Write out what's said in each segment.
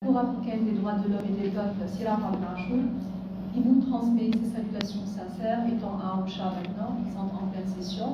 Cour africaine des droits de l'homme et des peuples, Sila Ramachou, qui vous transmet ses salutations sincères, étant à Arusha maintenant, qui sont en pleine session.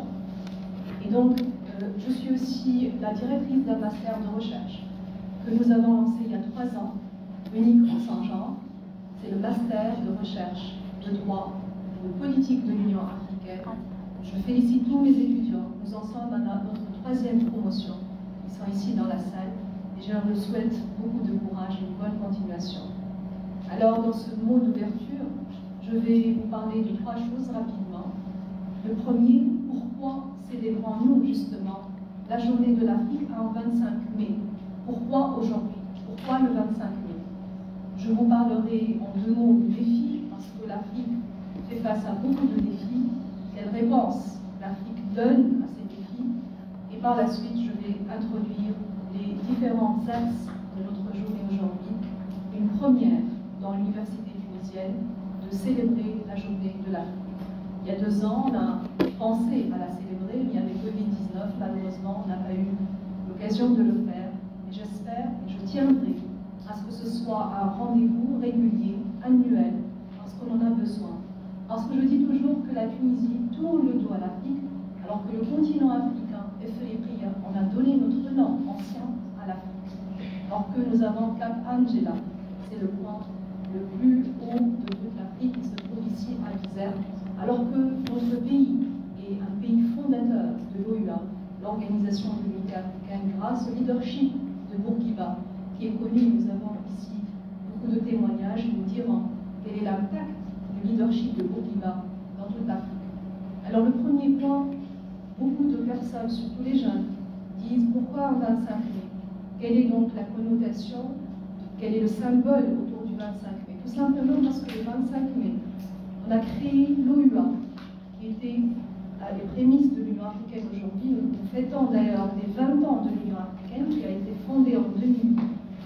Et donc, je suis aussi la directrice d'un master de recherche que nous avons lancé il y a 3 ans, unique en son genre. C'est le master de recherche de droit et de politique de l'Union africaine. Je félicite tous mes étudiants. Nous en sommes à notre 3e promotion. Ils sont ici dans la salle et je leur souhaite beaucoup de courage et une bonne continuation. Alors, dans ce mot d'ouverture, je vais vous parler de 3 choses rapidement. Le premier, pourquoi célébrons-nous justement la journée de l'Afrique en 25 mai? Pourquoi aujourd'hui? Pourquoi le 25 mai? Je vous parlerai en 2 mots du défi, parce que l'Afrique fait face à beaucoup de défis. Quelle réponse l'Afrique donne à ces défis? Et par la suite, je vais introduire les différents axes de notre journée aujourd'hui. Une première dans l'université tunisienne de célébrer la journée de l'Afrique. Il y a 2 ans, on a pensé à la célébrer, mais avec Covid-19, malheureusement, on n'a pas eu l'occasion de le faire. Et j'espère et je tiendrai à ce que ce soit un rendez-vous régulier, annuel, parce qu'on en a besoin. Parce que je dis toujours que la Tunisie tourne le dos à l'Afrique, alors que le continent africain est fait les prières. On a donné notre nom ancien à l'Afrique. Alors que nous avons Cap Angela, c'est le point le plus haut de toute l'Afrique qui se trouve ici à l'Isère, alors que notre pays est un pays fondateur de l'OUA, l'Organisation de l'Unité africaine, grâce au leadership de Bourguiba, qui est connu. Nous avons ici beaucoup de témoignages qui nous diront quel est l'impact du leadership de Bourguiba dans toute l'Afrique. Alors le premier point, beaucoup de personnes, surtout les jeunes, disent pourquoi en 25 mai? Quelle est donc la connotation? Quel est le symbole autour du 25 mai? Tout simplement parce que le 25 mai, on a créé l'OUA, qui était à les prémices de l'Union africaine aujourd'hui. Nous fêtons d'ailleurs les 20 ans de l'Union africaine, qui a été fondée en 2002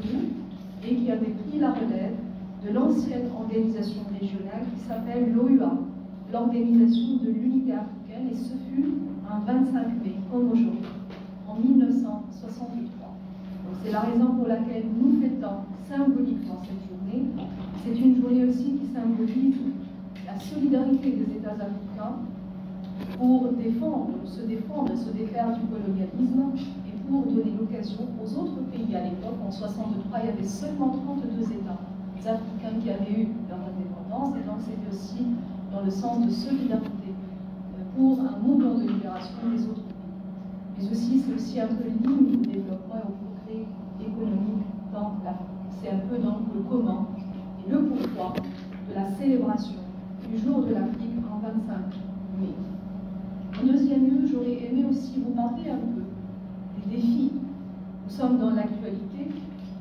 et qui avait pris la relève de l'ancienne organisation régionale qui s'appelle l'OUA, l'Organisation de l'Unité africaine, et ce fut un 25 mai, comme aujourd'hui, en 1963. C'est la raison pour laquelle nous fêtons symboliquement cette journée. C'est une journée aussi qui symbolise la solidarité des États africains pour se défaire du colonialisme et pour donner l'occasion aux autres pays. À l'époque, en 1963, il y avait seulement 32 États africains qui avaient eu leur indépendance, et donc c'était aussi dans le sens de solidarité pour un mouvement de libération des autres pays. Mais aussi, c'est aussi un peu ligne au développement et au progrès économique dans l'Afrique. C'est un peu donc le comment et le pourquoi de la célébration du jour de l'Afrique en 25 mai. En deuxième lieu, j'aurais aimé aussi vous parler un peu des défis. Nous sommes dans l'actualité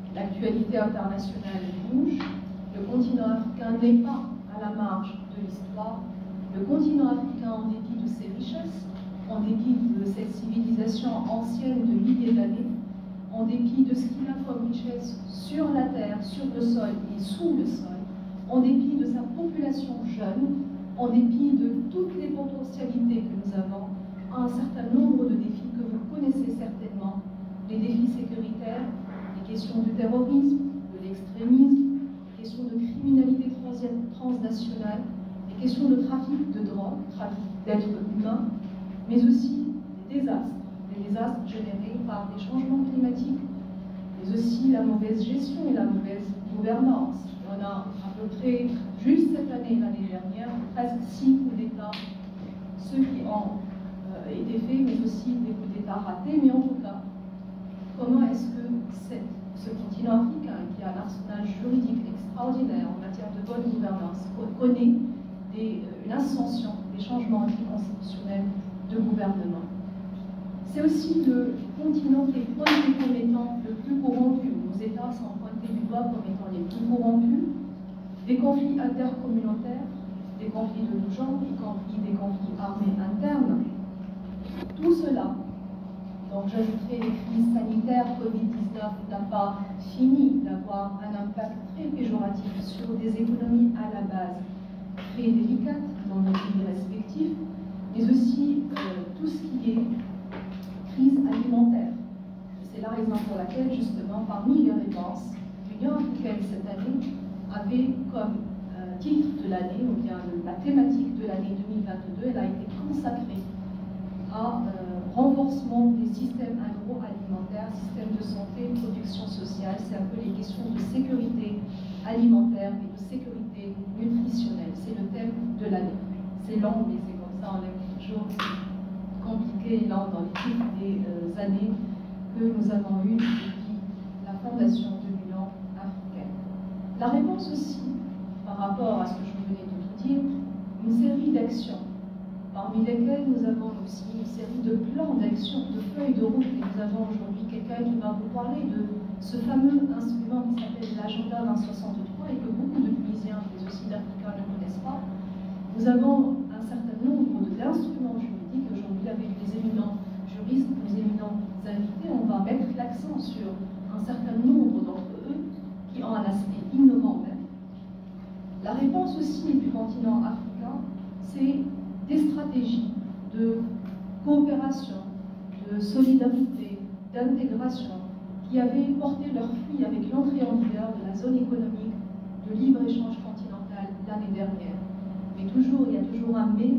internationale bouge, le continent africain n'est pas à la marge de l'histoire, le continent africain, en dépit de ses richesses, en dépit de cette civilisation ancienne de milliers d'années, en dépit de ce qu'il a comme richesse sur la terre, sur le sol et sous le sol, en dépit de sa population jeune, en dépit de toutes les potentialités que nous avons, un certain nombre de défis que vous connaissez certainement, les défis sécuritaires, les questions du terrorisme, de l'extrémisme, les questions de criminalité transnationale, les questions de trafic de drogue, trafic d'êtres humains, mais aussi des désastres générés par les changements climatiques, mais aussi la mauvaise gestion et la mauvaise gouvernance. On a à peu près, juste cette année et l'année dernière, presque 6 coups d'État, ceux qui ont été faits, mais aussi des coups d'État ratés. Mais en tout cas, comment est-ce que ce continent africain, qui a un arsenal juridique extraordinaire en matière de bonne gouvernance, connaît une ascension des changements anticonstitutionnels de gouvernement? C'est aussi le continent qui est pointé comme étant le plus corrompu. Nos États sont pointés du doigt comme étant les plus corrompus. Des conflits intercommunautaires, des conflits de tout genre, y compris des conflits armés internes. Tout cela, donc j'ajouterai les crises sanitaires, Covid-19 n'a pas fini d'avoir un impact très péjoratif sur des économies à la base très délicates dans nos pays respectifs, mais aussi tout ce qui est crise alimentaire. C'est la raison pour laquelle, justement, parmi les réponses, l'Union africaine cette année avait comme titre de l'année, ou bien la thématique de l'année 2022, elle a été consacrée à renforcement des systèmes agroalimentaires, systèmes de santé, production sociale. C'est un peu les questions de sécurité alimentaire et de sécurité nutritionnelle. C'est le thème de l'année. C'est long, mais c'est comme ça, on est toujours compliqué là dans les titres des années que nous avons eues depuis la fondation de l'Union africaine. La réponse aussi, par rapport à ce que je venais de vous dire, une série d'actions, parmi lesquelles nous avons aussi une série de plans d'action, de feuilles de route, et nous avons aujourd'hui quelqu'un qui va vous parler de ce fameux instrument qui s'appelle l'Agenda 2063 et que beaucoup de Tunisiens, mais aussi d'Africains ne connaissent pas. Nous avons un certain nombre d'instruments juridiques. Aujourd'hui, avec les éminents juristes, les éminents invités, on va mettre l'accent sur un certain nombre d'entre eux qui ont un aspect innovant même. La réponse aussi du continent africain, c'est des stratégies de coopération, de solidarité, d'intégration qui avaient porté leurs fruits avec l'entrée en vigueur de la zone économique de libre-échange continental l'année dernière. Mais toujours, il y a toujours un mais.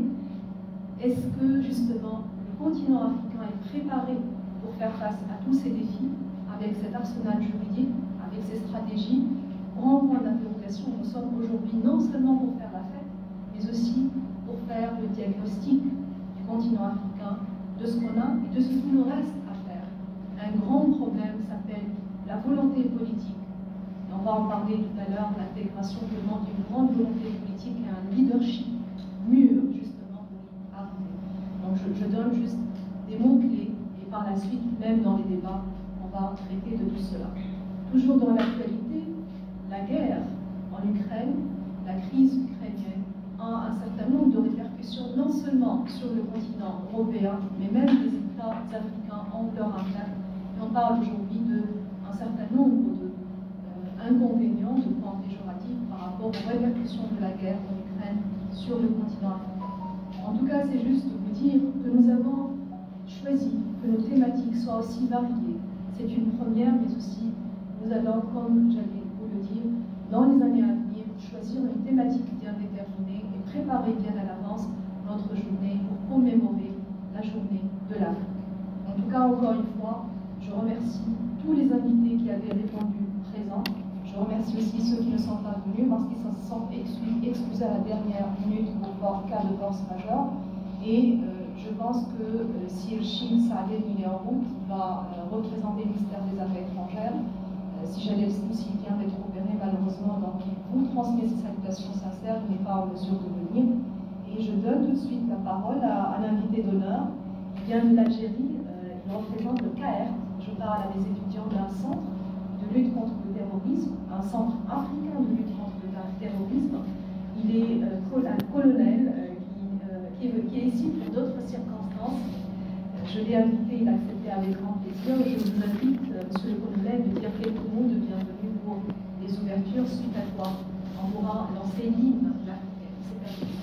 Est-ce que justement le continent africain est préparé pour faire face à tous ces défis avec cet arsenal juridique, avec ces stratégies? Grand point d'interrogation, nous sommes aujourd'hui non seulement pour faire la fête, mais aussi pour faire le diagnostic du continent africain, de ce qu'on a et de ce qu'il nous reste à faire. Un grand problème s'appelle la volonté politique. Et on va en parler tout à l'heure, l'intégration demande une grande volonté politique et un leadership mûr, justement, pour y arriver. Donc je donne juste des mots-clés, et par la suite, même dans les débats, on va traiter de tout cela. Toujours dans l'actualité, la guerre en Ukraine, la crise ukrainienne, a un certain nombre de répercussions, non seulement sur le continent européen, mais même des États africains en leur impact. Et on parle aujourd'hui d'un certain nombre d'inconvénients, de points péjoratifs par rapport aux répercussions de la guerre en Ukraine sur le continent africain. En tout cas, c'est juste vous dire que nous avons choisi que nos thématiques soient aussi variées. C'est une première, mais aussi nous allons, comme j'allais vous le dire, dans les années à venir, choisir une thématique bien déterminée et préparer bien à l'avance notre journée pour commémorer la journée de l'Afrique. En tout cas, encore une fois, je remercie tous les invités qui avaient répondu présents. Je remercie aussi ceux qui ne sont pas venus parce qu'ils se sont excusés à la dernière minute pour cas de force majeure. Et je pense que Sirchin Saadé Mineoru, qui va représenter le ministère des Affaires étrangères, si j'allais s'il vient d'être opéré malheureusement, donc il vous transmet ses salutations sincères, il n'est pas en mesure de venir. Et je donne tout de suite la parole à l'invité d'honneur qui vient de l'Algérie, il représente le CAERT. Je parle à mes étudiants d'un centre de lutte contre le terrorisme, un centre africain de lutte contre le terrorisme. Il est un colonel qui est ici pour d'autres circonstances. Je l'ai invité, il a accepté avec grand plaisir. Je vous invite, monsieur le colonel, de dire quelques mots de bienvenue pour les ouvertures, suite à quoi on pourra lancer l'hymne africain. C'est à vous.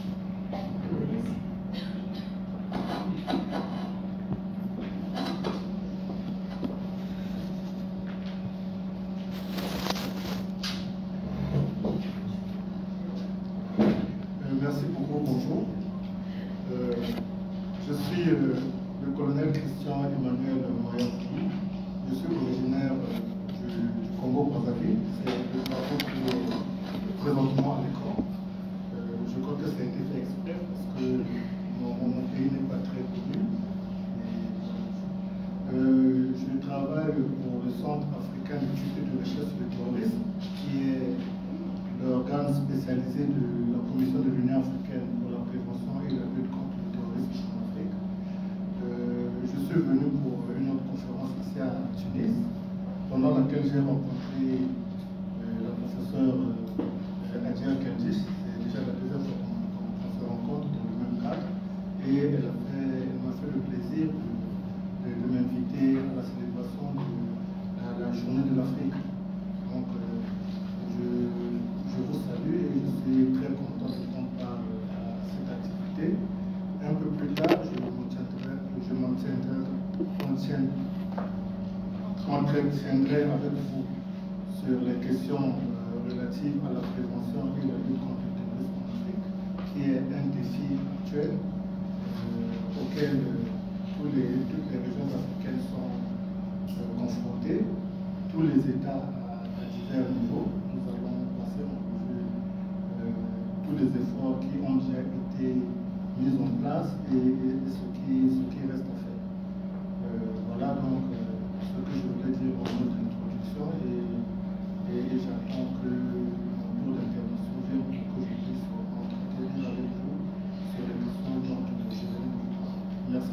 Merci beaucoup, bonjour. Je suis le colonel Christian Emmanuel Moyaki. Je suis originaire du Congo-Brazzaville. C'est le drapeau qui est présentement à l'écran. Je crois que ça a été fait exprès parce que mon pays n'est pas très connu. Je travaille pour le Centre africain d'études et de recherche sur le terrorisme, qui est l'organe spécialisé de la Commission de l'Union africaine pour la prévention et la lutte contre le terrorisme en Afrique. Je suis venu pour une autre conférence ici à Tunis, pendant laquelle j'ai rencontré la professeure Nadia Kendish. C'est déjà la deuxième fois qu'on se rencontre dans le même cadre, et elle m'a fait le plaisir de m'inviter à la célébration de la journée de l'Afrique. Donc, je vous salue et je suis très content de prendre part à cette activité. Un peu plus tard, je m'entretiendrai avec vous sur les questions relatives à la prévention et la lutte contre le terrorisme en Afrique, qui est un défi actuel auquel toutes les régions africaines sont confrontées, tous les États à divers niveaux. Nous allons passer en revue tous les efforts qui ont déjà été mis en place et ce qui reste à faire. Voilà donc ce que je voulais dire en notre introduction et j'attends que mon tour d'intervention vienne pour que je puisse entretenir avec vous sur les questions dont je vais vous parler. Merci.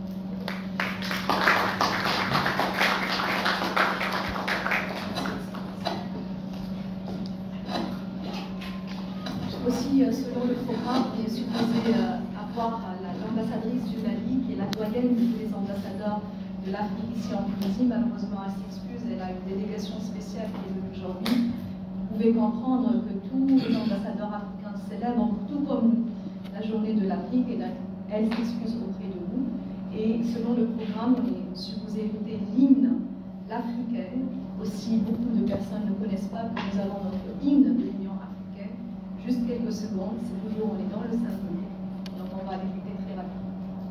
Aussi, selon le programme, il est supposé avoir l'ambassadrice du Mali, qui est la doyenne de tous les ambassadeurs de l'Afrique ici en Tunisie. Malheureusement, elle s'excuse, elle a une délégation spéciale qui est venue aujourd'hui. Vous pouvez comprendre que tous les ambassadeurs africains célèbrent, tout comme la journée de l'Afrique, et elle s'excuse auprès de vous. Et selon le programme, on est supposé écouter l'hymne, l'africaine. Aussi, beaucoup de personnes ne connaissent pas que nous avons notre hymne de l'Union africaine. Juste quelques secondes, c'est toujours, on est dans le symbolique, donc on va l'écouter très rapidement.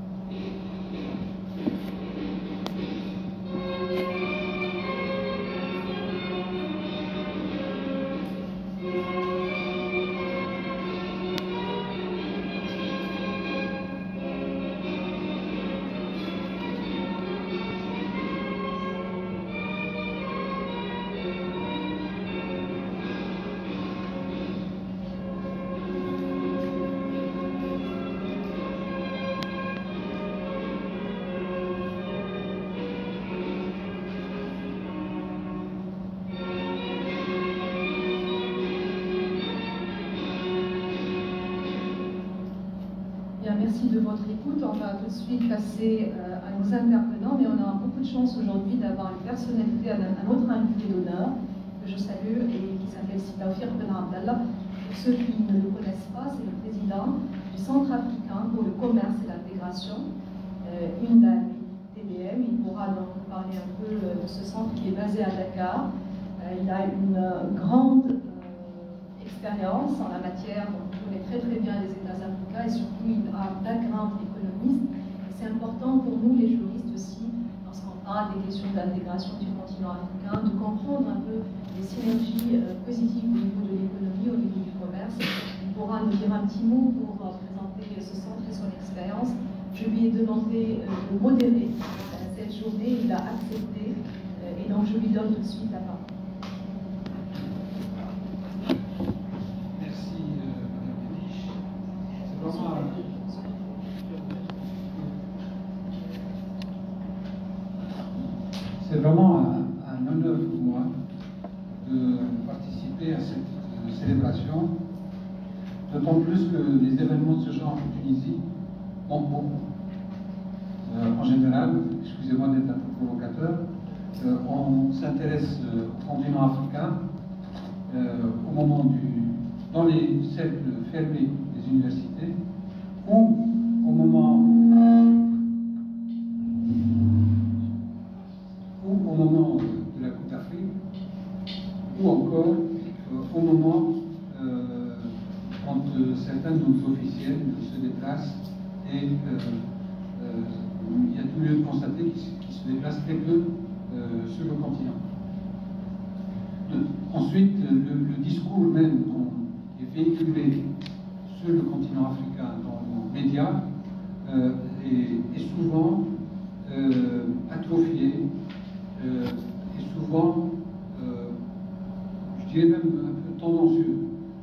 Merci de votre écoute. On va tout de suite passer à nos intervenants, mais on a beaucoup de chance aujourd'hui d'avoir une personnalité, un autre invité d'honneur que je salue et qui s'appelle Sitaofir Ben Abdallah. Pour ceux qui ne le connaissent pas, c'est le président du Centre africain pour le commerce et l'intégration, UNDAL TBM. Il pourra donc parler un peu de ce centre qui est basé à Dakar. Il a une grande expérience en la matière, donc il connaît très bien les États africains et surtout il a un background économiste. C'est important pour nous les juristes aussi, lorsqu'on parle des questions d'intégration du continent africain, de comprendre un peu les synergies positives au niveau de l'économie, au niveau du commerce. Il pourra nous dire un petit mot pour présenter ce centre et son expérience. Je lui ai demandé de modérer cette journée, il a accepté et donc je lui donne tout de suite la parole. C'est vraiment un honneur pour moi de participer à cette célébration, d'autant plus que les événements de ce genre en Tunisie manquent beaucoup. En général, excusez-moi d'être un peu provocateur, on s'intéresse au continent africain au moment dans les cercles fermés des universités ou au moment de la Coupe d'Afrique, ou encore au moment quand certains de nos officiels se déplacent et il y a tout lieu de constater qu'ils se déplacent très peu sur le continent. Ensuite, le discours même qui est véhiculé sur le continent africain dans les médias est souvent atrophié, est souvent, je dirais même un peu tendancieux.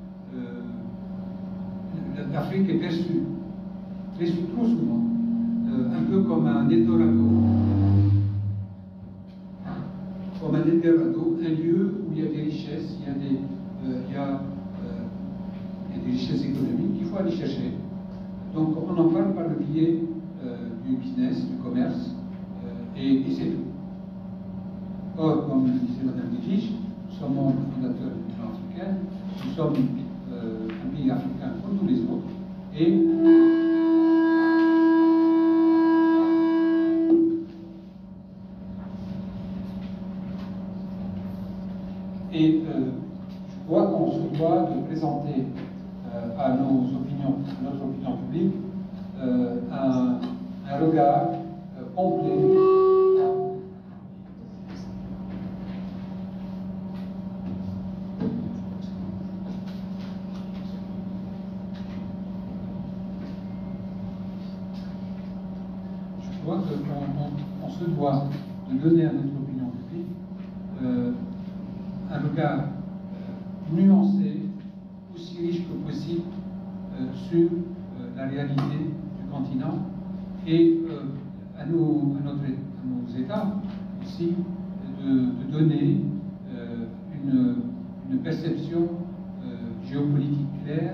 L'Afrique est perçue trop souvent, un peu comme un Eldorado, un lieu où il y a des richesses, il y a des richesses économiques qu'il faut aller chercher. Donc on en parle par le biais du business, du commerce, et c'est tout. Or, comme le disait Mme Djidji, nous sommes membres fondateurs de l'Union africaine, nous sommes un pays africain comme tous les autres, et Et je crois qu'on se doit de présenter à notre opinion publique un regard complet. Je crois qu'on se doit de donner à notre opinion publique un regard nuancé, aussi riche que possible sur la réalité du continent et à nos États aussi de donner une perception géopolitique claire,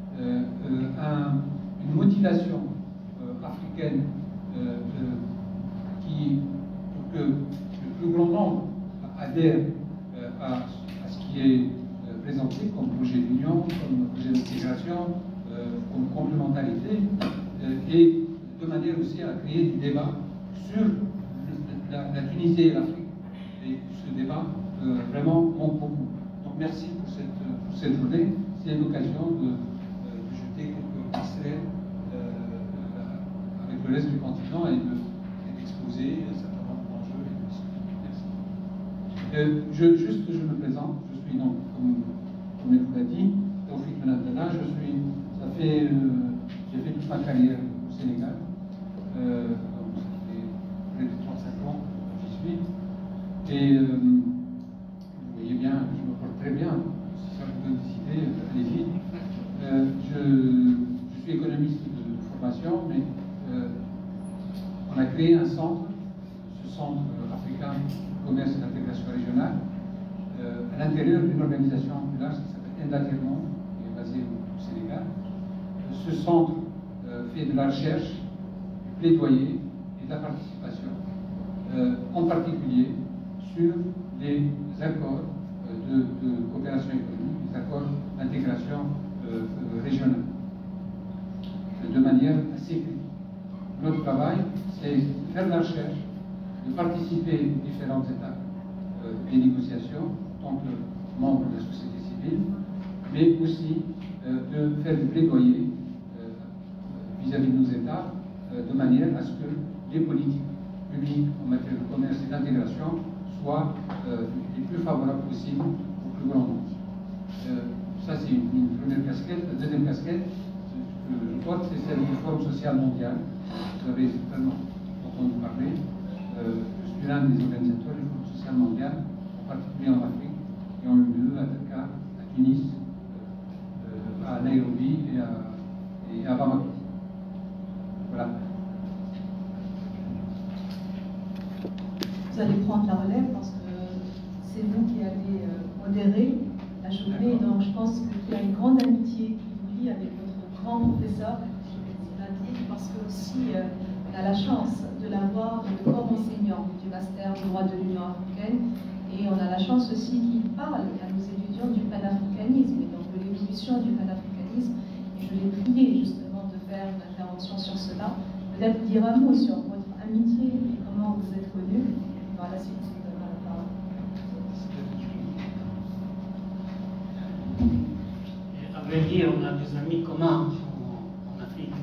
une motivation africaine pour que le plus grand nombre adhère à ce qui est présenté comme projet d'union, comme projet d'intégration, comme complémentarité, et de manière aussi à créer du débat sur la Tunisie et l'Afrique. Et ce débat vraiment manque beaucoup. Donc merci pour cette journée. C'est l'occasion de jeter quelques extraits avec le reste du continent et d'exposer un certain nombre d'enjeux et de discuter. Merci. Je me présente. Je suis donc, comme il vous l'a dit, Taoufik Benabdallah. J'ai fait toute ma carrière au Sénégal. Donc ça fait près de 35 ans que j'y suis. Et vous voyez bien, je me porte très bien. Si ça vous donne des idées, allez-y. Je suis économiste de formation, mais on a créé un centre, ce centre africain de commerce et d'intégration régionale, à l'intérieur d'une organisation plus large qui s'appelle Endatermo, qui est basée au Sénégal. Ce centre fait de la recherche, du plaidoyer et de la participation, en particulier sur les accords de coopération économique, les accords d'intégration régionale, de manière assez critique. Notre travail, c'est de faire de la recherche, de participer aux différentes étapes des négociations, en tant que membre de la société civile, mais aussi de faire du plaidoyer vis-à-vis de nos États, de manière à ce que les politiques publiques en matière de commerce et d'intégration soient les plus favorables possibles au plus grand nombre. Ça, c'est une première casquette. La deuxième casquette, je crois que c'est celle du Forum social mondial. Vous avez certainement entendu parler. Je suis l'un des organisateurs du Forum social mondial, en particulier en Afrique, qui ont eu lieu à Dakar, à Tunis, à Nairobi et à Bamako. Voilà. Vous allez prendre la relève parce que c'est vous qui allez modérer la journée. Donc je pense qu'il y a une grande amitié qui vous lie avec votre grand professeur, parce que aussi on a la chance de l'avoir de corps enseignant du master du droit de l'Union africaine, et on a la chance aussi qu'il parle à nos étudiants du panafricanisme et donc de l'évolution du panafricanisme. Et je l'ai prié justement de faire une intervention sur cela, peut-être dire un mot sur votre amitié et comment vous êtes connus. Par la suite, je vous donne la parole. À vrai dire, on a des amis communs en Afrique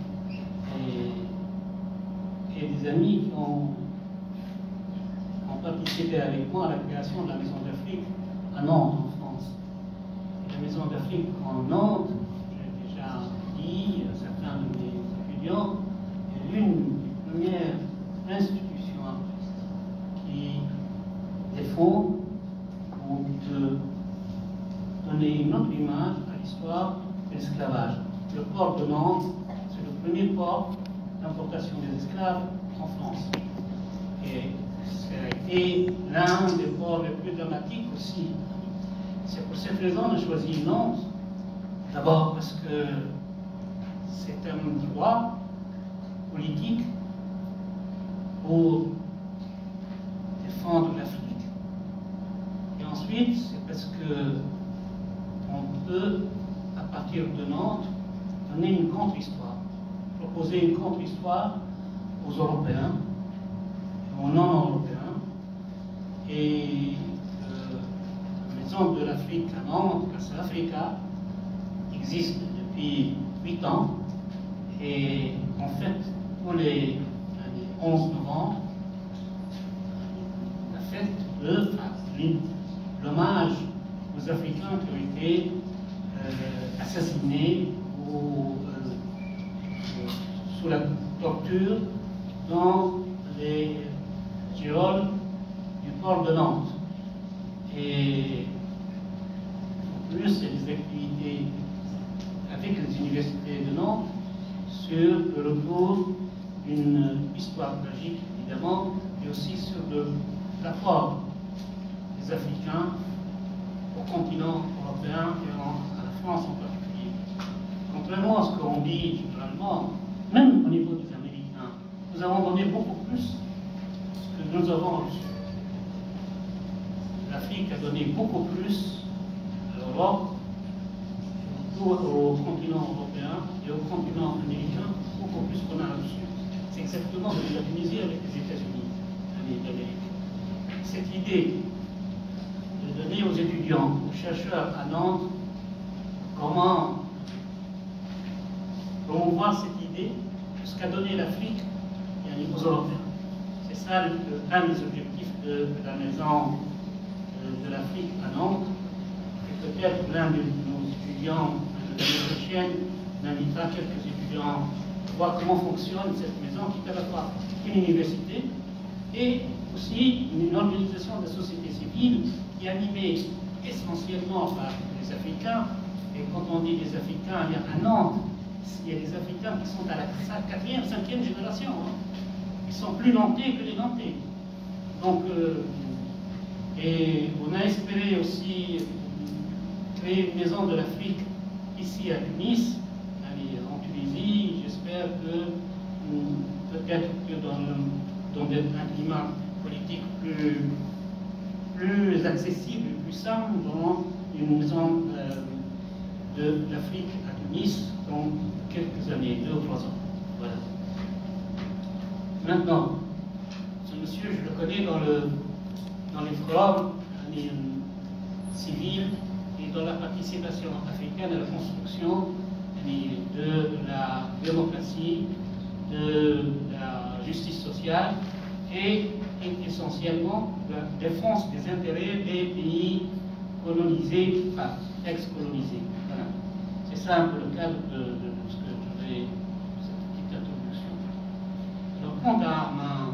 et des amis qui ont participé avec moi à la création de la Maison d'Afrique à Nantes, en France. Et la Maison d'Afrique en Nantes, j'ai déjà dit à certains de mes étudiants, est l'une des premières institutions qui défend ou de donner une autre image à l'histoire de l'esclavage. Le port de Nantes, c'est le premier port d'importation des esclaves en France. Et ça a été l'un des ports les plus dramatiques aussi. C'est pour cette raison qu'on a choisi Nantes. D'abord parce que c'est un endroit politique pour défendre l'Afrique. Et ensuite, c'est parce que on peut, à partir de Nantes, donner une contre-histoire, proposer une contre-histoire aux Européens, aux non-Européens. Et la Maison Centre de l'Afrique à Nantes, Casa Africa, existe depuis 8 ans. Et en fait, pour les 11 novembre, la fête de l'hommage aux Africains qui ont été assassinés ou sous la torture dans les geôles du port de Nantes. Et en plus, il y a des activités avec les universités de Nantes sur le retour d'une histoire tragique, évidemment, et aussi sur l'apport des Africains au continent européen et à la France en particulier. Contrairement à ce qu'on dit généralement, même au niveau des Américains, nous avons donné beaucoup plus que nous avons reçu. L'Afrique a donné beaucoup plus à l'Europe, au continent européen et au continent américain, beaucoup plus qu'on a reçu. C'est exactement ce que la Tunisie avec les États-Unis d'Amérique. Cette idée de donner aux étudiants, aux chercheurs à Nantes, comment promouvoir cette idée de ce qu'a donné l'Afrique aux Européens. C'est ça un des objectifs de la maison de l'Afrique à Nantes. Et peut-être l'un de nos étudiants de l'année prochaine invitera quelques étudiants à voir comment fonctionne cette maison qui est à la fois une université et aussi une organisation de la société civile qui est animée essentiellement par les Africains. Et quand on dit les Africains, il y a à Nantes, il y a des Africains qui sont à la 4e, 5e génération, qui sont plus nantais que les Nantais. Donc, et on a espéré aussi créer une maison de l'Afrique ici à Tunis, en Tunisie. J'espère que peut-être que dans un climat politique plus accessible, plus simple, dans une maison de l'Afrique à Tunis dans quelques années, 2 ou 3 ans. Voilà. Maintenant, ce monsieur, je le connais dans les forums civils et dans la participation africaine à la construction de la démocratie, de la justice sociale et essentiellement la défense des intérêts des pays colonisés, enfin ex-colonisés. Voilà. C'est ça un peu le cadre de ce que je vais, cette petite introduction. Alors, quant à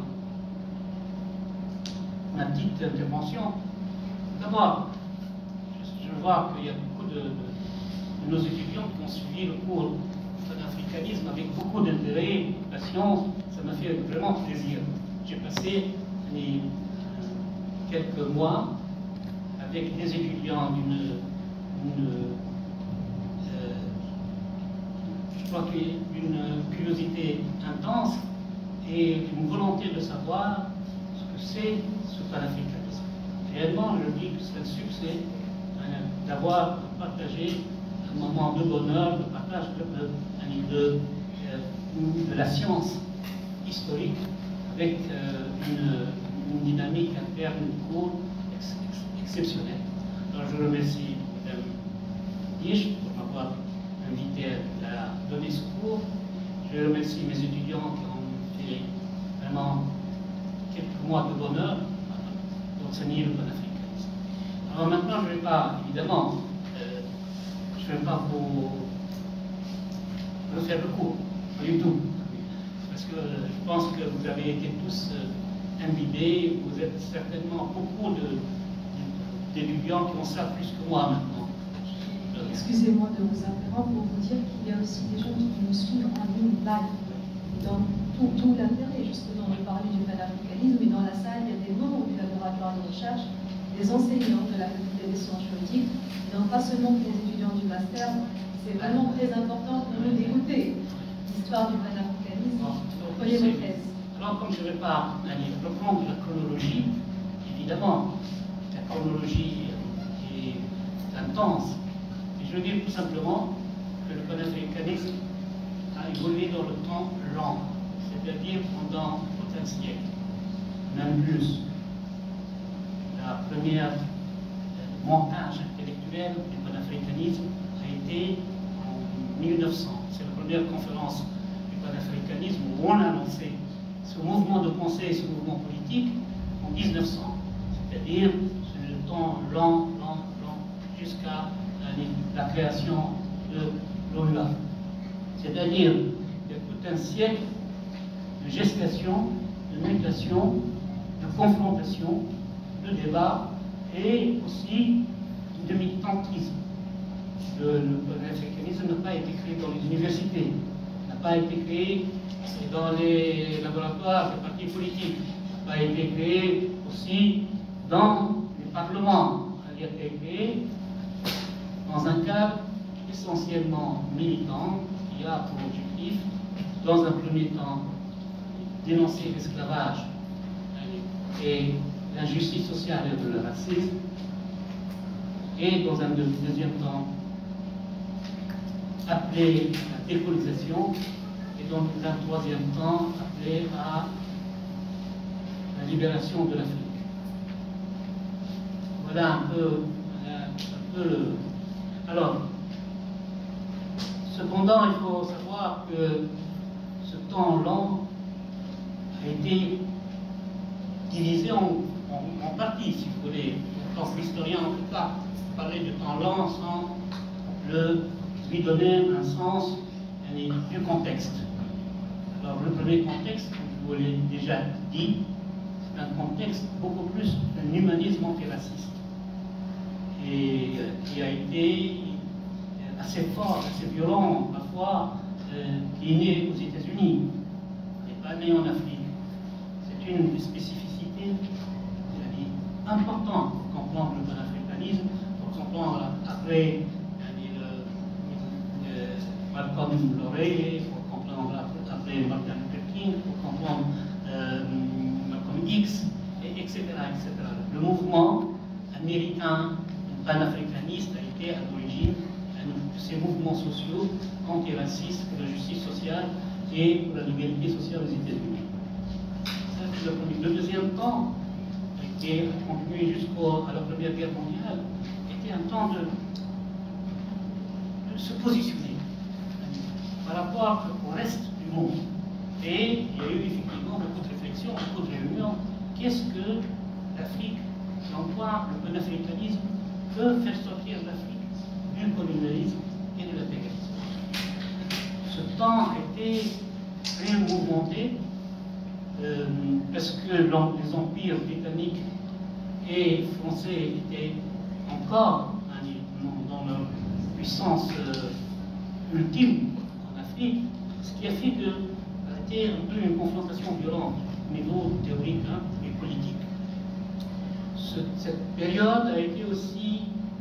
ma petite intervention, d'abord, je vois qu'il y a beaucoup de nos étudiants qui ont suivi le cours panafricanisme avec beaucoup d'intérêt, de passion. Ça m'a fait vraiment plaisir. J'ai passé quelques mois avec des étudiants je crois qu'une curiosité intense et une volonté de savoir ce que c'est ce panafricanisme. Réellement, je dis que c'est un succès d'avoir partagé un moment de bonheur, de partage de la science historique avec une dynamique interne de cours exceptionnelle. Alors je remercie Mme Diche pour m'avoir invité à donner ce cours. Je remercie mes étudiants qui ont fait vraiment quelques mois de bonheur d'enseigner le panafricanisme. Alors maintenant, je ne vais pas, évidemment, je ne vais pas vous refaire le cours, pas du tout. Parce que je pense que vous avez été tous imbibés, vous êtes certainement beaucoup d'étudiants qui en savent plus que moi maintenant. Excusez-moi de vous interrompre pour vous dire qu'il y a aussi des gens qui nous suivent en ligne live. Dans tout l'intérêt, justement, de parler du panafricanisme, et dans la salle, il y a des membres du laboratoire de recherche, des enseignants de la faculté des sciences juridiques, et donc pas seulement les étudiants du master. C'est vraiment très important pour nous d'écouter l'histoire du panafricanisme. Prenez vos thèses. Alors, comme je ne vais pas reprendre la chronologie, évidemment, la chronologie est intense. Et je veux dire tout simplement que le panafricanisme a évolué dans le temps lent, c'est-à-dire pendant tout un siècle, même plus. La première montage intellectuel du panafricanisme a été en 1900. C'est la première conférence du panafricanisme où on a lancé ce mouvement de pensée, ce mouvement politique en 1900. C'est-à-dire le temps lent, jusqu'à la création de l'OUA. C'est-à-dire il y a tout un siècle de gestation, de mutation, de confrontation, de débat et aussi de militantisme. Le panafricanisme n'a pas été créé dans les universités, n'a pas été créé dans les laboratoires des partis politiques, n'a pas été créé aussi dans les parlements. Il a été créé dans un cadre essentiellement militant qui a pour objectif, dans un premier temps, dénoncer l'esclavage et l'injustice sociale et le racisme, et dans un deuxième temps, appeler à la décolonisation, et dans un troisième temps, appeler à la libération de l'Afrique. Voilà un peu le... Alors, cependant, il faut savoir que ce temps lent a été divisé en parties, si vous voulez. En tant qu'historien, on ne peut pas parler de temps lent sans lui donner un sens du contexte. Alors, le premier contexte, comme je vous l'ai déjà dit, c'est un contexte beaucoup plus d'un humanisme antiraciste, et qui a été assez fort, assez violent parfois, qui est né aux États-Unis, n'est pas né en Afrique. C'est une des spécificités importante pour comprendre le panafricanisme, pour comprendre après Malcolm Lowry, pour comprendre après Martin Luther King, pour comprendre Malcolm X, etc., etc. Le mouvement américain panafricaniste a été à l'origine de ces mouvements sociaux antiracistes pour la justice sociale et pour la l'égalité sociale aux États-Unis. Ça, c'est le premier. Le deuxième temps, qui a continué jusqu'à la Première Guerre mondiale, était un temps de se positionner par rapport au reste du monde. Et il y a eu effectivement beaucoup de réflexions, beaucoup de réunions. Qu'est-ce que l'Afrique, en quoi le panafricanisme peut faire sortir l'Afrique du colonialisme et de l'intégration? Ce temps a été très mouvementé parce que les empires britanniques et français étaient encore dans leur puissance ultime en Afrique, ce qui a fait que c'était un peu une confrontation violente au niveau théorique et politique. Cette période a été aussi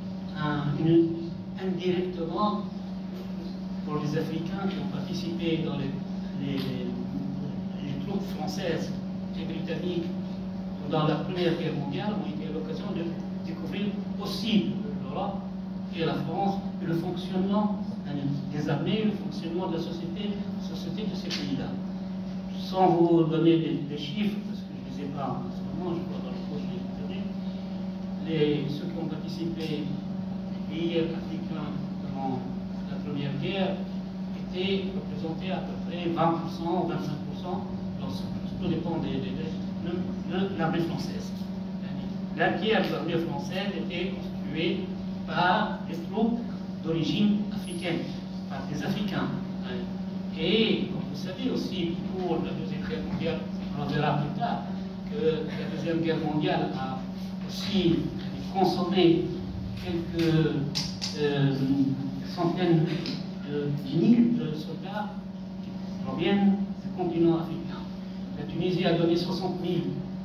indirectement pour les Africains qui ont participé dans les troupes françaises et britanniques dans la Première Guerre mondiale, ont été l'occasion de découvrir aussi l'Europe et la France et le fonctionnement des armées, le fonctionnement de la société de ces pays-là. Sans vous donner des chiffres, parce que je ne les ai pas en ce moment, je vois dans le projet, ceux qui ont participé des pays africains dans la Première Guerre étaient représentés à peu près 20% ou 25%, tout dépend de l'armée française. La tiers de l'armée française était constituée par des troupes d'origine africaine, par des Africains. Et, comme vous savez aussi, pour la Deuxième Guerre mondiale, on verra plus tard, que la Deuxième Guerre mondiale a aussi consommé quelques centaines de milliers de soldats qui proviennent du continent africain. La Tunisie a donné 60 000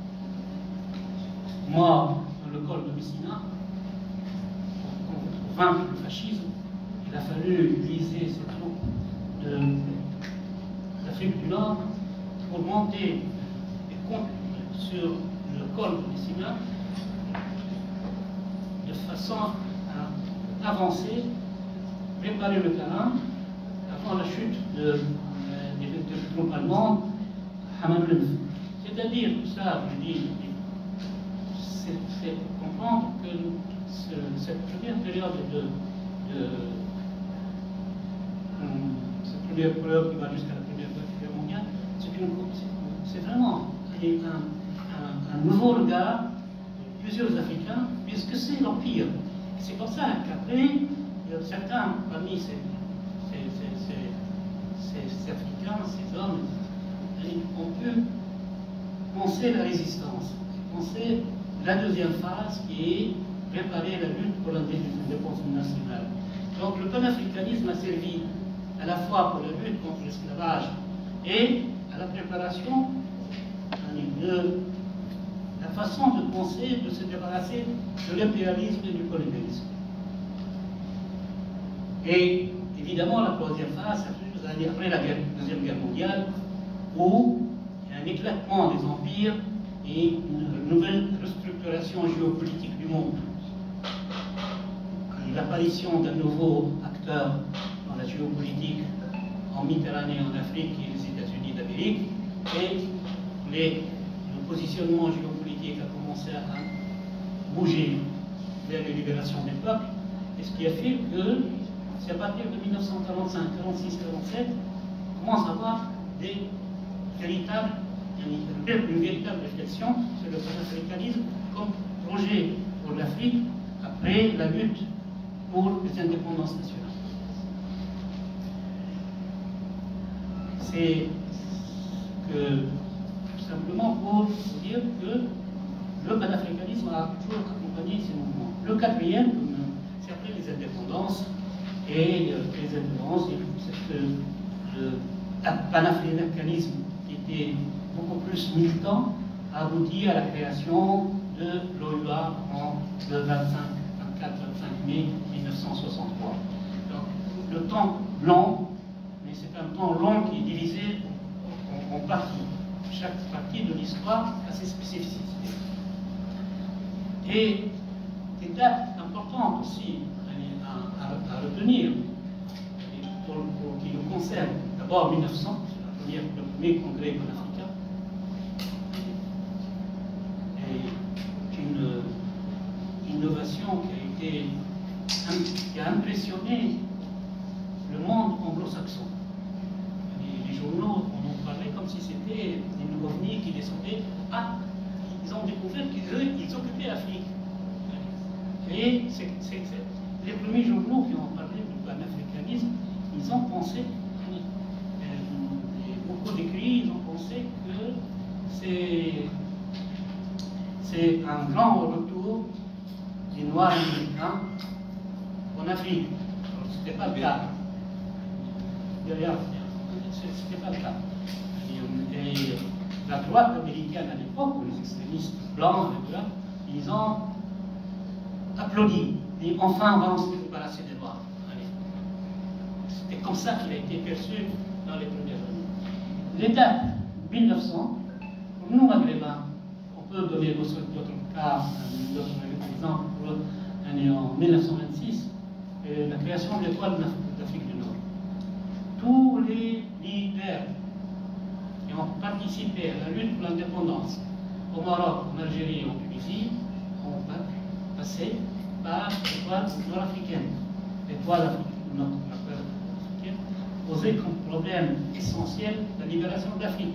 morts dans le col de Messina pour vaincre le fascisme. Il a fallu utiliser ces troupes d'Afrique du Nord pour monter sur le col de Messina de façon à avancer, préparer le terrain avant la chute des troupes allemandes à Hamanoulf. C'est-à-dire, tout ça, je dis, c'est comprendre que cette première période cette première période qui va jusqu'à la Première Guerre mondiale, c'est vraiment un nouveau regard de plusieurs Africains, puisque c'est l'Empire. C'est pour ça qu'après, certains parmi ces Africains, ces hommes, ont pu penser la résistance, penser la deuxième phase qui est préparer la lutte pour l'indépendance nationale. Donc le panafricanisme a servi à la fois pour la lutte contre l'esclavage et à la préparation de la façon de penser, de se débarrasser de l'impérialisme et du colonialisme. Et évidemment, la troisième phase, c'est-à-dire après la Deuxième Guerre mondiale, où il y a un éclatement des empires et une nouvelle restructuration géopolitique du monde. L'apparition d'un nouveau acteur dans la géopolitique en Méditerranée, en Afrique et les États-Unis d'Amérique, et le positionnement géopolitique a commencé à bouger vers les libérations des peuples, et ce qui a fait que c'est à partir de 1945, 46, 47, on commence à avoir une véritable réflexion sur le panafricanisme comme projet pour l'Afrique après la lutte pour les indépendances nationales. C'est simplement pour dire que le panafricanisme a toujours accompagné ces mouvements. Le quatrième, c'est après les indépendances, et les indépendances, le panafricanisme qui était beaucoup plus militant a abouti à la création de l'OUA le 24-25 mai 1963. Donc, le temps long, mais c'est un temps long qui est divisé en parties. Chaque partie de l'histoire a ses spécificités. Et des dates importantes aussi à retenir, qui nous concernent. D'abord 1900, c'est le premier congrès panafricain. Et une innovation qui a impressionné le monde anglo-saxon. Les journaux en ont parlé comme si c'était des ovnis qui descendaient. Ah, ils ont découvert qu'ils occupaient l'Afrique. Et les premiers journaux qui ont parlé du panafricanisme, ils ont pensé, beaucoup d'écrits, ils ont pensé que c'est un grand retour des Noirs américains en Afrique. Ce n'était pas le cas. Derrière, ce n'était pas le cas. Et la droite américaine à l'époque, ou les extrémistes blancs, ils ont applaudi. Et enfin, on va se débarrasser des Noirs. C'était comme ça qu'il a été perçu dans les premières années. L'État 1900, pour nous, maghrébins, on peut donner d'autres cas, d'autres exemples. En 1926, la création de l'étoile d'Afrique du Nord. Tous les leaders qui ont participé à la lutte pour l'indépendance au Maroc, en Algérie et en Tunisie ont passé par l'étoile nord-africaine. L'étoile nord-africaine posait comme problème essentiel la libération de l'Afrique.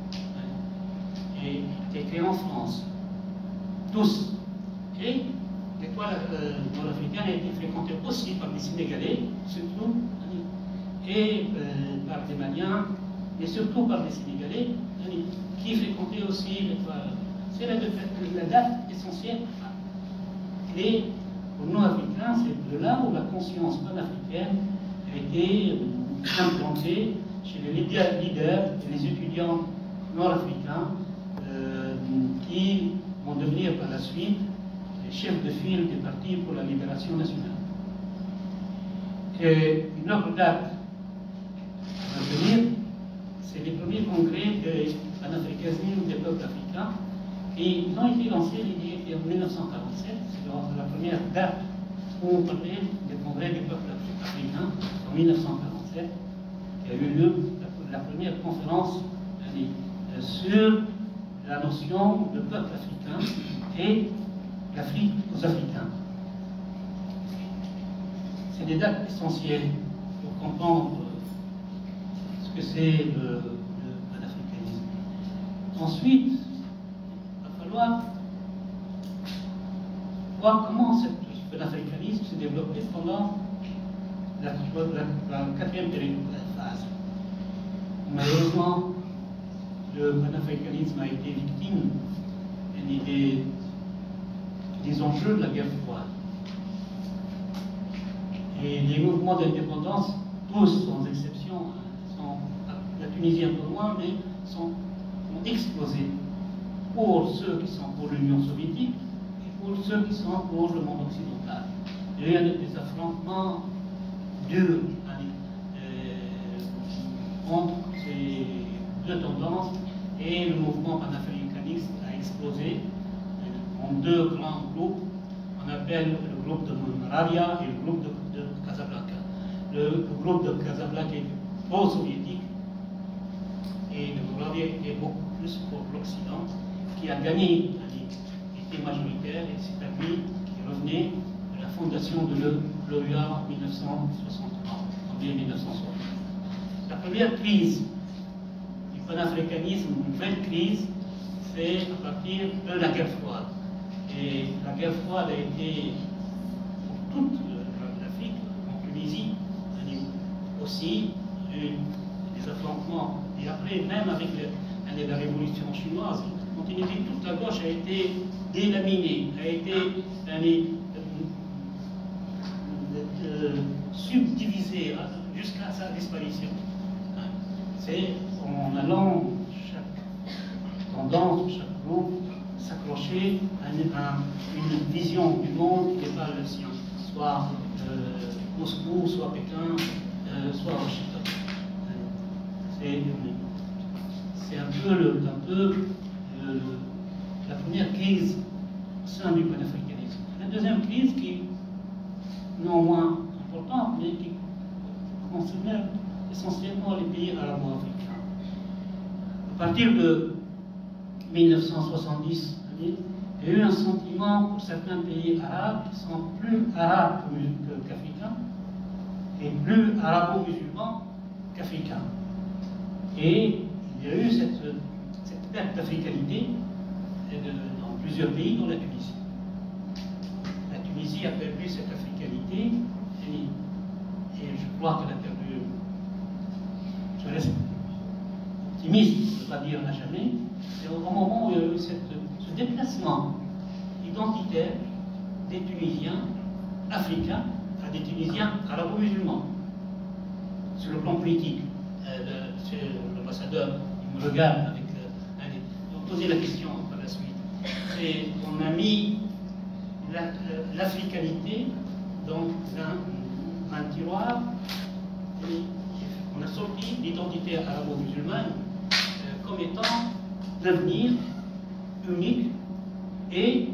Et était créée en France. Tous. Et l'étoile nord-africaine a été fréquentée aussi par des Sénégalais, surtout, et par des Maliens, mais surtout par des Sénégalais, qui fréquentaient aussi l'étoile. C'est la date essentielle. Et pour nous, Africains, c'est de là où la conscience panafricaine a été implantée chez les leaders et les étudiants nord-africains qui vont devenir par la suite les chefs de file des partis pour la libération nationale. Et une autre date à venir, c'est les premiers congrès de panafricanisme des peuples africains. Et ils ont été lancés en 1947, c'est la première date où on parlait des congrès des peuples africains, en 1947, qui a eu lieu la première conférence sur la notion de peuple africain et l'Afrique aux Africains. des dates essentielles pour comprendre ce que c'est le panafricanisme. Ensuite, il va falloir voir comment ce panafricanisme s'est développé pendant la quatrième phase. Malheureusement, le panafricanisme a été victime des enjeux de la guerre froide. Et les mouvements d'indépendance, tous sans exception, la Tunisie un peu moins, mais ont explosé pour ceux qui sont pour l'Union soviétique et pour ceux qui sont pour le monde occidental. Il y a eu des affrontements durs entre ces deux tendances et le mouvement panafricaniste a explosé en deux grands groupes. On appelle le groupe de Moravia et le groupe de Casablanca. Le groupe de Casablanca est pro-soviétique et le Moravia est beaucoup plus pour l'Occident, qui a gagné, était majoritaire et c'est à lui qui revenait de la fondation de l'OUA en 1963, en 1960. La première crise du panafricanisme, une nouvelle crise, c'est à partir de la guerre froide. Et la guerre froide a été pour toute l'Afrique, en Tunisie, aussi des affrontements. Et après, même avec la révolution chinoise, en Tunisie, toute la gauche a été délaminée, a été subdivisée jusqu'à sa disparition. C'est en allant, chaque tendance, chaque groupe, s'accrocher à une vision du monde qui n'est pas le sien, soit Moscou, soit Pékin, soit Washington. C'est un peu la première crise au sein du panafricanisme. La deuxième crise qui est non moins importante, mais qui concerne essentiellement les pays arabo-africains. À partir de 1970, il y a eu un sentiment pour certains pays arabes qui sont plus arabes qu'africains et plus arabo-musulmans qu'africains. Et il y a eu cette perte d'africanité dans plusieurs pays, dont la Tunisie. La Tunisie a perdu cette africanité et je crois qu'elle a perdu, je reste optimiste, je ne veux pas dire à jamais, c'est au moment où il y a eu ce déplacement identitaire des Tunisiens africains à des Tunisiens arabo-musulmans, sur le plan politique. L'ambassadeur, il me regarde avec on va poser la question par la suite. Et on a mis l'africanité dans un tiroir et on a sorti l'identité arabo-musulmane comme étant l'avenir unique et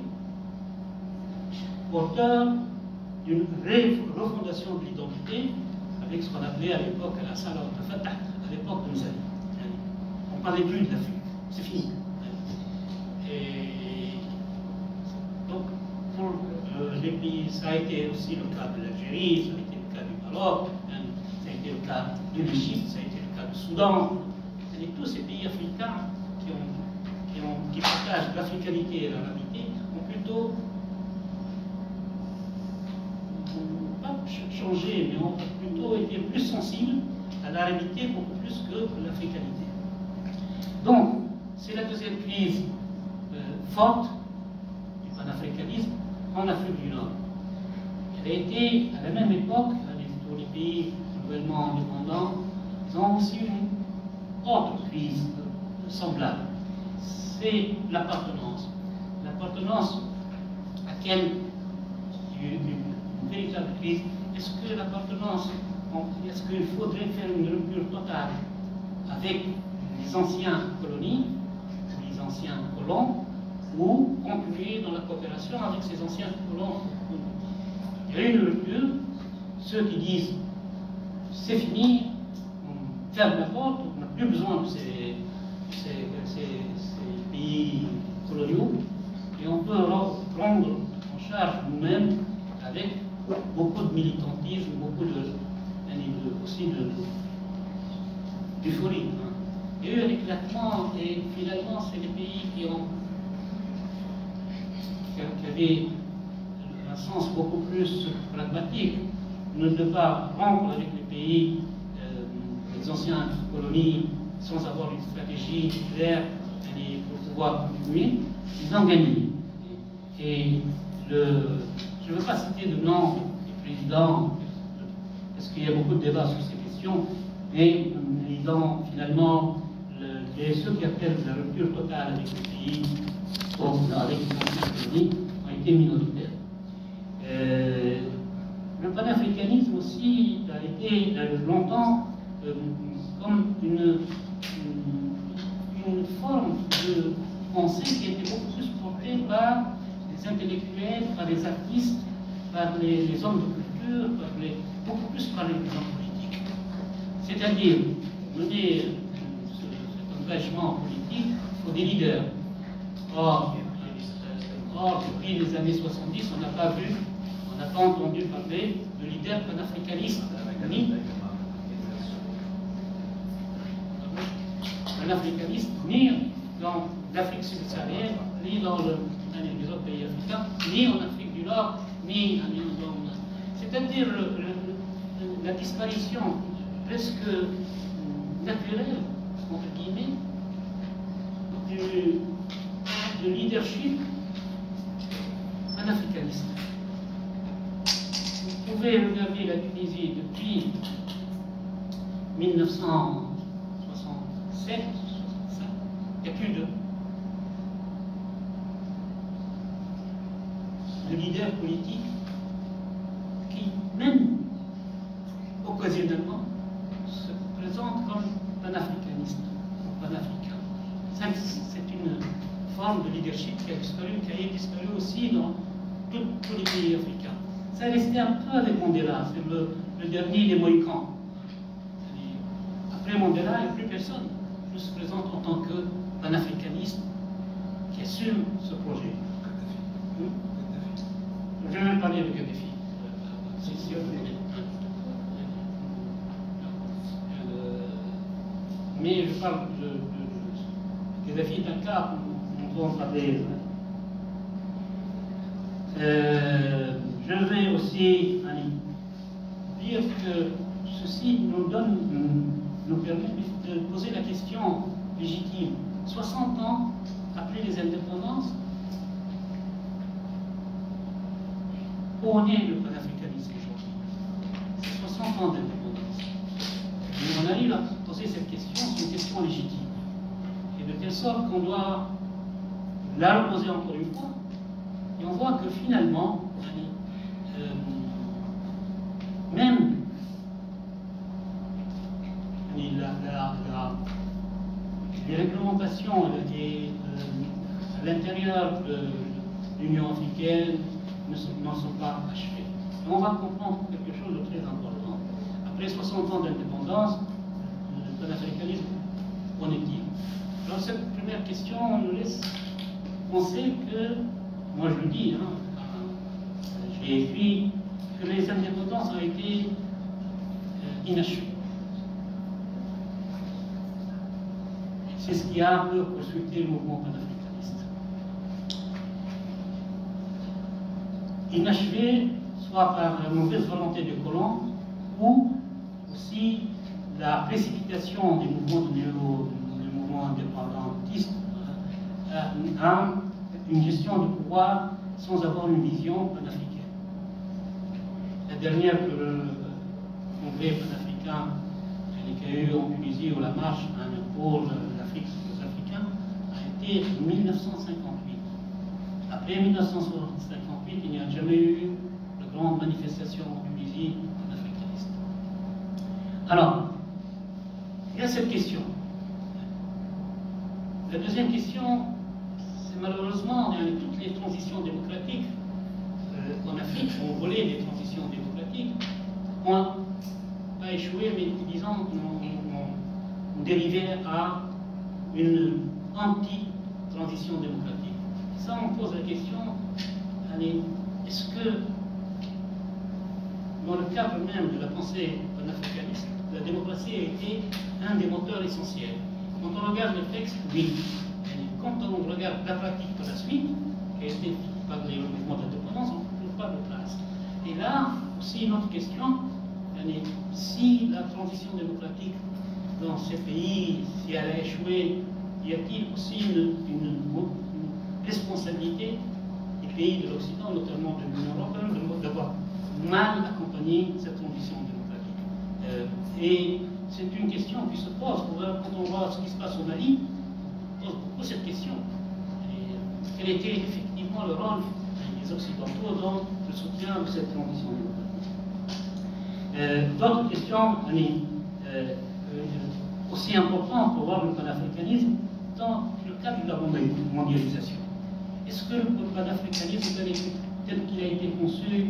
porteur d'une refondation de l'identité avec ce qu'on appelait à l'époque la Salah al-Fatah, à l'époque de Moussali. On ne parlait plus de l'Afrique, c'est fini. Et donc, pour les pays, ça a été aussi le cas de l'Algérie, ça a été le cas du Maroc, ça a été le cas de l'Égypte, ça a été le cas du Soudan. Et tous ces pays africains qui partagent l'africanité et l'arabité ont plutôt pas changé, mais ont plutôt été plus sensibles à l'arabité beaucoup plus que l'africanité. Donc, c'est la deuxième crise forte du panafricanisme en Afrique du Nord. Elle a été, à la même époque, pour les pays nouvellement indépendants, ils ont aussi une autre crise semblable. C'est l'appartenance. L'appartenance à quelle une véritable crise. Est-ce que l'appartenance, est-ce qu'il faudrait faire une rupture totale avec les anciens colonies, les anciens colons, ou conclure dans la coopération avec ces anciens colons? Il y a une rupture. Ceux qui disent c'est fini, on ferme la porte, on n'a plus besoin de ces pays coloniaux et on peut prendre en charge nous-mêmes avec beaucoup de militantisme, beaucoup aussi d'euphorie. Il y a eu un éclatement et finalement c'est les pays qui avaient un sens beaucoup plus pragmatique, ne pas rompre avec les pays, les anciennes colonies, sans avoir une stratégie claire pour pouvoir continuer. Ils ont gagné. Et je ne veux pas citer le nom du président, parce qu'il y a beaucoup de débats sur ces questions, mais ils ont finalement, ceux qui appellent la rupture totale avec les pays, avec les anciennes colonies, ont été minoritaires. Le panafricanisme aussi a été longtemps comme une forme de pensée qui était beaucoup plus portée par les intellectuels, par les artistes, par les hommes de culture, beaucoup plus par les hommes politiques. C'est-à-dire mener cet engagement politique pour des leaders. Or, depuis les années 70, on n'a pas entendu parler de leaders panafricanistes, ni dans l'Afrique subsaharienne, ni dans les autres pays africains, ni en Afrique du Nord, ni dans... C'est-à-dire la disparition presque naturelle, entre guillemets, du leadership panafricaniste. Vous pouvez regarder la Tunisie depuis 1967, il n'y a plus de leader politique qui, même occasionnellement, se présente comme panafricaniste, panafricain. C'est une forme de leadership qui a disparu aussi dans tous les pays africains. Ça restait un peu avec Mandela, c'est le dernier des Mohicans. Après Mandela, il n'y a plus personne qui se présente en tant que panafricaniste qui assume ce projet. Je vais même parler de Kadhafi. C'est sûr. Mais je parle de Kadhafi est un cas dont on va parler. Je vais aussi dire que ceci nous permet de poser la question légitime. 60 ans après les indépendances, où en est le panafricanisme aujourd'hui? C'est 60 ans d'indépendance. Et on arrive à poser cette question, c'est une question légitime. Et de telle sorte qu'on doit la reposer encore une fois, et on voit que finalement, même les réglementations à l'intérieur de l'Union africaine n'en sont pas achevées. Et on va comprendre quelque chose de très important. Après 60 ans d'indépendance, le panafricanisme, qu'en est-il? Alors cette première question nous laisse penser que, moi je le dis, j'ai écrit que les indépendances ont été inachevées. C'est ce qui a un peu consulté le mouvement panafricaniste. Inachevé, soit par la mauvaise volonté des colons, ou aussi la précipitation des mouvements indépendantistes à une gestion du pouvoir sans avoir une vision panafricaine. La dernière que le congrès panafricain qu'il y a eu en Tunisie ou la marche pour l'Afrique aux Africains a été en 1958. Après 1958, il n'y a jamais eu de grande manifestation en Tunisie panafricaniste. Alors, il y a cette question. La deuxième question, c'est malheureusement toutes les transitions démocratiques en Afrique, ont volé des transitions démocratiques, ont pas échoué, mais disons, ont dérivé à une anti-transition démocratique. Ça, on pose la question, est-ce que dans le cadre même de la pensée panafricaniste, la démocratie a été un des moteurs essentiels. Quand on regarde les textes, oui. Et quand on regarde la pratique par la suite, qui a été par les mouvements d'indépendance, on ne trouve pas de trace. Et là, aussi une autre question, si la transition démocratique dans ces pays, si elle a échoué, y a-t-il aussi une responsabilité des pays de l'Occident, notamment de l'Union européenne, d'avoir mal accompagné cette transition démocratique? Et c'est une question qui se pose quand on voit ce qui se passe au Mali, on pose beaucoup cette question. Quel était effectivement le rôle des Occidentaux dans le soutien de cette transition démocratique? D'autres questions aussi importantes pour voir le panafricanisme dans le cadre de la mondialisation. Est-ce que le panafricanisme tel qu'il a été conçu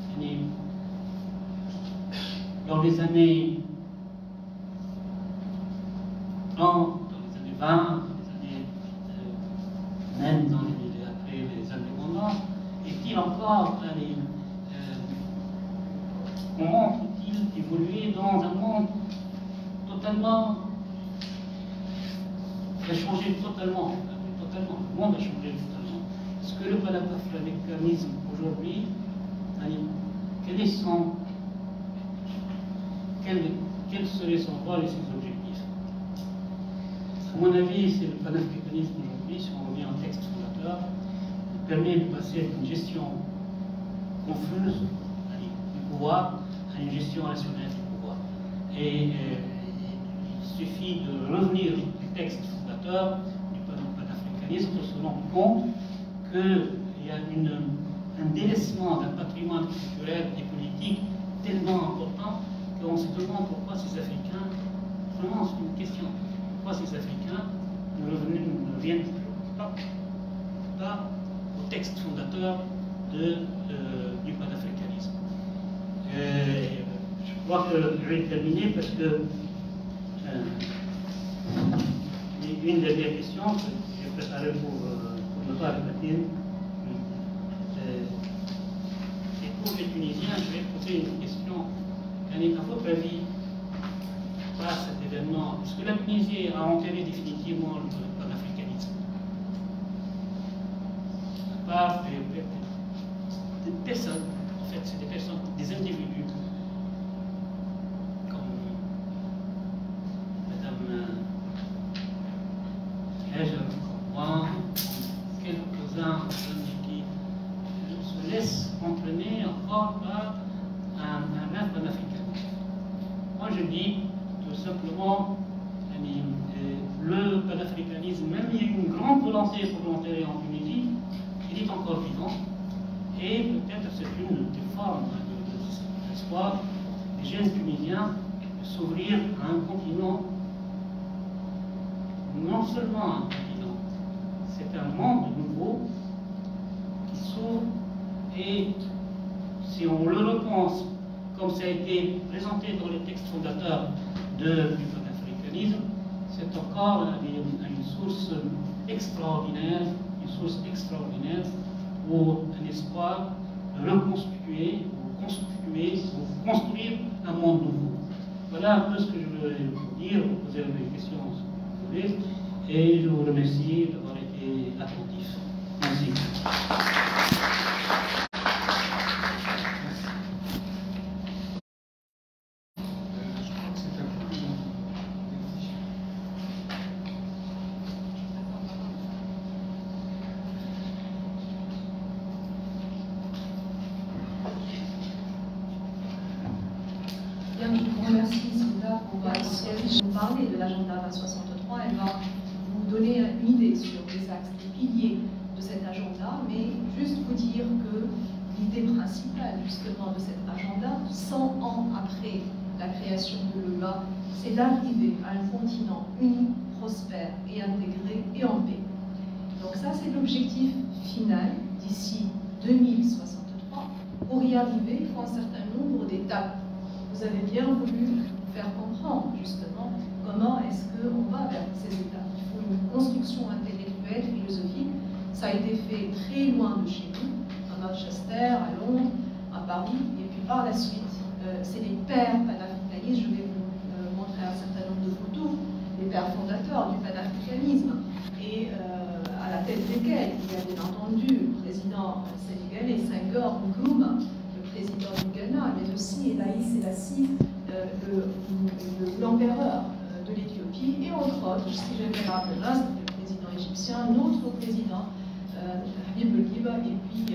dans les années 30, dans les années 20, dans les années, même dans les, après les indépendances, est-il encore comment peut-il évoluer dans un monde totalement qui a changé totalement, le monde a changé totalement. Est-ce que le panafricanisme aujourd'hui, quel serait son rôle et ses objectifs? À mon avis, c'est le panafricanisme aujourd'hui, si on revient au texte fondateur, permet de passer d'une gestion confuse du pouvoir à une gestion rationnelle du pouvoir. Et il suffit de revenir du texte fondateur du panafricanisme pour se rendre compte qu'il y a un délaissement d'un patrimoine culturel et politique tellement important qu'on se demande pourquoi ces Africains, vraiment c'est une question, pourquoi ces Africains ne reviennent pas au texte fondateur du panafricanisme. Je crois que je vais terminer parce que une dernière question que j'ai préparée pour ne pas répéter. Et pour les Tunisiens, je vais poser une question. À votre avis, par cet événement, est-ce que la Tunisie a enterré définitivement le panafricanisme? À part des personnes, en fait, c'est des personnes, des individus, comme Madame Hajar, comme moi, quelques-uns qui se laissent entraîner encore par un rêve panafricain. Moi je dis tout simplement le panafricanisme, même il y a une grande volonté pour l'enterrer en Tunisie, il est encore vivant et peut-être c'est une des formes de l'espoir des jeunes Tunisiens de s'ouvrir à un continent, non seulement un continent, c'est un monde nouveau qui s'ouvre et si on le repense comme ça a été présenté dans les textes fondateurs du panafricanisme, c'est encore une source extraordinaire pour un espoir de reconstituer, ou construire un monde nouveau. Voilà un peu ce que je voulais vous dire, vous poser des questions si vous voulez, et je vous remercie d'avoir été attentifs. Merci. Parler de l'agenda 2063, elle va vous donner une idée sur les axes, les piliers de cet agenda, mais juste vous dire que l'idée principale justement de cet agenda, 100 ans après la création de l'EUA, c'est d'arriver à un continent uni, prospère et intégré et en paix. Donc ça c'est l'objectif final d'ici 2063. Pour y arriver, il faut un certain nombre d'étapes. Vous avez bien voulu faire comprendre justement comment est-ce qu'on va vers ces étapes. Il faut une construction intellectuelle, philosophique. Ça a été fait très loin de chez nous, à Manchester, à Londres, à Paris, et puis par la suite, c'est les pères panafricanistes. Je vais vous montrer un certain nombre de photos, les pères fondateurs du panafricanisme, et à la tête desquels il y a bien entendu le président sénégalais Senghor Nkrumah, le président du Ghana, mais aussi Haïlé Sélassie, l'empereur de l'Éthiopie, et entre autres, si je vais rappeler le président égyptien, notre président Habib Bourguiba, et puis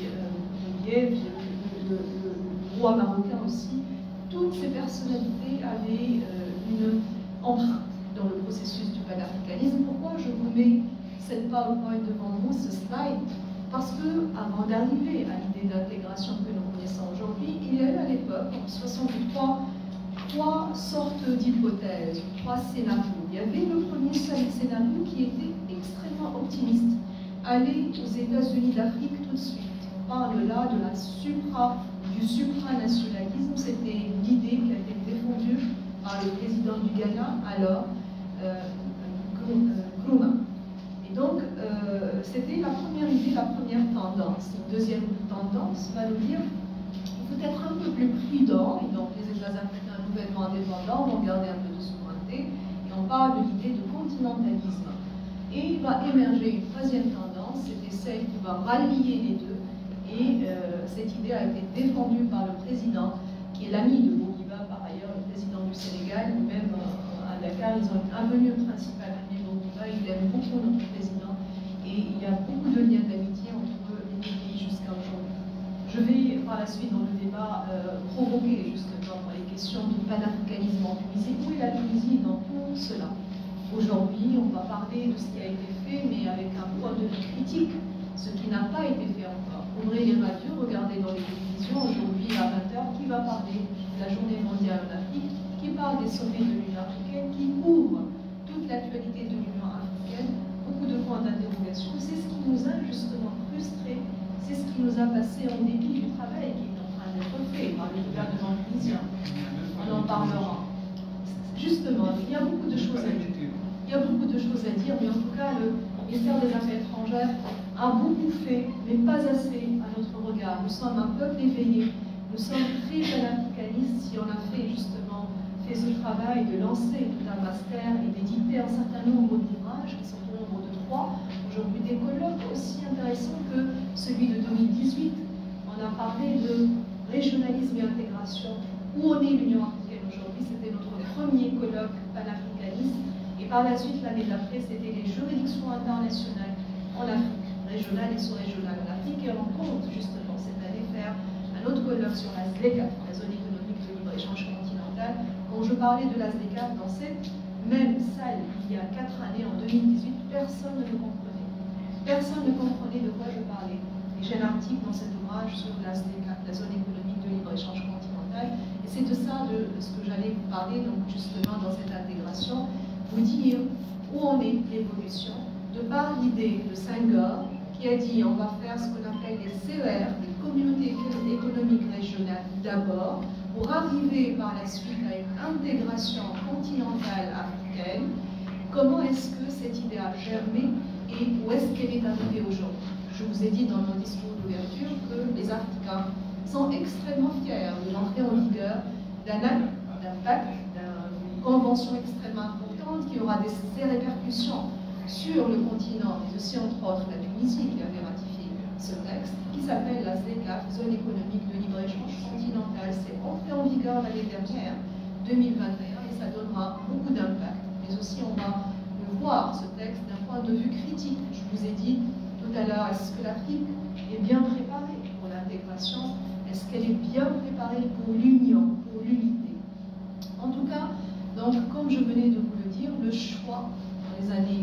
le roi marocain aussi. Toutes ces personnalités avaient une empreinte dans le processus du panafricanisme. Pourquoi je vous mets cette PowerPoint devant vous, ce slide? Parce que, avant d'arriver à l'idée d'intégration que nous connaissons aujourd'hui, il y a eu à l'époque, en 1963, trois sortes d'hypothèses, trois scénarios. Il y avait le premier scénario qui était extrêmement optimiste. Aller aux États-Unis d'Afrique tout de suite. On parle là du supranationalisme. C'était l'idée qui a été défendue par le président du Ghana, alors Nkrumah. Et donc, c'était la première idée, la première tendance. Une deuxième tendance va nous dire qu'il faut être un peu plus prudent, et donc les États africains nouvellement indépendants vont garder un peu de souveraineté, et on parle de l'idée de continentalisme. Et il va émerger une troisième tendance, c'était celle qui va rallier les deux, et cette idée a été défendue par le président, qui est l'ami de Bourguiba par ailleurs, le président du Sénégal, même à Dakar, ils ont une avenue principale à Bourguiba, il aime beaucoup notre président, et il y a beaucoup de liens d'amitié entre les deux pays jusqu'à aujourd'hui. Je vais par la suite dans le débat provoquer justement les questions du panafricanisme en Tunisie. Où est la Tunisie dans tout cela? Aujourd'hui, on va parler de ce qui a été fait, mais avec un point de vue critique, ce qui n'a pas été fait encore. Ouvrez les radios, regardez dans les télévisions, aujourd'hui à 20h, qui va parler de la journée mondiale en Afrique, qui parle des sommets de l'Union africaine, qui couvre toute l'actualité de l'Union africaine, beaucoup de points d'interrogation. C'est ce qui nous a justement frustrés, c'est ce qui nous a passé en dépit du travail qui est en train d'être fait par le gouvernement tunisien. On en parlera. Justement, il y a beaucoup de choses à dire. Il y a beaucoup de choses à dire, mais en tout cas, le ministère des Affaires étrangères a beaucoup fait, mais pas assez à notre regard. Nous sommes un peuple éveillé, nous sommes très panafricanistes. Si on a fait ce travail de lancer tout un master et d'éditer un certain nombre d'ouvrages, qui sont au nombre de 3, aujourd'hui des colloques aussi intéressants que celui de 2018. On a parlé de régionalisme et intégration. Où en est l'Union africaine aujourd'hui? C'était notre premier colloque panafricaniste. Et par la suite, l'année d'après, c'était les juridictions internationales en Afrique, régionales et sous-régionales en Afrique. Et on compte justement cette année faire un autre colloque sur la ZLECAf, la zone économique de libre-échange continental. Quand je parlais de la ZLECAf dans cette même salle, il y a 4 années, en 2018, personne ne le comprenait. Personne ne comprenait de quoi je parlais. Et j'ai un article dans cet ouvrage sur la ZLECAf, la zone économique de libre-échange continental. Et c'est de ça, de ce que j'allais vous parler, donc justement dans cette intégration, vous dire où en est l'évolution, de par l'idée de Senghor, qui a dit on va faire ce qu'on appelle les CER, les communautés économiques régionales d'abord, pour arriver par la suite à une intégration continentale africaine. Comment est-ce que cette idée a germé et où est-ce qu'elle est arrivée aujourd'hui? Je vous ai dit dans mon discours d'ouverture que les Africains sont extrêmement fiers de l'entrée en vigueur d'un pacte, d'une convention extrêmement importante qui aura des répercussions sur le continent, mais aussi entre autres la Tunisie qui avait ratifié ce texte, qui s'appelle la ZLECAf, zone économique de libre-échange continentale. C'est entré en vigueur l'année dernière, 2021, et ça donnera beaucoup d'impact. Mais aussi on va le voir, ce texte, d'un point de vue critique. Je vous ai dit tout à l'heure, est-ce que l'Afrique est bien préparée pour l'intégration? Est-ce qu'elle est bien préparée pour l'union, pour l'unité? En tout cas, donc, comme je venais de vous le dire, le choix dans les années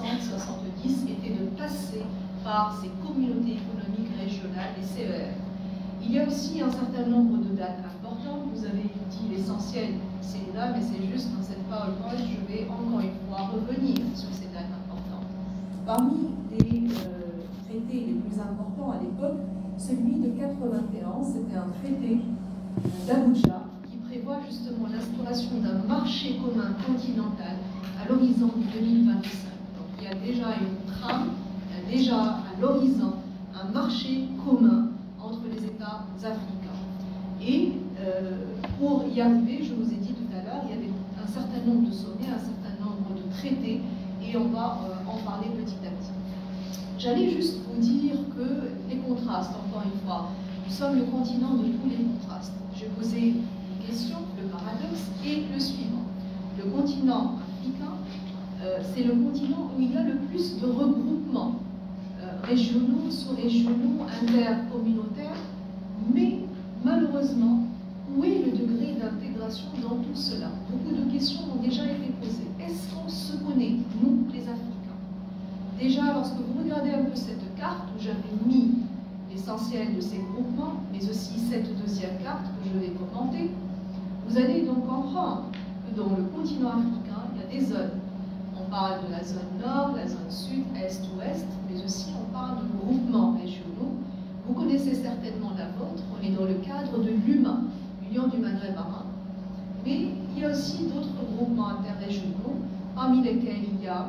60-70 était de passer par ces communautés économiques régionales, les CER. Il y a aussi un certain nombre de dates importantes. Vous avez dit l'essentiel, c'est là, mais c'est juste dans cette PowerPoint, je vais encore une fois revenir sur ces dates importantes. Parmi les traités les plus importants à l'époque, celui de 91, c'était un traité d'Abuja qui prévoit justement l'instauration d'un marché commun continental à l'horizon de 2025. Donc il y a déjà une trame, il y a déjà à l'horizon un marché commun entre les États africains. Et pour y arriver, je vous ai dit tout à l'heure, il y avait un certain nombre de sommets, un certain nombre de traités, et on va en parler petit à petit. J'allais juste vous dire que les contrastes, encore une fois, nous sommes le continent de tous les contrastes. J'ai posé une question, le paradoxe, et le suivant. Le continent africain, c'est le continent où il y a le plus de regroupements régionaux, sous-régionaux, intercommunautaires, mais malheureusement, où est le degré d'intégration dans tout cela? Beaucoup de questions ont déjà été posées. Est-ce qu'on se connaît, nous, les Africains? Déjà, lorsque vous regardez un peu cette carte, où j'avais mis l'essentiel de ces groupements, mais aussi cette deuxième carte que je vais commenter, vous allez donc comprendre que dans le continent africain, il y a des zones. On parle de la zone nord, la zone sud, est, ouest, mais aussi on parle de groupements régionaux. Vous connaissez certainement la vôtre, on est dans le cadre de l'UMA, Union du Maghreb arabe, mais il y a aussi d'autres groupements interrégionaux, parmi lesquels il y a,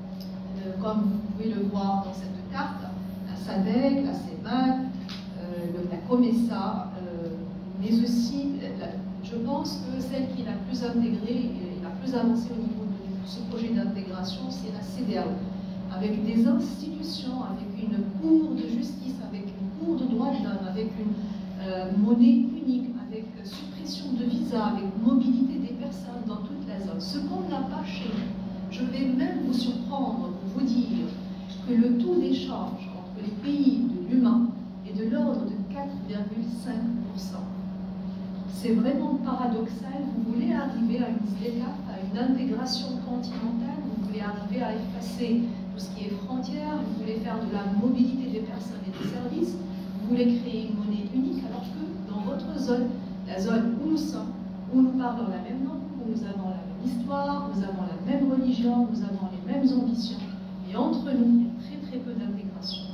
comme vous pouvez le voir dans cette carte, la SADC, la CEMAC, la COMESA, mais aussi, je pense que celle qui est la plus intégrée et la plus avancée au niveau de ce projet d'intégration, c'est la CEDEAO, avec des institutions, avec une cour de justice, avec une cour de droits de l'homme, avec une monnaie unique, avec suppression de visas, avec mobilité des personnes dans toute la zone. Ce qu'on n'a pas chez nous. Je vais même vous surprendre pour vous dire que le taux d'échange entre les pays de l'humain est de l'ordre de 4,5%. C'est vraiment paradoxal. Vous voulez arriver à une ZLECA, à une intégration continentale, vous voulez arriver à effacer tout ce qui est frontières, vous voulez faire de la mobilité des personnes et des services, vous voulez créer une monnaie unique, alors que dans votre zone, la zone où nous sommes, où nous parlons la même langue, où nous avons la même histoire, nous avons la même religion, nous avons les mêmes ambitions, et entre nous, il y a très très peu d'intégration.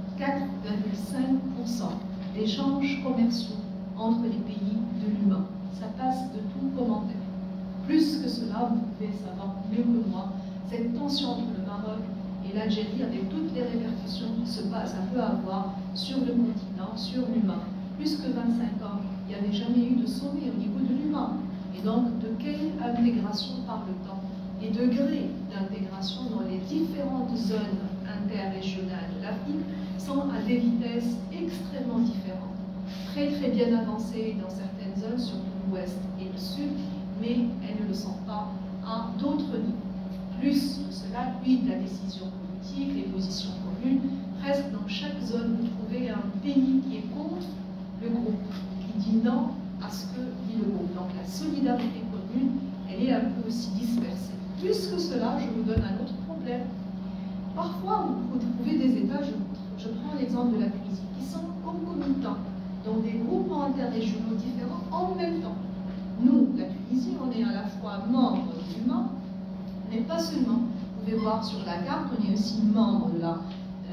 4,5% d'échanges commerciaux entre les pays de l'humain. Ça passe de tout commentaire. Plus que cela, vous pouvez savoir mieux que moi, cette tension entre le Maroc et l'Algérie, avec toutes les répercussions que ça peut avoir sur le continent, sur l'humain. Plus que 25 ans, il n'y avait jamais eu de sommet au niveau de l'humain. Et donc, de quelle intégration parle-t-on? Les degrés d'intégration dans les différentes zones interrégionales de l'Afrique sont à des vitesses extrêmement différentes. Très très bien avancées dans certaines zones, surtout l'ouest et le sud, mais elles ne le sont pas à d'autres niveaux. Plus que cela, puis de la décision politique, les positions communes, presque dans chaque zone, vous trouvez un pays qui est contre le groupe, qui dit non à ce que dit le groupe. Donc la solidarité commune, elle est un peu aussi dispersée. Plus que cela, je vous donne un autre problème. Parfois, vous trouvez des États, je prends l'exemple de la Tunisie, qui sont concomitants, dans des groupements interrégionaux différents en même temps. Nous, la Tunisie, on est à la fois membre de l'UMA, mais pas seulement. Vous pouvez voir sur la carte, on est aussi membre de la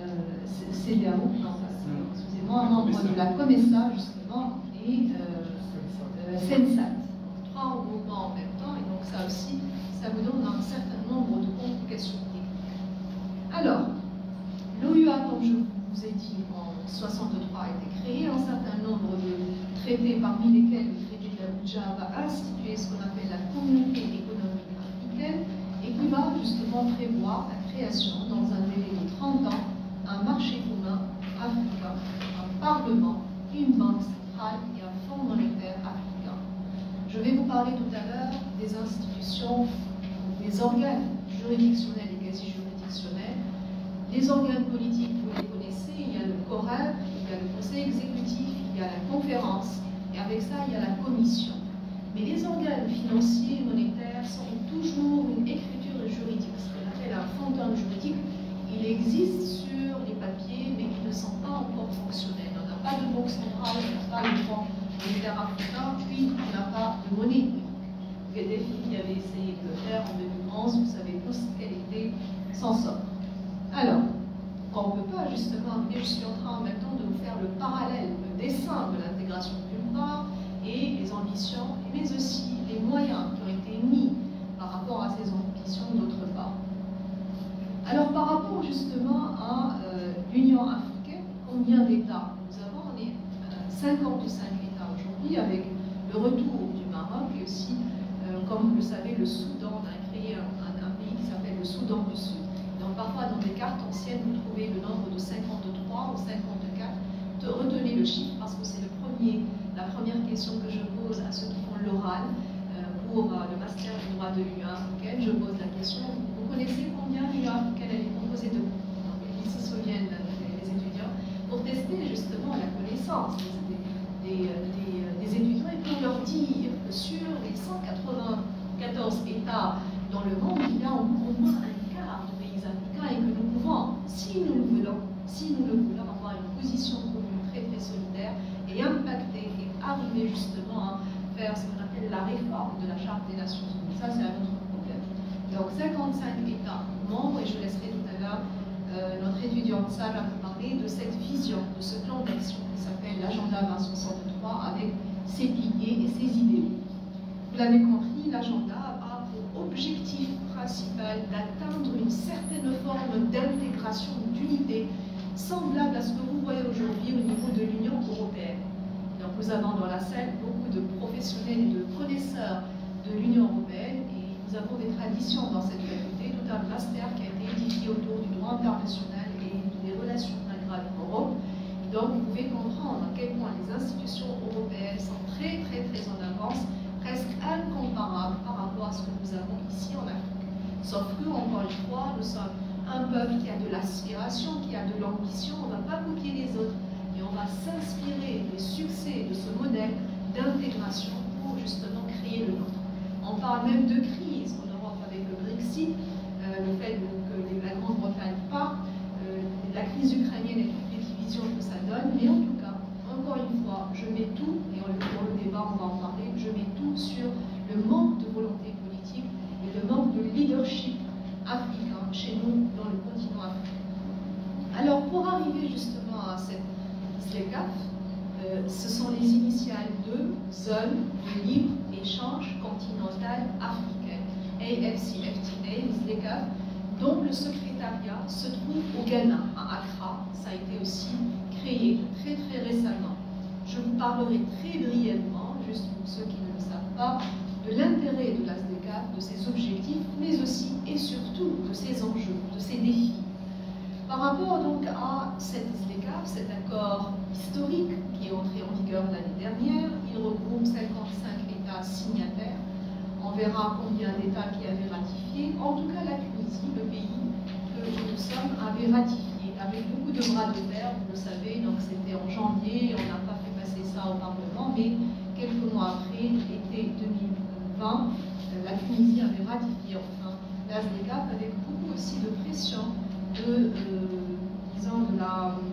CEDEAO, excusez-moi, membre de la COMESA, justement, et SENSAT. Trois groupements en même temps, et donc ça aussi, ça vous donne un certain nombre de complications techniques. Alors, l'OUA, comme je vous ai dit, en 1963 a été créé, un certain nombre de traités, parmi lesquels le traité d'Abuja va instituer ce qu'on appelle la communauté économique africaine, et qui va justement prévoir la création, dans un délai de 30 ans, un marché commun africain, un parlement, une banque centrale et un fonds monétaire africain. Je vais vous parler tout à l'heure des institutions, des organes juridictionnels et quasi-juridictionnels. Les organes politiques, vous les connaissez, il y a le COREP, il y a le Conseil exécutif, il y a la conférence, et avec ça, il y a la commission. Mais les organes financiers et monétaires sont toujours une écriture juridique, ce qu'on appelle un fondement juridique. Il existe sur les papiers, mais qui ne sont pas encore fonctionnels. On n'a pas de banque centrale, on n'a pas de fonds monétaire africain, puis on n'a pas de monnaie. Gaddafi qui avait essayé de le faire en 2011, vous savez tous quel était son sort. Alors, on ne peut pas justement, et je suis en train en même temps de vous faire le parallèle, le dessin de l'intégration d'une part, et les ambitions, mais aussi les moyens qui ont été mis par rapport à ces ambitions d'autre part. Alors par rapport justement à l'Union africaine, combien d'États nous avons? On est 55 États aujourd'hui. aujourd'hui avec le retour du Maroc et aussi, comme vous le savez, le Soudan a créé un pays qui s'appelle le Soudan du Sud. Donc parfois dans des cartes anciennes, vous trouvez le nombre de 53 ou 54. Retenez le chiffre parce que c'est la première question que je pose à ceux qui font l'oral pour le master du droit de l'Union africaine. Je pose la question, vous connaissez combien l'Union africaine elle est composée de? Donc ils se souviennent, les étudiants, pour tester justement la connaissance des étudiants et pour leur dire que sur les 194 États dans le monde, il y a au moins un quart de pays africains et que nous pouvons, si nous le voulons, avoir une position commune très très solidaire et impacter et arriver justement à faire ce qu'on appelle la réforme de la Charte des Nations Unies. Ça, c'est un autre problème. Donc 55 États membres, et je laisserai tout à l'heure notre étudiante Sarah vous parler de cette vision, de ce plan d'action qui s'appelle l'agenda 2063 avec ses piliers et ses idées. Vous l'avez compris, l'agenda a pour objectif principal d'atteindre une certaine forme d'intégration, d'unité, semblable à ce que vous voyez aujourd'hui au niveau de l'Union européenne. Donc nous avons dans la salle beaucoup de professionnels et de connaisseurs de l'Union européenne et nous avons des traditions dans cette faculté, tout un master qui a été édifié autour du droit international et des relations Maghreb-Europe. Donc vous pouvez comprendre à quel point les institutions européennes sont très en avance, presque incomparables par rapport à ce que nous avons ici en Afrique. Sauf que, encore une fois, nous sommes un peuple qui a de l'aspiration, qui a de l'ambition, on ne va pas copier les autres, mais on va s'inspirer des succès de ce modèle d'intégration pour justement créer le nôtre. On parle même de crise en Europe avec le Brexit, le fait que la Grande-Bretagne part, la crise ukrainienne et toutes les divisions que ça donne, mais en tout cas, encore une fois, je mets tout, et dans le débat on va en parler, je mets tout sur le manque de volonté politique et le manque de leadership africain chez nous dans le continent africain. Alors pour arriver justement à cette ZLECAf, ce sont les initiales de Zone de libre-échange continentale africaine, AFCFTA, ZLECAf, dont le secrétariat se trouve au Ghana, à Accra. Ça a été aussi créé très récemment. Je vous parlerai très brièvement, juste pour ceux qui ne le savent pas, de l'intérêt de la ZLECAf, de ses objectifs, mais aussi et surtout de ses enjeux, de ses défis. Par rapport donc à cette ZLECAf, cet accord historique qui est entré en vigueur l'année dernière, il regroupe 55 États signataires. On verra combien d'États qui avaient ratifié. En tout cas, la Tunisie, le pays que nous sommes, avait ratifié avec beaucoup de bras de fer, vous le savez. Donc c'était en janvier, on n'a pas fait passer ça au Parlement, mais quelques mois après, l'été 2020, la Tunisie avait ratifié enfin la ZLECAf avec beaucoup aussi de pression disons, du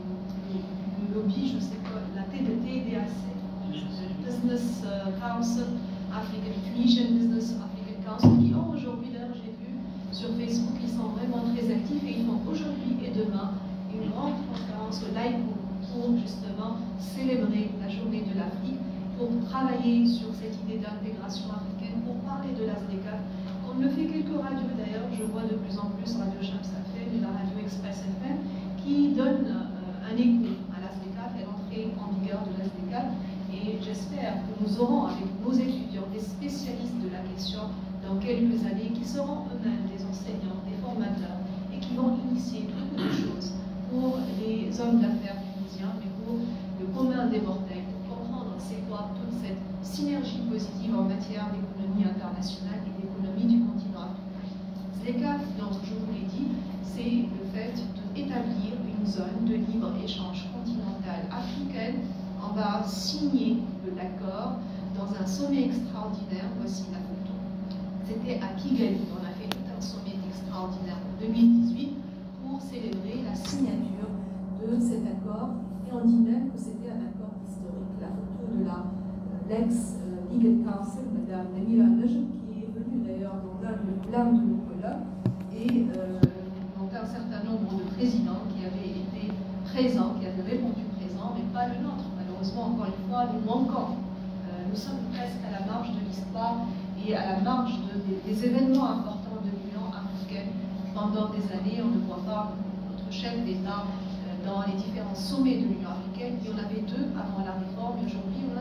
lobby, je ne sais pas, la TDAC, Business Council African, Tunisian Business African Council, qui ont aujourd'hui, d'ailleurs j'ai vu sur Facebook, ils sont vraiment très actifs et ils font aujourd'hui et demain une grande conférence au Laïco pour justement célébrer la journée de l'Afrique, pour travailler sur cette idée d'intégration africaine, pour parler de la ZLECAf. On le fait quelques radios d'ailleurs, je vois de plus en plus Radio Shams FM et la Radio Express FM qui donnent un écho à la ZLECAf et l'entrée en vigueur de la ZLECAf. Et j'espère que nous aurons avec nos étudiants des spécialistes de la question dans quelques années qui seront eux-mêmes des enseignants, des formateurs et qui vont initier beaucoup de choses pour les hommes d'affaires tunisiens mais pour le commun des mortels, pour comprendre c'est quoi toute cette synergie positive en matière d'économie internationale et d'économie du continent africain. ZLECAf, donc je vous l'ai dit, c'est le fait d'établir une zone de libre-échange continentale africaine. On va signer l'accord dans un sommet extraordinaire. Voici la photo. C'était à Kigali. On a fait tout un sommet extraordinaire en 2018 pour célébrer la signature de cet accord. Et on dit même que c'était un accord historique. La photo de l'ex-Legal Counsel, Madame Namira Najm, qui est venue d'ailleurs dans l'un de nos colloques, et donc un certain nombre de présidents qui avaient été présents, qui avaient répondu présents, mais pas le nôtre. Malheureusement, encore une fois, nous manquons. Nous sommes presque à la marge de l'histoire et à la marge des événements importants de l'Union africaine. Pendant des années, on ne voit pas notre chef d'État dans les différents sommets de l'Union africaine. Il y en avait deux avant la réforme, et aujourd'hui, on n'a qu'un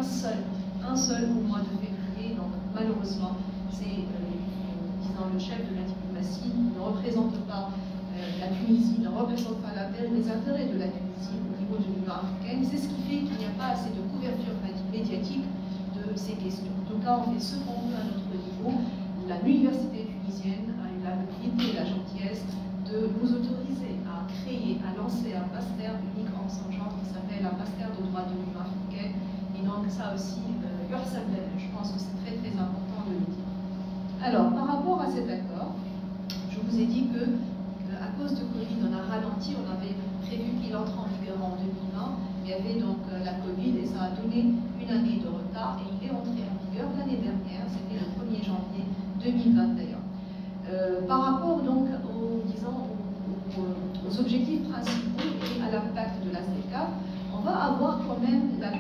un seul au mois de février. Donc malheureusement, c'est disons le chef de la diplomatie ne représente pas la Tunisie, ne représente pas les intérêts de la Tunisie au niveau de l'Union africaine. C'est ce qui fait qu'il n'y a pas assez de couverture médiatique de ces questions. En tout cas, on fait ce qu'on veut à notre niveau. L'université tunisienne a eu l'amabilité et la gentillesse de nous autoriser à créer, à lancer un master unique en son genre qui s'appelle un master de droit de l'Union africaine. Et donc ça aussi, je pense que c'est très très important de le dire. Alors, par rapport à cet accord, je vous ai dit que à cause de Covid, on a ralenti, on avait prévu qu'il entre en vigueur en 2020. Il y avait donc la Covid et ça a donné une année de retard et il est entré en vigueur l'année dernière, c'était le 1er janvier 2021. Par rapport donc aux objectifs principaux et à l'impact de la ZLECAf, on va avoir quand même le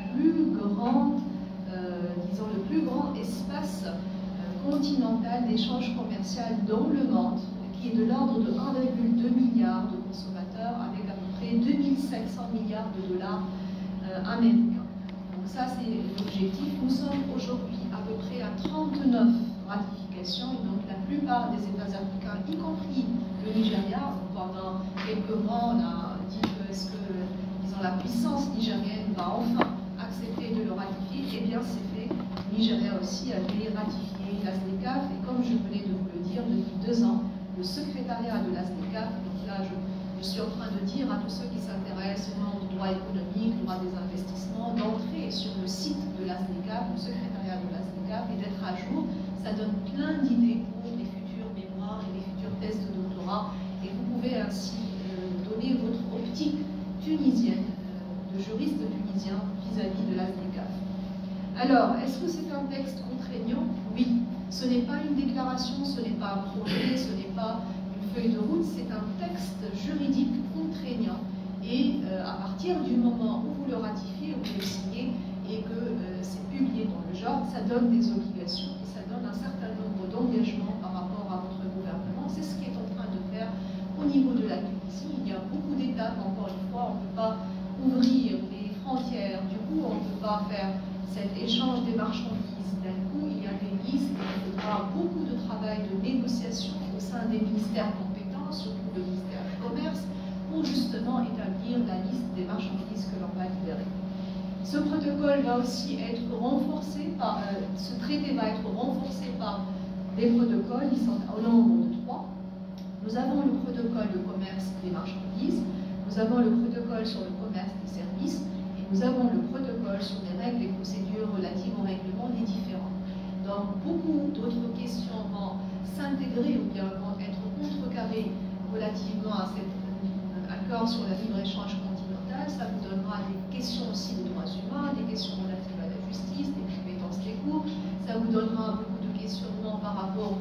plus grand espace continental d'échange commercial dans le monde, qui est de l'ordre de 1,2 milliard de consommateurs avec à peu près 2500 milliards de dollars américains. Donc ça, c'est l'objectif. Nous sommes aujourd'hui à peu près à 39 ratifications, et donc la plupart des États africains, y compris le Nigeria. Pendant quelques mois, on a dit que est-ce que la puissance nigérienne va enfin accepter de le ratifier. Eh bien, c'est fait. Le Nigeria aussi avait ratifié la ZLECAf, et comme je venais de vous le dire, depuis 2 ans, le secrétariat de la ZLECAf, donc là je suis en train de dire à tous ceux qui s'intéressent au droit économique, au droit des investissements, d'entrer sur le site de la ZLECAf, le secrétariat de la ZLECAF, et d'être à jour. Ça donne plein d'idées pour les futurs mémoires et les futurs thèses de doctorat, et vous pouvez ainsi donner votre optique tunisienne, de juriste tunisien vis-à-vis de la ZLECAf. Alors, est-ce que c'est un texte contraignant? Oui. Ce n'est pas une déclaration, ce n'est pas un projet, ce n'est pas une feuille de route, c'est un texte juridique contraignant. Et à partir du moment où vous le ratifiez, où vous le signez, et que c'est publié dans le genre, ça donne des obligations et ça donne un certain nombre d'engagements par rapport à votre gouvernement. C'est ce qui est en train de faire au niveau de la Tunisie. Il y a beaucoup d'étapes, encore une fois, on ne peut pas ouvrir les frontières, du coup on ne peut pas faire cet échange des marchandises. D'un coup, il y a des listes, il faudra beaucoup de travail de négociation au sein des ministères compétents, surtout le ministère du Commerce, pour justement établir la liste des marchandises que l'on va libérer. Ce protocole va aussi être renforcé par, ce traité va être renforcé par des protocoles, ils sont au nombre de 3. Nous avons le protocole de commerce des marchandises, nous avons le protocole sur le commerce des services, et nous avons le protocole sur les règles et procédures relatives au règlement des différends. Donc beaucoup d'autres questions vont s'intégrer ou bien vont être contrecarrées relativement à cet accord sur la libre-échange continental. Ça vous donnera des questions aussi de droits humains, des questions relatives à la justice, des compétences des cours. Ça vous donnera beaucoup de questionnements par rapport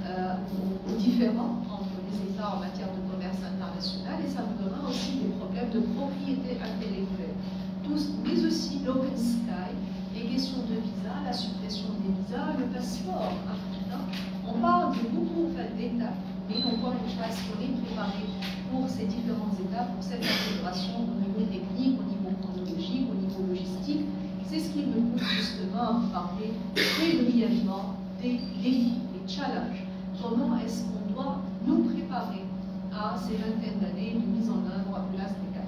aux différends entre les États en matière de commerce international, et ça vous donnera aussi des problèmes de propriété intellectuelle. Mais aussi l'Open Sky, les questions de visa, la suppression des visas, le passeport africain. On parle de beaucoup d'étapes, mais encore une fois, est-ce qu'on est préparé pour ces différentes étapes, pour cette intégration au niveau technique, au niveau chronologique, au niveau logistique? C'est ce qui me pousse justement à vous parler très brièvement des défis, des challenges. Comment est-ce qu'on doit nous préparer à ces vingtaines d'années de mise en œuvre de la ZLECAf?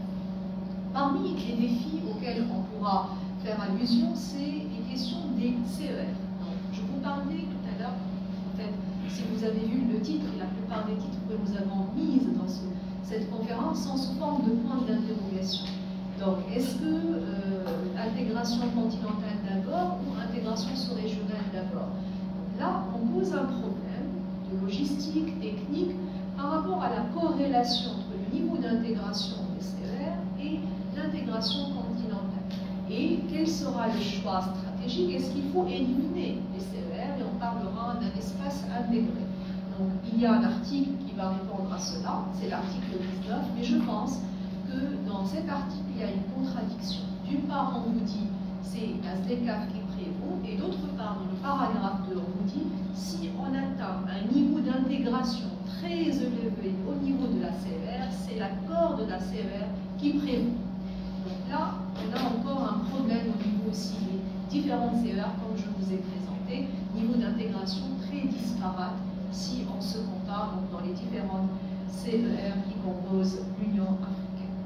Parmi les défis auxquels on pourra faire allusion, c'est les questions des CER. Donc, je vous parlais tout à l'heure, peut-être si vous avez vu le titre, la plupart des titres que nous avons mis dans cette conférence sont sous forme de points d'interrogation. Donc, est-ce que intégration continentale d'abord ou intégration sous-régionale d'abord? Là, on pose un problème de logistique, technique, par rapport à la corrélation entre le niveau d'intégration des CER et l'intégration continentale. Et quel sera le choix stratégique? Est-ce qu'il faut éliminer les CER? Et on parlera d'un espace intégré. Donc, il y a un article qui va répondre à cela, c'est l'article 19, mais je pense que dans cet article, il y a une contradiction. D'une part, on vous dit c'est la ZLECAf qui prévaut, et d'autre part, dans le paragraphe 2, on vous dit si on atteint un niveau d'intégration très élevé au niveau de la CER, c'est l'accord de la CER qui prévaut. Donc là, on a encore un problème au niveau aussi des différentes CER, comme je vous ai présenté, niveau d'intégration très disparate si on se compare donc, dans les différentes CER qui composent l'Union africaine.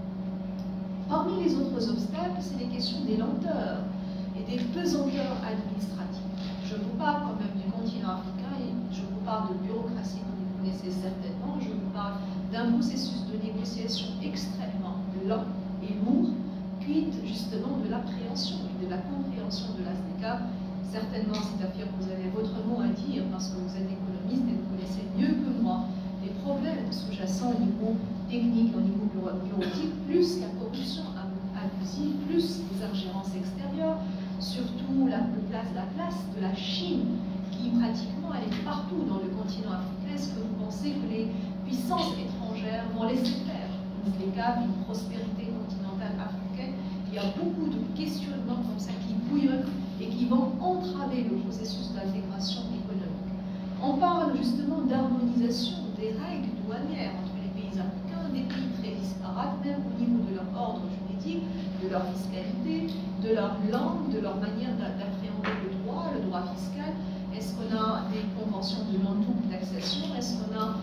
Parmi les autres obstacles, c'est les questions des lenteurs et des pesanteurs administratives. Je vous parle quand même du continent africain et je vous parle de bureaucratie que vous connaissez certainement. Je vous parle d'un processus de négociation extrêmement lent et lourd, quitte justement de l'appréhension et de la compréhension de l'ASDECA. Certainement, c'est-à-dire que vous avez votre mot à dire parce que vous êtes économiste et vous connaissez mieux que moi les problèmes sous-jacents au niveau technique, au niveau bureautique, plus la corruption abusive, plus les ingérences extérieures, surtout la place de la Chine, qui pratiquement elle est partout dans le continent africain. Est-ce que vous pensez que les puissances étrangères vont laisser faire les cas d'une prospérité continentale africaine? Il y a beaucoup de questionnements comme ça qui bouillonnent et qui vont entraver le processus d'intégration économique. On parle justement d'harmonisation des règles douanières entre les pays africains, des pays très disparates, même au niveau de leur ordre juridique, de leur fiscalité, de leur langue, de leur manière d'appréhender le droit fiscal. Est-ce qu'on a des conventions de non-double taxation? Est-ce qu'on a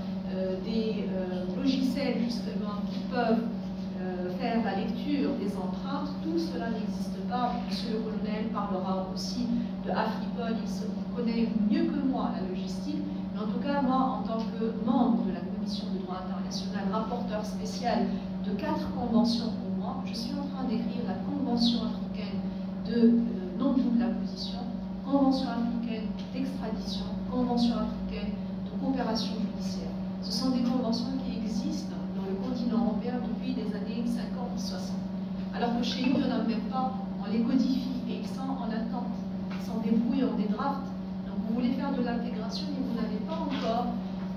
des logiciels justement qui peuvent faire la lecture des empreintes? Tout cela n'existe pas. Monsieur le colonel parlera aussi de Afripol, il se connaît mieux que moi la logistique. Mais en tout cas, moi, en tant que membre de la Commission de droit international, rapporteur spécial de 4 conventions pour moi, je suis en train d'écrire la Convention africaine de non-double imposition, Convention africaine d'extradition, Convention africaine de coopération judiciaire. Ce sont des conventions qui existent dans le continent européen depuis les années 50-60. Alors que chez nous, il n'y en a même pas, on les codifie et ils sont en attente, ils sont débrouillés en des drafts. Donc vous voulez faire de l'intégration et vous n'avez pas encore,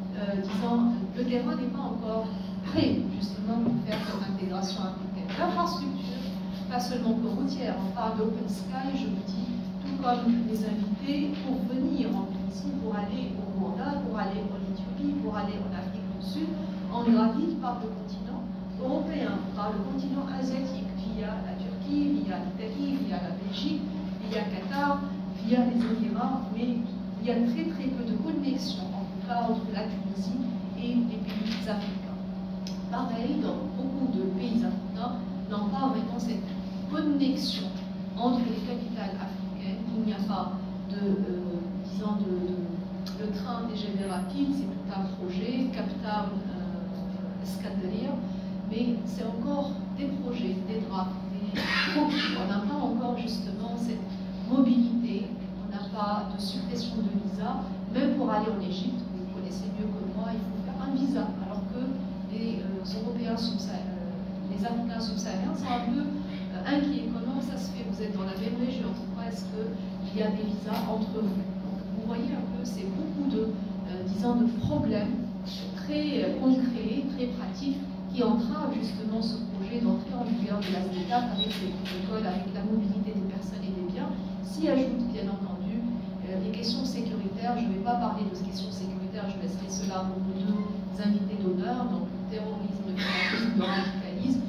disons, le terrain n'est pas encore prêt justement pour faire cette intégration africaine. L'infrastructure, pas seulement que routière, on parle d'open sky, je vous dis, tout comme les invités pour venir en Tunisie, pour aller au Rwanda, pour aller en Éthiopie, pour aller en Afrique du Sud, on gravite par le continent européen, par le continent asiatique, via la Turquie, via l'Italie, via la Belgique, via Qatar, via les Émirats, mais il y a très peu de connexion, en tout cas entre la Tunisie et les pays africains. Pareil, dans beaucoup de pays africains, n'ont pas vraiment cette connexion entre les capitales africaines. Il n'y a pas de, disons, le train TGV rapide, c'est tout un projet, Cape Town, Escadaria, mais c'est encore des projets, des drafts, on n'a pas encore justement cette mobilité, on n'a pas de suppression de visa, même pour aller en Égypte, vous connaissez mieux que moi, il faut faire un visa, alors que les Européens les Africains subsahariens sont un peu inquiets. Comment ça se fait? Vous êtes dans la même région, pourquoi est-ce qu'il y a des visas entre vous? Donc, vous voyez un peu, c'est beaucoup de, disons, de problèmes très concrets, très pratiques, qui entravent justement ce projet d'entrée en vigueur de l'ASDECA avec les protocoles, avec la mobilité des personnes et des biens. S'y ajoutent bien entendu les questions sécuritaires. Je ne vais pas parler de questions sécuritaires, je laisserai cela pour nos 2 invités d'honneur, donc le terrorisme, le radicalisme,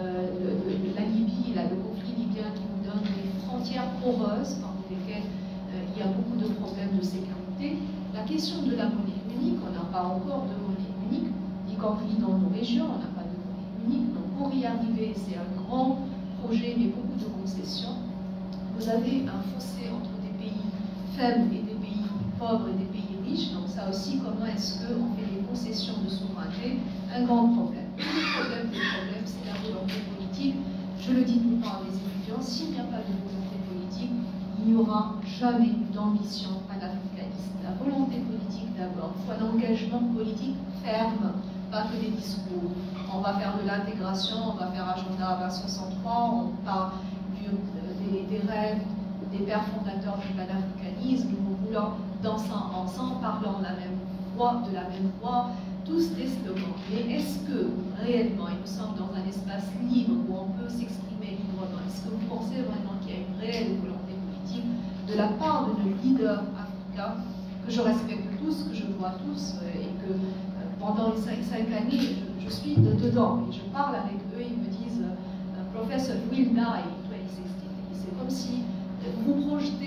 la Libye, le conflit libyen qui nous donne des frontières poreuses, parmi lesquelles il y a beaucoup de problèmes de sécurité. La question de la monnaie unique, on n'a pas encore de monnaie unique, y compris dans nos régions, on n'a pas de monnaie unique. Donc pour y arriver, c'est un grand projet, mais beaucoup de concessions. Vous avez un fossé entre des pays faibles et des pays pauvres et des pays riches. Donc ça aussi, comment est-ce qu'on fait des concessions de souveraineté? Un grand problème. Le problème des problèmes, c'est la volonté politique. Je le dis tout le temps à mes étudiants, s'il n'y a pas de volonté politique, il n'y aura jamais d'ambition panafricaniste. La volonté politique d'abord, il faut un engagement politique ferme, pas que des discours. On va faire de l'intégration, on va faire Agenda 2063, on parle des rêves des pères fondateurs du panafricanisme, nous voulons danser ensemble, parlant la même voix, de la même voix, tous des slogans. Mais est-ce que réellement, et nous sommes dans un espace libre où on peut s'exprimer librement, est-ce que vous pensez vraiment qu'il y a une réelle volonté politique de la part de nos leaders africains, que je respecte tous, que je vois tous, et que pendant les 5 années, je suis dedans, et je parle avec eux, ils me disent, Professor will die in 2016. C'est comme si vous vous projetez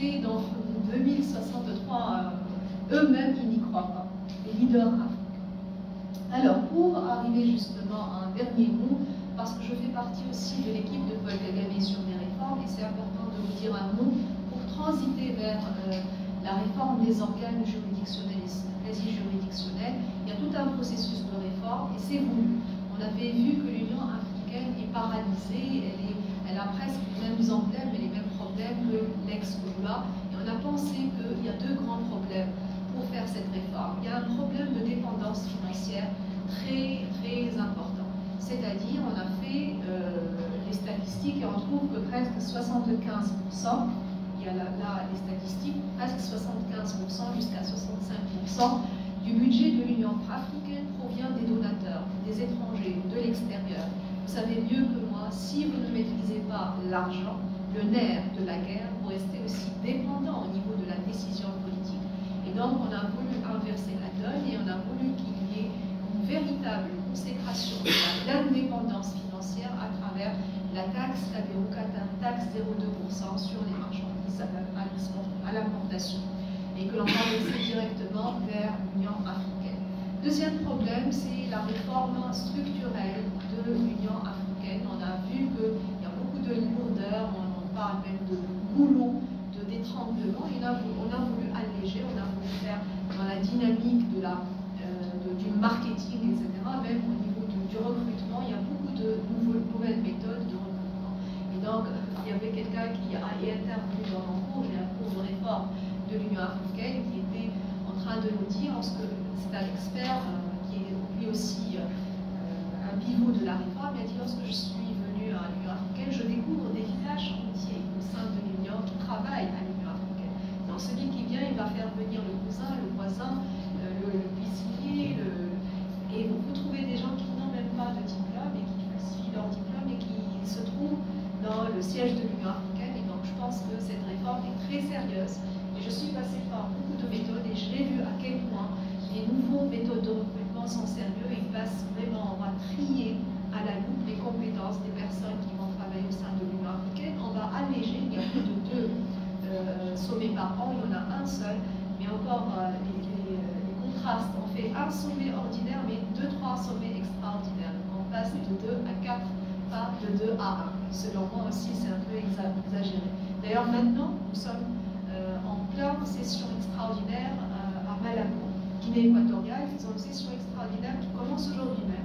eux-mêmes, ils n'y croient pas, les leaders africains. Alors, pour arriver justement à un dernier mot, parce que je fais partie aussi de l'équipe de Paul Kagame sur les réformes, et c'est important de vous dire un mot pour transiter vers la réforme des organes juridictionnels et quasi-juridictionnels. Il y a tout un processus de réforme, et c'est voulu. On avait vu que l'Union africaine est paralysée, elle a presque les mêmes emblèmes et les mêmes problèmes que l'ex-OUA, et on a pensé qu'il y a deux grands problèmes pour faire cette réforme. Il y a un problème de dépendance financière très, très important. C'est-à-dire, on a fait les statistiques et on trouve que presque 75%, il y a là les statistiques, presque 75% jusqu'à 65% du budget de l'Union africaine provient des donateurs, des étrangers, de l'extérieur. Vous savez mieux que moi, si vous ne maîtrisez pas l'argent, le nerf de la guerre, vous restez aussi dépendant au niveau de la décision politique. Et donc, on a voulu inverser la donne et on a voulu qu'il y ait une véritable consécration de l'indépendance financière à travers la taxe taxe 0,2% sur les marchandises à l'importation, et que l'on va laisser directement vers l'Union africaine. Deuxième problème, c'est la réforme structurelle de l'Union africaine. On a vu qu'il y a beaucoup de lourdeur, on parle même de goulot, d'étranglement, et on a voulu alléger, on a voulu faire dans la dynamique du marketing, etc., même au niveau du recrutement, il y a beaucoup de nouvelles méthodes de recrutement. Et donc, il y avait quelqu'un qui a intervenu dans mon cours, j'ai un cours de réforme de l'Union africaine, qui était en train de nous dire, parce que c'est un expert qui est lui aussi un pivot de la réforme, il a dit, lorsque je suis venu à l'Union africaine, je découvre des villages entiers au sein de l'Union qui travaillent à l'Union africaine. Donc celui qui vient, il va faire venir le cousin, le voisin, le cuisinier, et vous trouvez des gens qui n'ont même pas de diplôme et qui falsifient leur diplôme et qui se trouvent dans le siège de l'Union africaine. Et donc je pense que cette réforme est très sérieuse. Et je suis passée par beaucoup de méthodes et j'ai vu à quel point les nouveaux méthodes de recrutement sont sérieux. Ils passent vraiment, on va trier à la loupe les compétences des personnes qui vont travailler au sein de l'Union africaine. On va alléger, il y a plus de 2 sommets par an, il y en a un seul, mais encore les contrastes. On fait un sommet ordinaire, mais 2-3 sommets extraordinaires. On passe de 2 à 4, pas de 2 à 1. Selon moi aussi, c'est un peu exagéré. D'ailleurs, maintenant, nous sommes en pleine session extraordinaire à Malabo, Guinée équatoriale. Ils ont une session extraordinaire qui commence aujourd'hui même.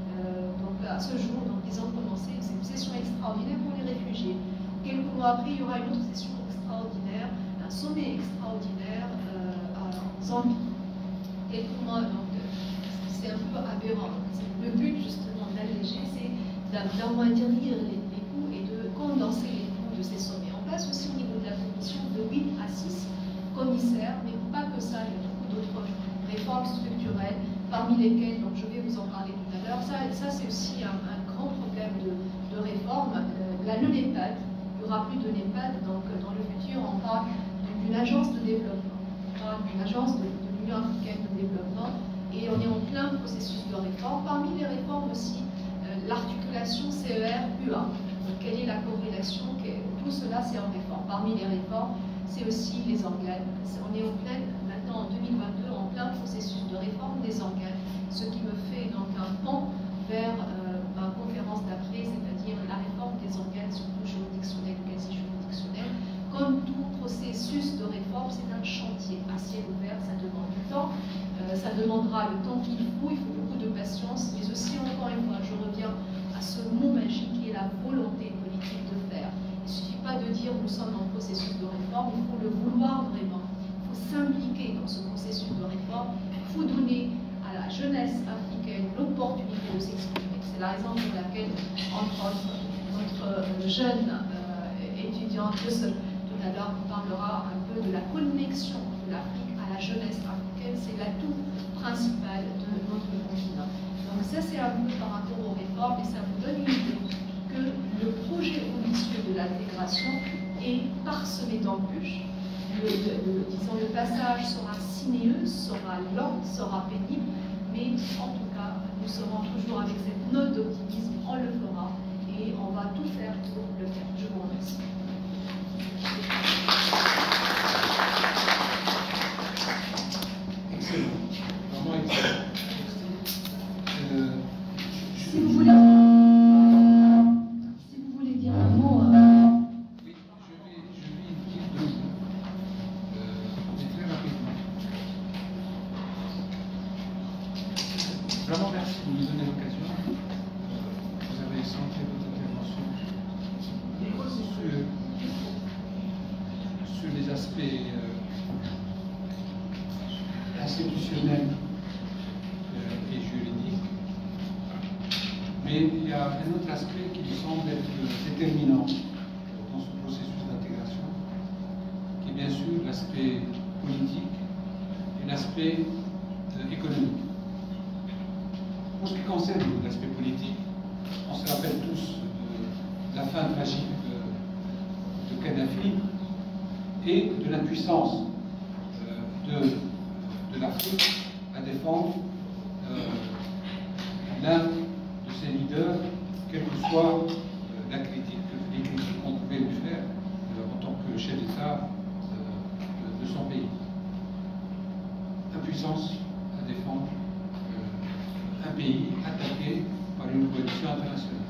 Donc à ce jour, donc, ils ont commencé, c'est une session extraordinaire pour les réfugiés. Quelques mois après, il y aura une autre session extraordinaire, un sommet extraordinaire en Zambie. Quelques mois, donc c'est un peu aberrant. Le but justement d'alléger, c'est d'amoindrir les coûts et de condenser les coûts de ces sommets. On passe aussi au niveau de la commission de 8 à 6 commissaires, mais pas que ça, il y a beaucoup d'autres réformes structurelles, parmi lesquelles, donc je vais vous en parler tout à l'heure. Ça c'est aussi un grand problème de réforme. La NEPAD, il n'y aura plus de NEPAD, donc dans le futur on parle d'une agence de développement, on parle d'une agence de l'Union africaine de développement, et on est en plein processus de réforme. Parmi les réformes aussi, l'articulation CER-UA. Quelle est la corrélation? Tout cela, c'est en réforme. Parmi les réformes, c'est aussi les organes. On est en pleine, maintenant en 2022, en plein processus de réforme des organes, ce qui me fait donc un pont vers ma conférence d'après, c'est-à-dire la réforme des organes, surtout juridictionnels ou quasi-juridictionnels. Comme tout processus de réforme, c'est un chantier à ciel ouvert, ça demande du temps, ça demandera le temps qu'il faut beaucoup de patience, mais aussi, encore une fois, je reviens à ce mot magique qui est la volonté politique de faire. Il ne suffit pas de dire nous sommes en processus de réforme, il faut le vouloir vraiment, il faut s'impliquer dans ce processus de réforme, il faut donner à la jeunesse africaine l'opportunité de s'exprimer. C'est la raison pour laquelle, entre autres, notre jeune étudiante tout à l'heure parlera un peu de la connexion de l'Afrique à la jeunesse africaine. C'est l'atout principal de notre continent. Donc ça, c'est un peu par rapport aux réformes, et ça vous donne une idée que le projet ambitieux de l'intégration est parsemé d'embûches. Disons, le passage sera sinueux, sera lent, sera pénible, mais en tout cas, nous serons toujours avec cette note d'optimisme, on le fera, et on va tout faire pour le faire. Je vous remercie. Vraiment merci de nous donner l'occasion. Vous avez centré votre intervention sur les aspects institutionnels et juridiques. Mais il y a un autre aspect qui me semble être déterminant dans ce processus d'intégration, qui est bien sûr l'aspect politique et l'aspect économique. Pour ce qui concerne l'aspect politique, on se rappelle tous de la fin tragique de Kadhafi et de l'impuissance de l'Afrique à défendre l'un de ses leaders, quelle que soit les critiques qu'on pouvait lui faire en tant que chef d'État de son pays. Impuissance à défendre un pays attaqué par une coalition internationale.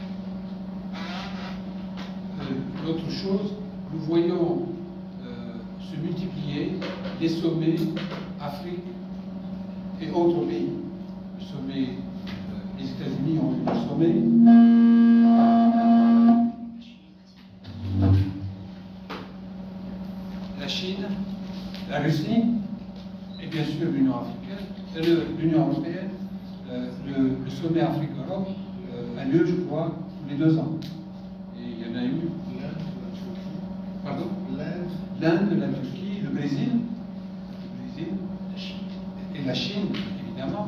L'autre chose, nous voyons se multiplier les sommets Afrique et autres pays. Le sommet, les États-Unis ont eu un sommet. La Chine, la Russie et bien sûr l'Union européenne. Le sommet Afrique-Europe a lieu, je crois, tous les 2 ans. Et il y en a eu l'Inde, la Turquie, le Brésil, et la Chine, évidemment.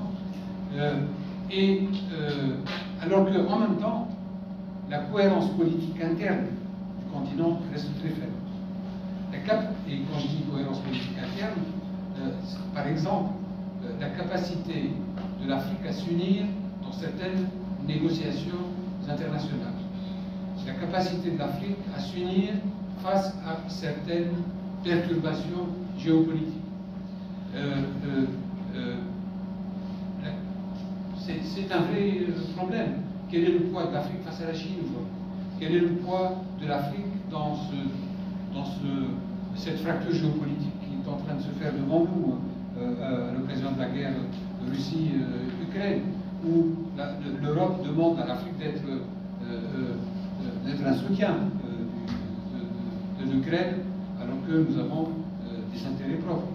Alors qu'en même temps, la cohérence politique interne du continent reste très faible. Et quand je dis cohérence politique interne, par exemple, la capacité de l'Afrique à s'unir dans certaines négociations internationales. La capacité de l'Afrique à s'unir face à certaines perturbations géopolitiques. C'est un vrai problème. Quel est le poids de l'Afrique face à la Chine aujourd'hui? Quel est le poids de l'Afrique dans cette fracture géopolitique qui est en train de se faire devant nous à l'occasion de la guerre Russie-Ukraine, où l'Europe demande à l'Afrique d'être un soutien de l'Ukraine, alors que nous avons des intérêts propres.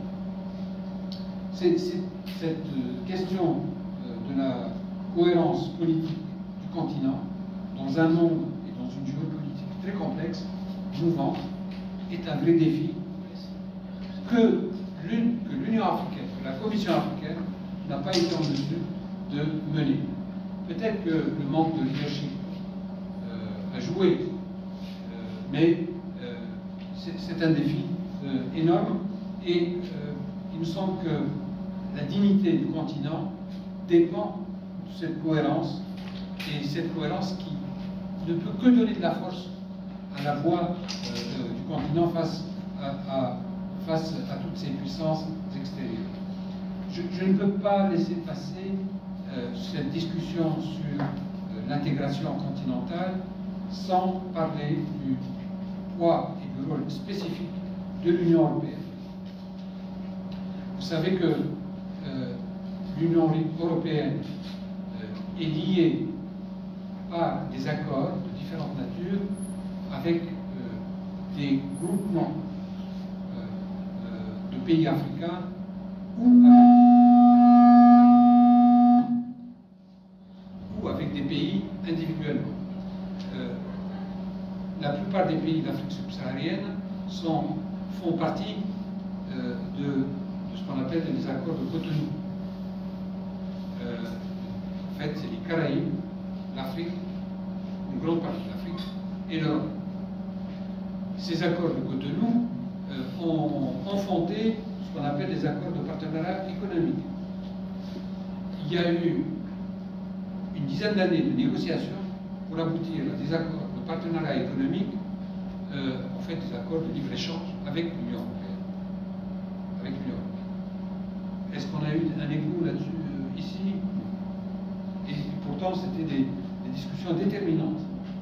Cette question de la cohérence politique du continent, dans un monde et dans une géopolitique très complexe, mouvante, est un vrai défi que l'Union africaine, que la Commission africaine n'a pas été en mesure de mener. Peut-être que le manque de leadership a joué, mais c'est un défi énorme et il me semble que la dignité du continent dépend de cette cohérence, et cette cohérence qui ne peut que donner de la force à la voix du continent face à toutes ces puissances extérieures. Je ne peux pas laisser passer cette discussion sur l'intégration continentale sans parler du poids et du rôle spécifique de l'Union européenne. Vous savez que l'Union européenne est liée par des accords de différentes natures avec des groupements de pays africains ou avec des pays individuellement. La plupart des pays d'Afrique subsaharienne font partie de ce qu'on appelle les accords de Cotonou. En fait, c'est les Caraïbes, l'Afrique, une grande partie de l'Afrique et l'Europe. Ces accords de Cotonou ont fondé ce qu'on appelle les accords de partenariat économique. Il y a eu une dizaine d'années de négociations pour aboutir à des accords de partenariat économique, en fait des accords de libre-échange avec l'Union européenne. Est-ce qu'on a eu un écho là-dessus ici? Et pourtant, c'était des discussions déterminantes.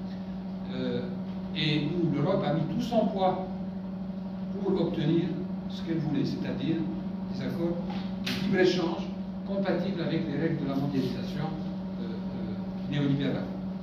Et où l'Europe a mis tout son poids pour obtenir ce qu'elle voulait, c'est-à-dire des accords de libre-échange compatible avec les règles de la mondialisation néolibérale.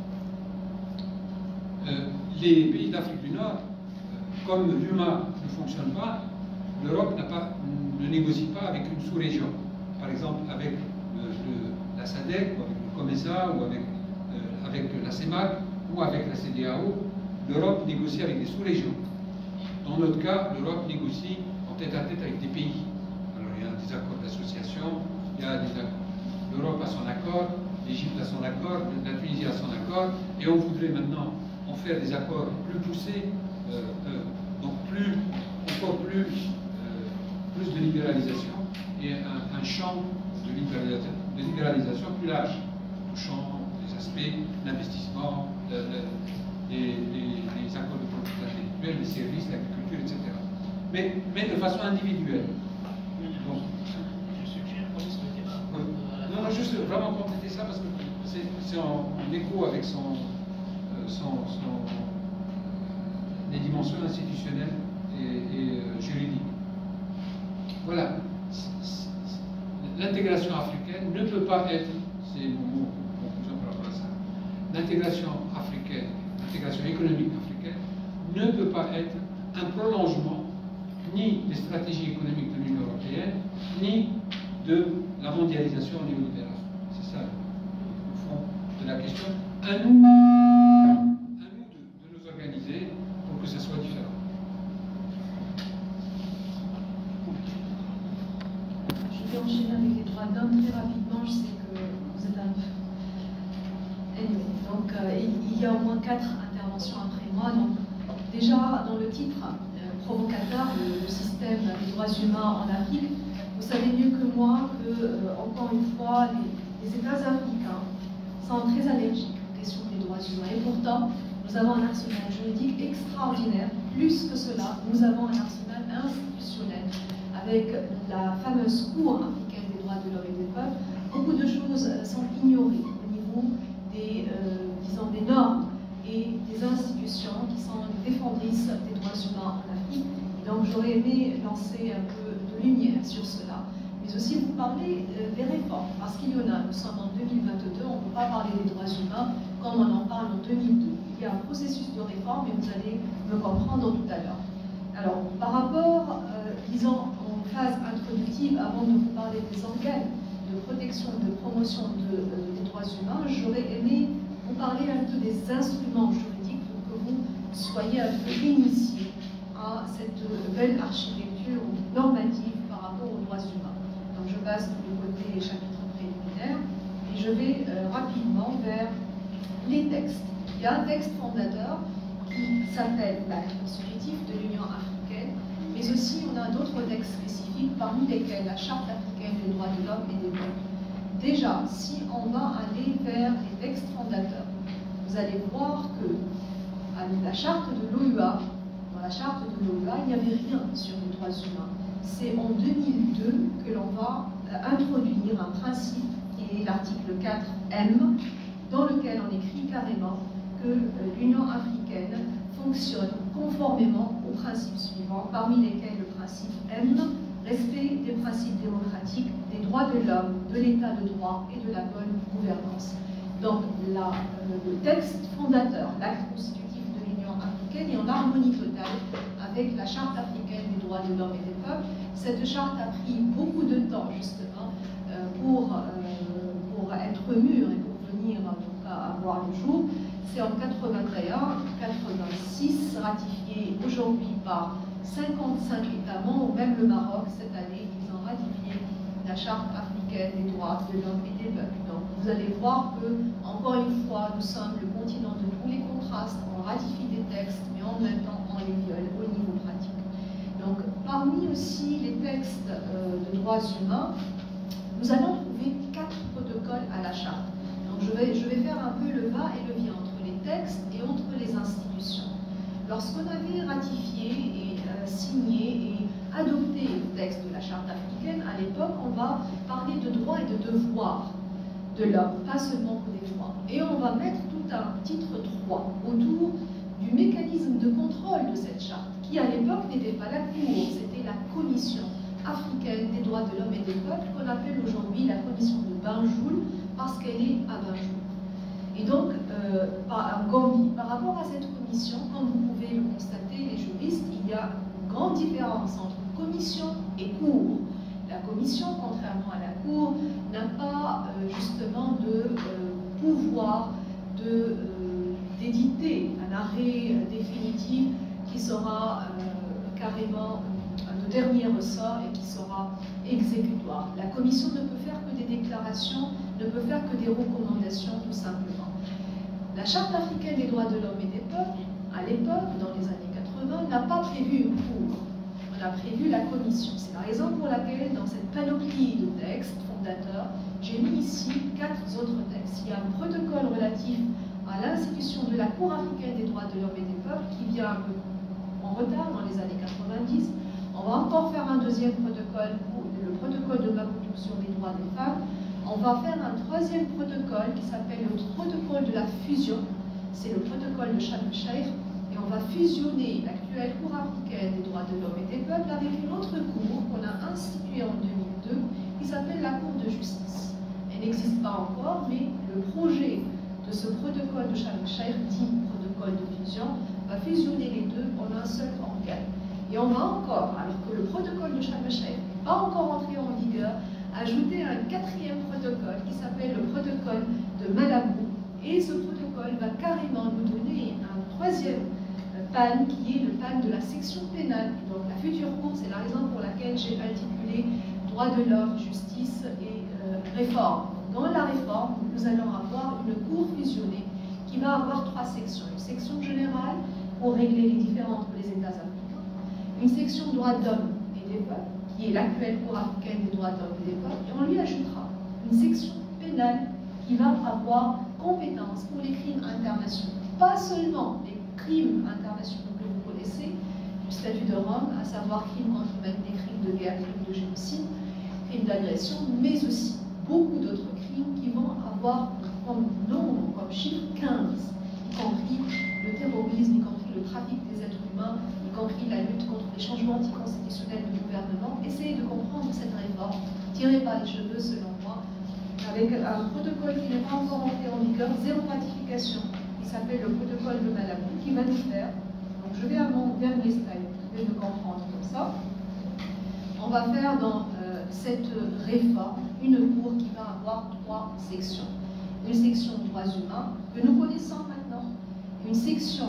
Les pays d'Afrique du Nord, comme l'UMA ne fonctionne pas, l'Europe ne négocie pas avec une sous-région. Par exemple, avec la SADC, ou avec le COMESA, ou avec la CEMAC, ou avec la CEDEAO, l'Europe négocie avec des sous-régions. Dans notre cas, l'Europe négocie en tête-à-tête avec des pays. Alors, il y a des accords d'association, l'Europe a son accord, l'Égypte a son accord, la Tunisie a son accord, et on voudrait maintenant en faire des accords plus poussés, donc encore plus de libéralisation, et un champ de libéralisation plus large, touchant les aspects d'investissement, les accords de propriété intellectuelle, les services, l'agriculture, etc. Mais de façon individuelle. Donc, je suggère qu'on se débat. Non, juste vraiment compléter ça parce que c'est en écho avec les dimensions institutionnelles et juridiques. Voilà. L'intégration africaine ne peut pas être, c'est mon conclusion par rapport à ça, l'intégration africaine, l'intégration économique africaine ne peut pas être un prolongement ni des stratégies économiques de l'Union européenne, ni de la mondialisation néolibérale. C'est ça le fond de la question. À nous de nous organiser pour que ça soit différent. Je vais enchaîner avec les droits d'homme très rapidement. Je sais que vous êtes un peu... Anyway, donc il y a au moins 4 interventions après moi. Donc, déjà, dans le titre provocateur, le système des droits humains en Afrique, vous savez mieux que moi que, encore une fois, les États africains sont très allergiques aux questions des droits humains. Et pourtant, nous avons un arsenal juridique extraordinaire. Plus que cela, nous avons un arsenal institutionnel avec la fameuse Cour africaine des droits de l'homme et des peuples. Beaucoup de choses sont ignorées au niveau des, disons, des normes et des institutions qui sont défendrices des droits humains en Afrique. Et donc j'aurais aimé lancer un peu de lumière sur cela. Mais aussi vous parler des réformes, parce qu'il y en a. Nous sommes en 2022, on ne peut pas parler des droits humains comme on en parle en 2002. Il y a un processus de réforme et vous allez me comprendre tout à l'heure. Alors, par rapport, disons, en phase introductive, avant de vous parler des organes de protection, de promotion des droits humains, j'aurais aimé vous parler un peu des instruments juridiques pour que vous soyez un peu initiés à cette belle architecture normative par rapport aux droits humains. Donc je passe du côté chapitre préliminaire et je vais rapidement vers les textes. Il y a un texte fondateur qui s'appelle l'acte constitutif de l'Union africaine, mais aussi on a d'autres textes spécifiques, parmi lesquels la Charte africaine des droits de l'homme et des peuples. Déjà, si on va aller vers les textes fondateurs, vous allez voir que à la charte de l'OUA, dans la charte de l'OUA, il n'y avait rien sur les droits humains. C'est en 2002 que l'on va introduire un principe, qui est l'article 4M, dans lequel on écrit carrément que l'Union africaine fonctionne conformément aux principes suivants, parmi lesquels le principe M, respect des principes démocratiques, des droits de l'homme, de l'état de droit et de la bonne gouvernance. Donc le texte fondateur, l'acte constitutif de l'Union africaine, est en harmonie totale avec la Charte africaine des droits de l'homme et des peuples. Cette charte a pris beaucoup de temps justement pour être mûre et pour venir donc, à voir le jour. C'est en 81, 86, ratifié aujourd'hui par 55 États membres, même le Maroc, cette année, ils ont ratifié la Charte africaine des droits de l'homme et des peuples. Donc, vous allez voir que, encore une fois, nous sommes le continent de tous les contrastes. On ratifie des textes, mais en même temps, on les viole au niveau pratique. Donc, parmi aussi les textes de droits humains, nous allons trouver 4 protocoles à la Charte. Donc, je vais faire un peu le va et le vient entre les textes et entre les institutions. Lorsqu'on avait ratifié et signé et adopté le texte de la Charte africaine, à l'époque, on va parler de droits et de devoirs de l'homme, pas seulement que des droits. Et on va mettre tout un titre 3 autour du mécanisme de contrôle de cette charte, qui à l'époque n'était pas la Cour, c'était la Commission africaine des droits de l'homme et des peuples, qu'on appelle aujourd'hui la commission de Banjul, parce qu'elle est à Banjul. Et donc, à Gambie, par rapport à cette commission, comme vous pouvez le constater, les juristes, il y a une grande différence entre commission et cour. La commission, contrairement à la cour, n'a pas justement de pouvoir d'éditer un arrêt définitif qui sera carrément de dernier ressort et qui sera exécutoire. La commission ne peut faire que des déclarations, ne peut faire que des recommandations, tout simplement. La Charte africaine des droits de l'homme et des peuples, à l'époque, dans les années 80, n'a pas prévu une cour. On a prévu la commission. C'est la raison pour laquelle, dans cette panoplie de textes fondateurs, j'ai mis ici 4 autres textes. Il y a un protocole relatif à l'institution de la Cour africaine des droits de l'homme et des peuples qui vient un peu en retard dans les années 90. On va encore faire un deuxième protocole, le protocole de Maputo sur les droits des femmes. On va faire un troisième protocole qui s'appelle le protocole de la fusion. C'est le protocole de Sharm el-Sheikh. Et on va fusionner l'actuelle Cour africaine des droits de l'homme et des peuples avec une autre cour qu'on a instituée en 2002 qui s'appelle la Cour de justice. Elle n'existe pas encore, mais le projet de ce protocole de Sharm el-Sheikh, dit protocole de fusion, va fusionner les deux en un seul organe. Et on va encore, alors que le protocole de Sharm el-Sheikh n'est pas encore entré en vigueur, ajouter un 4e protocole qui s'appelle le protocole de Malabo. Et ce protocole va carrément nous donner un 3e PAN qui est le PAN de la section pénale. Donc la future cour, c'est la raison pour laquelle j'ai intitulé Droits de l'homme, justice et réforme. Dans la réforme, nous allons avoir une cour fusionnée qui va avoir 3 sections. Une section générale pour régler les différends entre les États africains, une section droits d'hommes et des peuples, qui est l'actuelle Cour africaine des droits de l'homme et des peuples, et on lui ajoutera une section pénale qui va avoir compétence pour les crimes internationaux. Pas seulement les crimes internationaux que vous connaissez, du statut de Rome, à savoir crimes contre l'humanité, crimes de guerre, crimes de génocide, crimes d'agression, mais aussi beaucoup d'autres crimes qui vont avoir comme nombre, comme chiffre 15, y compris le terrorisme, y compris le trafic des êtres humains, y compris la lutte contre les changements anticonstitutionnels du gouvernement. Essayez de comprendre cette réforme, tirée par les cheveux selon moi, avec un protocole qui n'est pas encore entré en vigueur, 0 ratification, qui s'appelle le protocole de Malabo, qui va nous faire, donc je vais à mon dernier slide, vous pouvez me comprendre comme ça, on va faire dans cette réforme une cour qui va avoir 3 sections. Une section droits humains, que nous connaissons maintenant, une section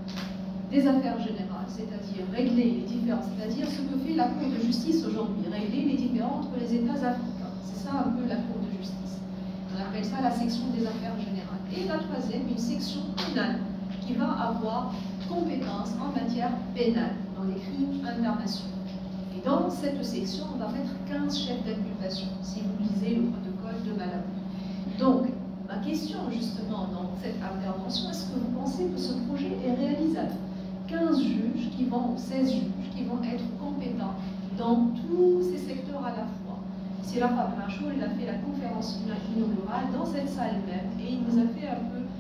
des affaires générales, c'est-à-dire régler les différends, c'est-à-dire ce que fait la Cour de justice aujourd'hui, régler les différends entre les États africains. C'est ça un peu la Cour de justice. On appelle ça la section des affaires générales. Et la 3e, une section pénale, qui va avoir compétence en matière pénale, dans les crimes internationaux. Et dans cette section, on va mettre 15 chefs d'inculpation, si vous lisez le protocole de Malabo. Donc, ma question justement dans cette intervention, est-ce que vous pensez que ce projet est réalisable? 15 juges qui vont, ou 16 juges qui vont être compétents dans tous ces secteurs à la fois. C'est la Fab Pinchot, il a fait la conférence inaugurale dans cette salle même et il nous a fait un peu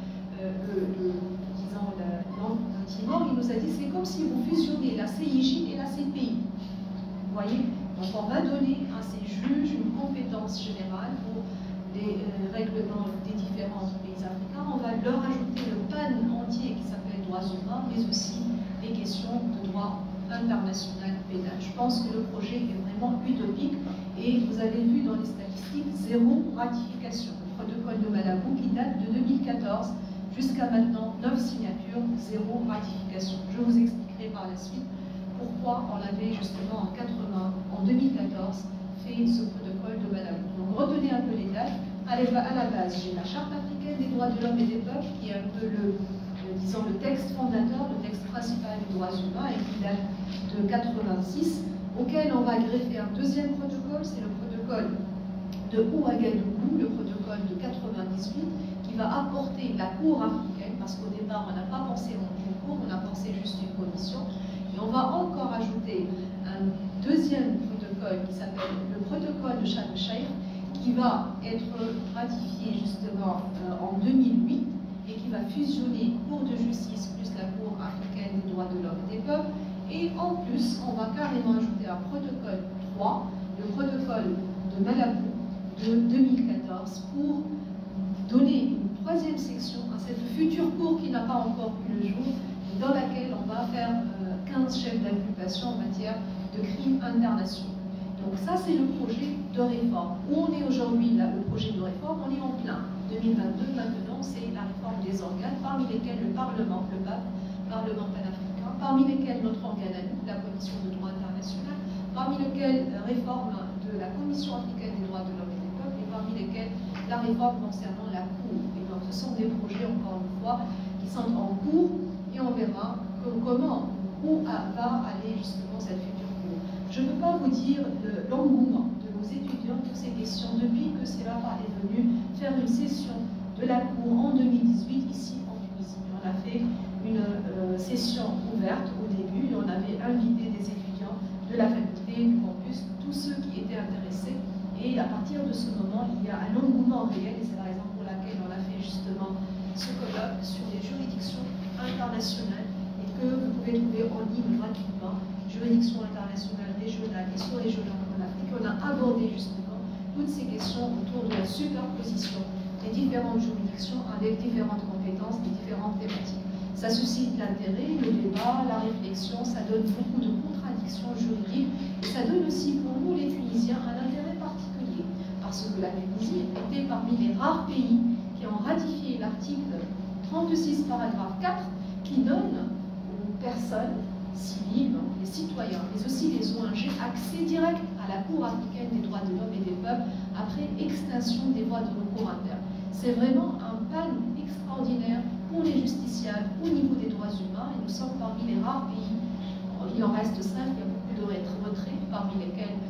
l'antiment, il nous a dit c'est comme si vous fusionnez la CIJ et la CPI. Vous voyez? Donc on va donner à ces juges une compétence générale pour les règlements des différents pays africains. On va leur ajouter le pan entier qui s'appelle droits humains, mais aussi les questions de droit international pénal. Je pense que le projet est vraiment utopique et vous avez vu dans les statistiques 0 ratification. Le protocole de Malabo qui date de 2014 jusqu'à maintenant 9 signatures, 0 ratification. Je vous expliquerai par la suite pourquoi on avait justement en 2014 fait ce protocole de Malabo. Donc retenez un peu les dates. À la base, j'ai la Charte africaine des droits de l'homme et des peuples, qui est un peu disons, le texte fondateur, le texte principal des droits humains, et qui date de 86, auquel on va greffer un 2e protocole, c'est le protocole de Ouagadougou, le protocole de 98, qui va apporter la Cour africaine, parce qu'au départ, on n'a pas pensé en une cour, on a pensé juste une commission, et on va encore ajouter un 2e protocole qui s'appelle le protocole de Sharm el-Sheikh, qui va être ratifié justement en 2008 et qui va fusionner Cour de justice plus la Cour africaine des droits de l'homme et des peuples. Et en plus, on va carrément ajouter un protocole 3, le protocole de Malabo de 2014, pour donner une troisième section à cette future cour qui n'a pas encore vu le jour, dans laquelle on va faire 15 chefs d'inculpation en matière de crimes internationaux. Donc ça, c'est le projet de réforme. Où on est aujourd'hui, là, le projet de réforme, on est en plein. 2022, maintenant, c'est la réforme des organes, parmi lesquels le Parlement, le PAP, Parlement panafricain, parmi lesquels notre organe à nous, la Commission de droit international, parmi lesquels réforme de la Commission africaine des droits de l'homme et des peuples, et parmi lesquels la réforme concernant la Cour. Et donc ce sont des projets, encore une fois, qui sont en cours, et on verra comment, où va aller justement cette future Cour. Je ne peux pas vous dire l'engouement de nos étudiants pour ces questions depuis que CELAPA est venu faire une session de la Cour en 2018 ici en Tunisie. On a fait une session ouverte au début et on avait invité des étudiants de la faculté, du campus, tous ceux qui étaient intéressés. Et à partir de ce moment, il y a un engouement réel et c'est la raison pour laquelle on a fait justement ce colloque sur les juridictions internationales et que vous pouvez trouver en ligne gratuitement. Juridiction internationale régionale et sous-régionale en Afrique, on a abordé justement toutes ces questions autour de la superposition des différentes juridictions avec différentes compétences, des différentes thématiques. Ça suscite l'intérêt, le débat, la réflexion, ça donne beaucoup de contradictions juridiques et ça donne aussi pour nous les Tunisiens un intérêt particulier parce que la Tunisie était parmi les rares pays qui ont ratifié l'article 36 paragraphe 4 qui donne aux personnes civils, les citoyens, mais aussi les ONG, accès direct à la Cour africaine des droits de l'homme et des peuples après extinction des voies de recours internes. C'est vraiment un pan extraordinaire pour les justiciables au niveau des droits humains et nous sommes parmi les rares pays, il en reste 5, il y a beaucoup de retraits, parmi lesquels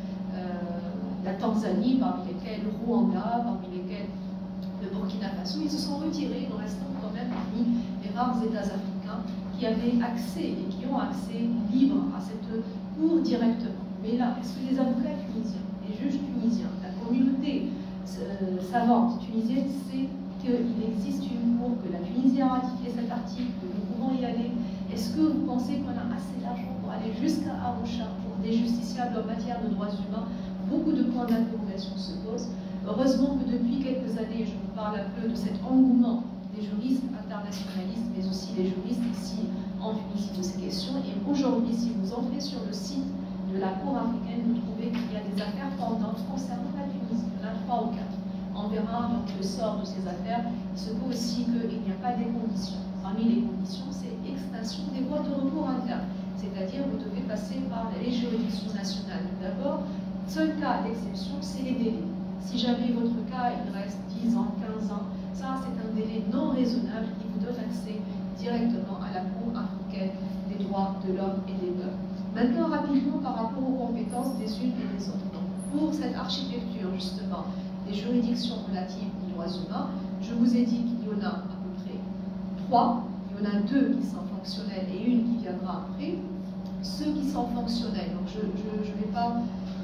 la Tanzanie, parmi lesquels le Rwanda, parmi lesquels le Burkina Faso, ils se sont retirés, nous restons quand même parmi les rares États africains qui avaient accès et qui ont accès libre à cette cour directement. Mais là, est-ce que les avocats tunisiens, les juges tunisiens, la communauté savante tunisienne sait qu'il existe une cour, que la Tunisie a ratifié cet article, que nous pouvons y aller? Est-ce que vous pensez qu'on a assez d'argent pour aller jusqu'à Arusha pour des justiciables en matière de droits humains? Beaucoup de points d'interrogation se posent. Heureusement que depuis quelques années, je vous parle un peu de cet engouement des juristes internationalistes, mais aussi les juristes ici en Tunisie de ces questions. Et aujourd'hui, si vous entrez sur le site de la Cour africaine, vous trouvez qu'il y a des affaires pendantes concernant la Tunisie. Il y en a 3 ou 4. On verra donc le sort de ces affaires. Il se peut aussi qu'il n'y a pas des conditions. Parmi les conditions, c'est extinction des voies de recours internes. C'est-à-dire, vous devez passer par les juridictions nationales. D'abord, seul cas d'exception, c'est les délais. Si jamais votre cas, il reste 10 ans, 15 ans, ça, c'est un délai non raisonnable qui vous donne accès directement à la Cour africaine des droits de l'homme et des peuples. Maintenant, rapidement, par rapport aux compétences des unes et des autres. Donc, pour cette architecture, justement, des juridictions relatives aux droits humains, je vous ai dit qu'il y en a à peu près 3. Il y en a 2 qui sont fonctionnels et une qui viendra après. Ceux qui sont fonctionnels, donc je ne vais pas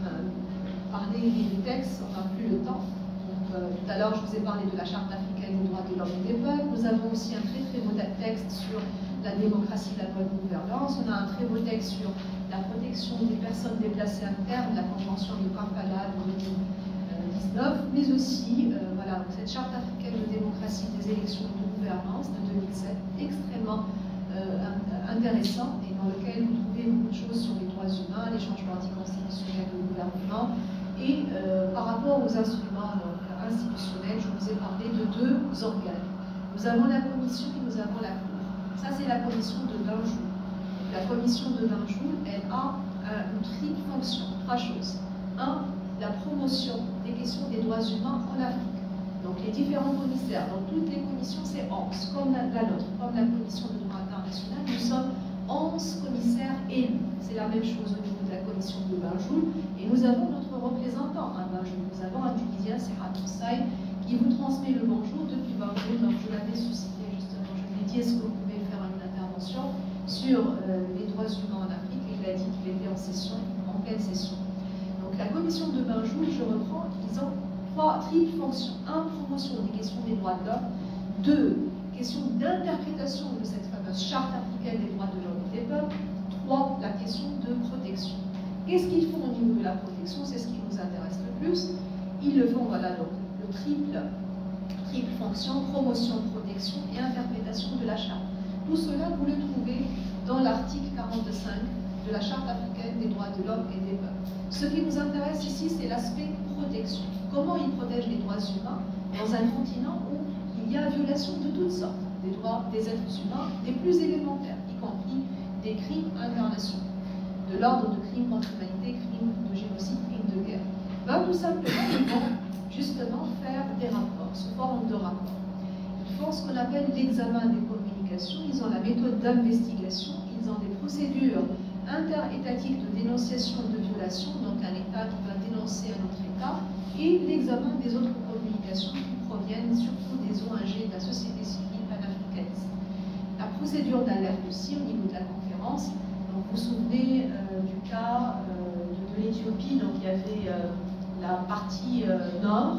parler des textes, on n'a plus le temps. Tout à l'heure, je vous ai parlé de la Charte africaine des droits de l'homme et des peuples. Nous avons aussi un très beau texte sur la démocratie, la bonne gouvernance. On a un très beau texte sur la protection des personnes déplacées internes, la Convention de Kampala de 2019, mais aussi voilà, cette Charte africaine de démocratie des élections de gouvernance de 2007, extrêmement intéressant et dans lequel vous trouvez beaucoup de choses sur les droits humains, les changements anticonstitutionnels de gouvernement. Et par rapport aux instruments institutionnels, je vous ai parlé de 2 organes. Nous avons la commission et nous avons la cour. Ça, c'est la commission de Banjul. La commission de Banjul, elle a une triple fonction, 3 choses. 1, la promotion des questions des droits humains en Afrique. Donc les différents commissaires, dans toutes les commissions, c'est 11, comme la nôtre, comme la commission de droit international, nous sommes 11 commissaires élus. C'est la même chose au niveau de la commission de Banjul. Et nous avons notre représentant à Banjul. Nous avons un Tunisien, c'est Hatousaï, qui vous transmet le bonjour depuis Banjul. Donc je l'avais suscité justement. Je lui ai dit, est-ce que vous pouvez faire une intervention sur les droits humains en Afrique? Et il a dit qu'il était en session, en pleine session. Donc la commission de Banjul, je reprends, ils ont 3 triples fonctions. 1, promotion des questions des droits de l'homme. 2, question d'interprétation de cette fameuse Charte africaine des droits de l'homme et des peuples. 3, la question de protection. qu'est-ce qu'ils font au niveau de la protection? C'est ce qui nous intéresse le plus. Ils le font, voilà, donc le triple fonction, promotion, protection et interprétation de la charte. Tout cela, vous le trouvez dans l'article 45 de la Charte africaine des droits de l'homme et des peuples. Ce qui nous intéresse ici, c'est l'aspect protection. Comment ils protègent les droits humains dans un continent où il y a violation de toutes sortes des droits des êtres humains, les plus élémentaires, y compris des crimes internationaux, de l'ordre de crimes contre l'humanité, crimes de génocide, crimes de guerre. Ben, tout simplement, ils vont justement faire des rapports, sous forme de rapports. Ils font ce qu'on appelle l'examen des communications, ils ont la méthode d'investigation, ils ont des procédures interétatiques de dénonciation de violation, donc un État qui va dénoncer un autre État, et l'examen des autres communications qui proviennent surtout des ONG de la société civile panafricaniste. La procédure d'alerte aussi au niveau de la conférence, donc vous vous souvenez du cas de l'Éthiopie, donc il y avait la partie nord,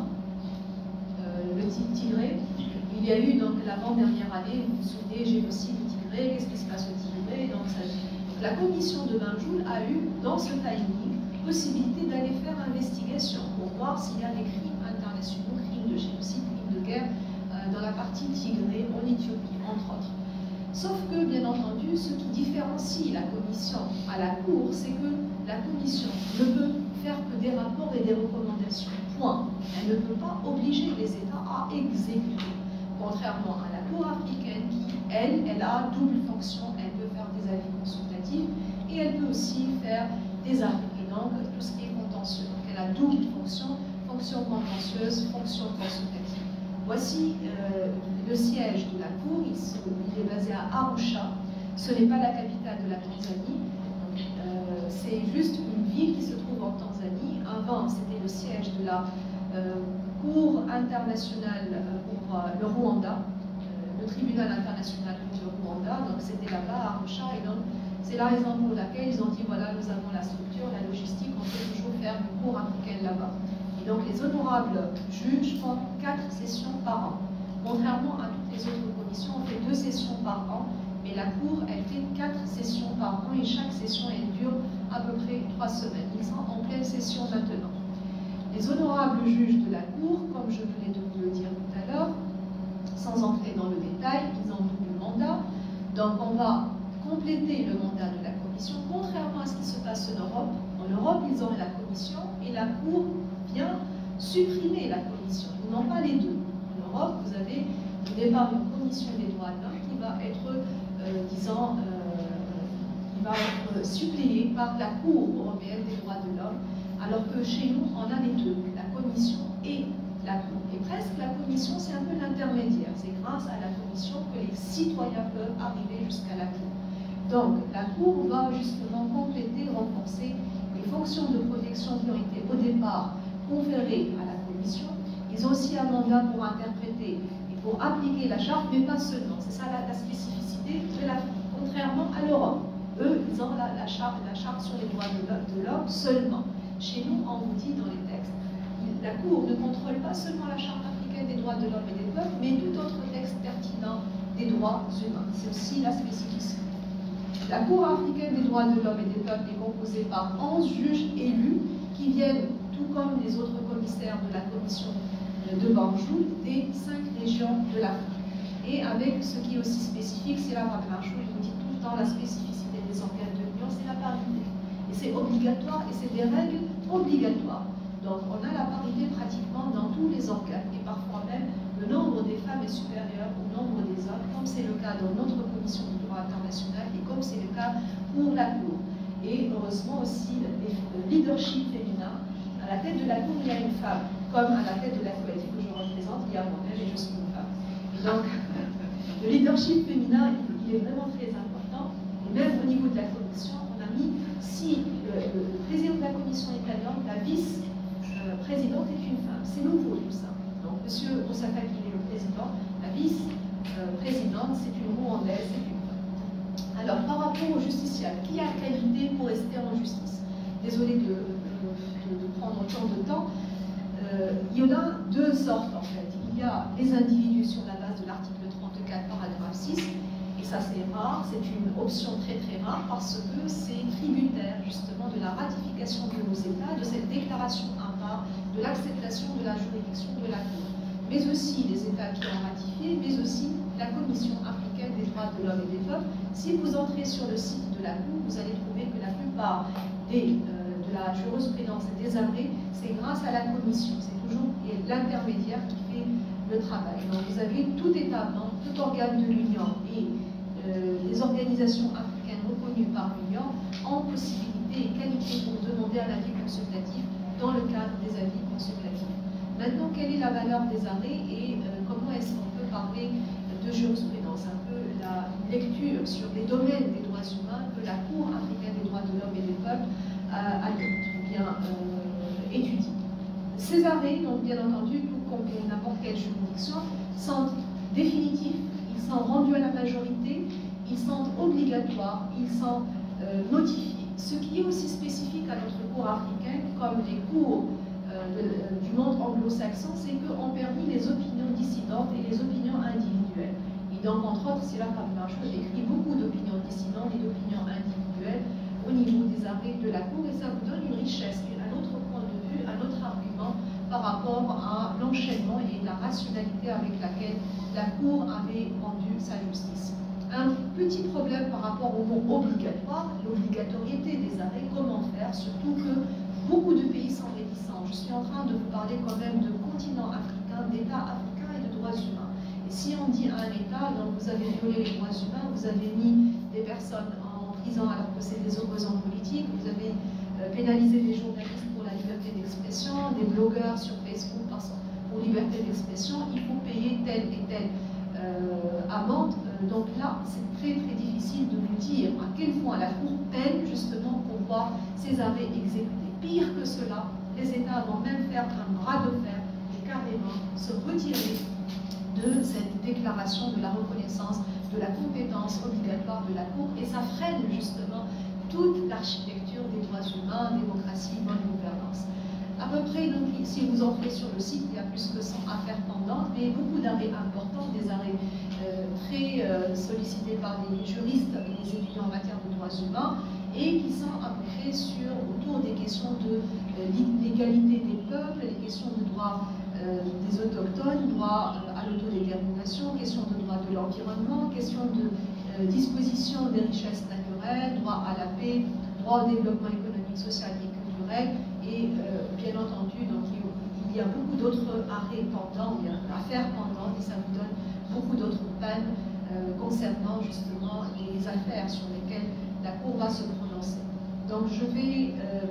le Tigré. Il y a eu donc l'avant-dernière année, vous vous souvenez, génocide du Tigré, qu'est-ce qui se passe au Tigré, donc la commission de Banjul a eu, dans ce timing, possibilité d'aller faire investigation pour voir s'il y a des crimes internationaux, crimes de génocide, crimes de guerre dans la partie Tigré, en Éthiopie, entre autres. Sauf que, bien entendu, ce qui différencie la commission à la Cour, c'est que la commission ne peut faire que des rapports et des recommandations. Point. Elle ne peut pas obliger les États à exécuter. Contrairement à la Cour africaine qui, elle a double fonction. Elle peut faire des avis consultatifs et elle peut aussi faire des arrêts. Et donc, tout ce qui est contentieux. Donc, elle a double fonction, fonction contentieuse, fonction consultative. Voici le siège de la Cour. Il est basé à Arusha. Ce n'est pas la capitale de la Tanzanie. C'est juste une ville qui se trouve en Tanzanie. Avant, c'était le siège de la Cour internationale pour le Rwanda, le tribunal international pour le Rwanda. Donc c'était là-bas, à Arusha. Et donc c'est la raison pour laquelle ils ont dit voilà, nous avons la structure, la logistique, on peut toujours faire une cour africaine là-bas. Et donc les honorables juges font 4 sessions par an. Contrairement à toutes les autres commissions, on fait 2 sessions par an. Mais la Cour, elle fait 4 sessions par an et chaque session, elle dure à peu près 3 semaines. Ils sont en pleine session maintenant. Les honorables juges de la Cour, comme je venais de vous le dire tout à l'heure, sans entrer dans le détail, ils ont double mandat. Donc on va compléter le mandat de la Commission, contrairement à ce qui se passe en Europe. En Europe, ils ont la Commission et la Cour vient supprimer la Commission. Ils n'ont pas les deux. En Europe, vous avez au départ une Commission des droits de l'homme qui va être qui va être suppléé par la Cour européenne des droits de l'homme, alors que chez nous, on a les deux, la Commission et la Cour. Et presque la Commission, c'est un peu l'intermédiaire. C'est grâce à la Commission que les citoyens peuvent arriver jusqu'à la Cour. Donc, la Cour va justement compléter, renforcer les fonctions de protection qui ont été au départ conférées à la Commission. Ils ont aussi un mandat pour interpréter et pour appliquer la charte, mais pas seulement. C'est ça la spécificité de l'Afrique. Contrairement à l'Europe, eux, ils ont la charte sur les droits de l'homme seulement. Chez nous, on vous dit dans les textes, la Cour ne contrôle pas seulement la charte africaine des droits de l'homme et des peuples, mais tout autre texte pertinent des droits humains. C'est aussi la spécificité. La Cour africaine des droits de l'homme et des peuples est composée par 11 juges élus qui viennent, tout comme les autres commissaires de la commission de Banjul, des 5 régions de l'Afrique. Et avec ce qui est aussi spécifique, c'est la Banjul, je vous dis tout le temps, la spécificité des organes de l'Union, c'est la parité. Et c'est obligatoire, et c'est des règles obligatoires. Donc on a la parité pratiquement dans tous les organes, et parfois même le nombre des femmes est supérieur au nombre des hommes, comme c'est le cas dans notre commission du droit international, et comme c'est le cas pour la Cour. Et heureusement aussi, le leadership féminin, à la tête de la Cour, il y a une femme, comme à la tête de la coalition que je représente, il y a moi-même et je suis une femme. Et donc, le leadership féminin, il est vraiment très important. Et même au niveau de la commission, on a mis, si le président de la commission est un homme, la vice-présidente est une femme. C'est nouveau tout ça. Donc, M. Moussa Faki est le président, la vice-présidente, c'est une Rwandaise, c'est une femme. Alors, par rapport au justiciable, qui a qualité pour rester en justice? Désolée de prendre autant de temps. Il y en a 2 sortes en fait. Il y a les individus sur la base de l'article 34, paragraphe 6, et ça c'est rare, c'est une option très très rare parce que c'est tributaire justement de la ratification ratification de nos États, de cette déclaration à part, de l'acceptation de la juridiction de la Cour, mais aussi les États qui ont ratifié, mais aussi la Commission africaine des droits de l'homme et des peuples. Si vous entrez sur le site de la Cour, vous allez trouver que la plupart de la jurisprudence et des arrêts, c'est grâce à la Commission. C'est toujours l'intermédiaire qui fait le travail. Donc vous avez tout État membre, tout organe de l'Union et les organisations africaines reconnues par l'Union en possibilité et qualité pour demander un avis consultatif dans le cadre des avis consultatifs. Maintenant, quelle est la valeur des arrêts et comment est-ce qu'on peut parler de jurisprudence? Un peu la lecture sur les domaines des droits humains que la Cour africaine des droits de l'homme et des peuples a bien étudié. Ces arrêts, donc bien entendu, tout comme n'importe quelle juridiction, sont définitifs, ils sont rendus à la majorité, ils sont obligatoires, ils sont notifiés. Ce qui est aussi spécifique à notre cour africaine, comme les cours du monde anglo-saxon, c'est qu'ont permis les opinions dissidentes et les opinions individuelles. Et donc, entre autres, c'est là qu'Abdel écrit beaucoup d'opinions dissidentes et d'opinions individuelles au niveau des arrêts de la Cour, et ça vous donne une richesse, un autre point de vue, un autre argument par rapport à l'enchaînement et la rationalité avec laquelle la Cour avait rendu sa justice. Un petit problème par rapport au mot obligatoire, l'obligatoriété des arrêts, comment faire, surtout que beaucoup de pays sont réticents. Je suis en train de vous parler quand même de continent africain, d'État africain et de droits humains. Et si on dit à un État, donc vous avez violé les droits humains, vous avez mis des personnes en prison alors que c'est des opposants politiques, vous avez pénalisé des journalistes pour la liberté d'expression, des blogueurs sur Facebook pour liberté d'expression, il faut payer telle et telle amende. Donc là, c'est très très difficile de vous dire à quel point la Cour peine justement pour voir ces arrêts exécutés. Pire que cela, les États vont même faire un bras de fer et carrément se retirer de cette déclaration de la reconnaissance de la compétence obligatoire de la Cour, et ça freine justement toute l'architecture des droits humains, démocratie, bonne gouvernance. À peu près, donc, si vous entrez sur le site, il y a plus que 100 affaires pendantes, mais beaucoup d'arrêts importants, des arrêts très sollicités par les juristes et les étudiants en matière de droits humains, et qui sont à peu près autour des questions de l'égalité des peuples, les questions de droits des autochtones, droit à l'autodétermination, question de droit de l'environnement, question de disposition des richesses naturelles, droit à la paix, droit au développement économique, social et culturel, et bien entendu, donc, il y a beaucoup d'autres arrêts pendants, il y a affaires pendantes, et ça vous donne beaucoup d'autres peines concernant justement les affaires sur lesquelles la Cour va se prononcer. Donc je vais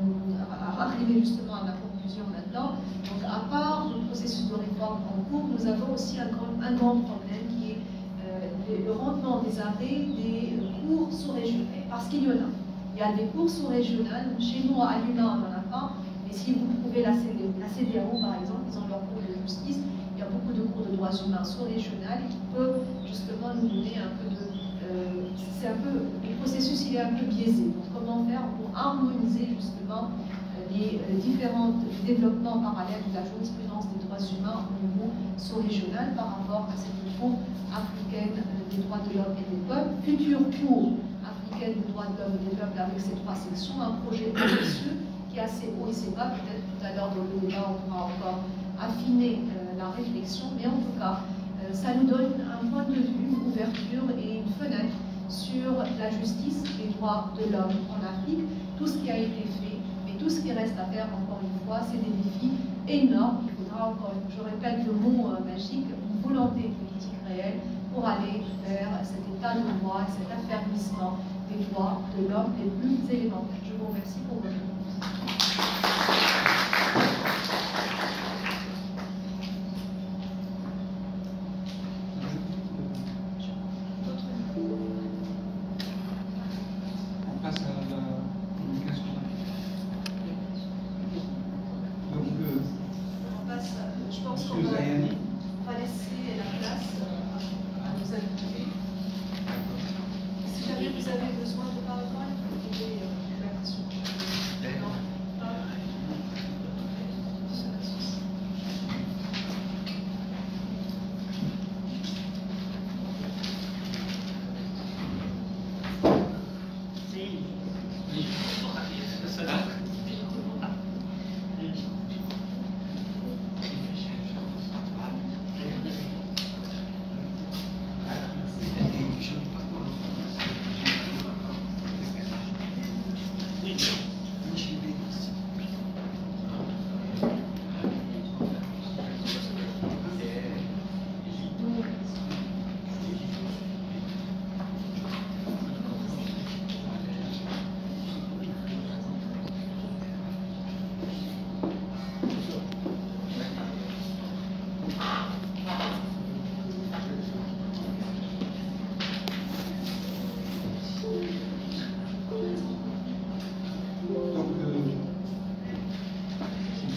arriver justement à ma conclusion maintenant. Donc à part le processus de réforme en cours, nous avons aussi un grand problème qui est le rendement des arrêts des cours sous-régionales, parce qu'il y en a. Il y a des cours sous-régionales, chez nous à l'UNA on n'en a pas, mais si vous trouvez la CEDEAO par exemple, ils ont leur cours de justice, il y a beaucoup de cours de droits humains sous-régionales qui peuvent justement nous donner un peu de... c'est un peu, le processus il est un peu biaisé. Donc comment faire pour harmoniser justement les différents développements parallèles de la jurisprudence des droits humains au niveau sous-régional par rapport à cette Cour africaine des droits de l'homme et des peuples, future Cour africaine des droits de l'homme et des peuples avec ses 3 sections, un projet ambitieux qui est assez haut et c'est pas, peut-être tout à l'heure dans le débat on pourra encore affiner la réflexion, mais en tout cas ça nous donne un point de vue, une ouverture et une fenêtre sur la justice et les droits de l'homme en Afrique, tout ce qui a été fait, mais tout ce qui reste à faire, encore une fois, c'est des défis énormes. Il faudra encore, je répète le mot magique, une volonté politique réelle pour aller vers cet état de droit et cet affermissement des droits de l'homme les plus élémentaires. Je vous remercie pour votre réponse.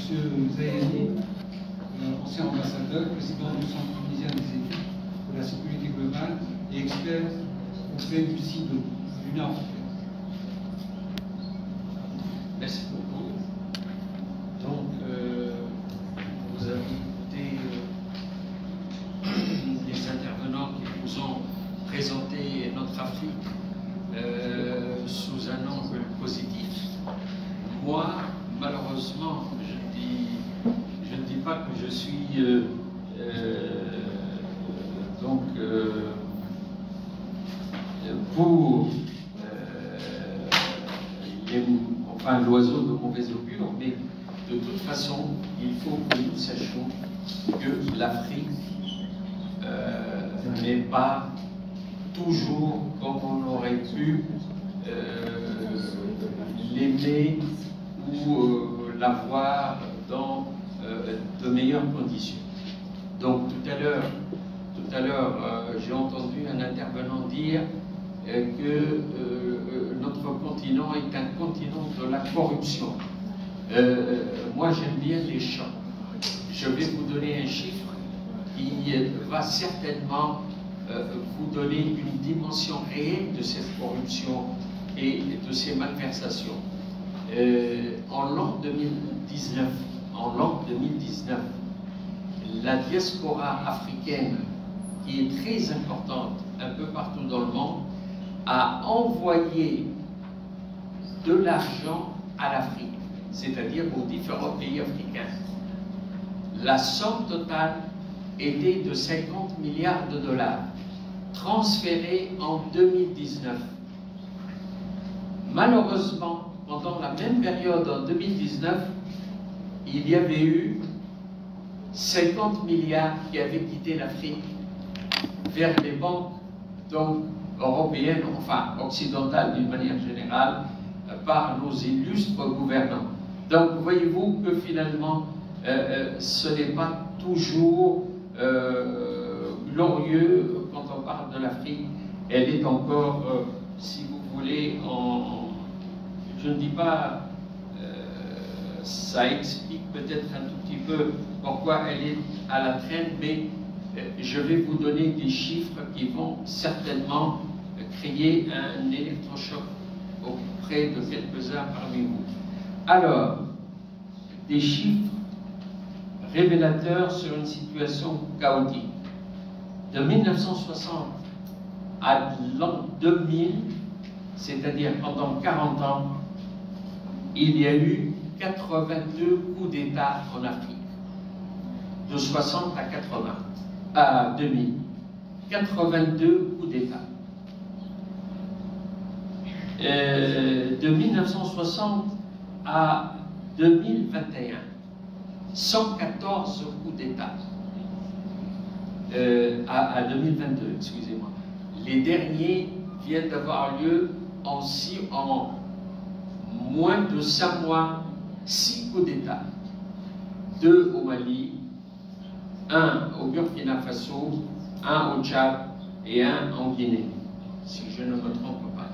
Zahedi, ancien ambassadeur, président du Centre tunisien des études pour la sécurité globale et expert auprès du site de l'Union africaine. Merci beaucoup. Donc, vous avez écouté les intervenants qui vous ont présenté notre Afrique sous un angle positif. Moi, malheureusement, je ne dis pas que je suis pour l'oiseau de mauvais augure, mais de toute façon, il faut que nous sachions que l'Afrique n'est pas toujours comme on aurait pu l'aimer ou l'avoir dans de meilleures conditions. Donc tout à l'heure, j'ai entendu un intervenant dire que notre continent est un continent de la corruption. Moi, j'aime bien les chiffres. Je vais vous donner un chiffre qui va certainement vous donner une dimension réelle de cette corruption et de ces malversations. En l'an 2019, la diaspora africaine, qui est très importante un peu partout dans le monde, a envoyé de l'argent à l'Afrique, c'est-à-dire aux différents pays africains. La somme totale était de 50 milliards de dollars, transférés en 2019. Malheureusement, pendant la même période en 2019, il y avait eu 50 milliards qui avaient quitté l'Afrique vers les banques donc européennes, enfin occidentales d'une manière générale, par nos illustres gouvernants. Donc voyez-vous que finalement ce n'est pas toujours glorieux quand on parle de l'Afrique. Elle est encore, si vous voulez, je ne dis pas, ça explique peut-être un tout petit peu pourquoi elle est à la traîne, mais je vais vous donner des chiffres qui vont certainement créer un électrochoc auprès de quelques-uns parmi vous. Alors, des chiffres révélateurs sur une situation chaotique. De 1960 à l'an 2000, c'est-à-dire pendant 40 ans, il y a eu 82 coups d'État en Afrique. De 60 à 2000. 82 coups d'État. De 1960 à 2021, 114 coups d'État. À 2022, excusez-moi. Les derniers viennent d'avoir lieu en moins de 5 mois, 6 coups d'État. 2 au Mali, 1 au Burkina Faso, 1 au Tchad et 1 en Guinée, si je ne me trompe pas.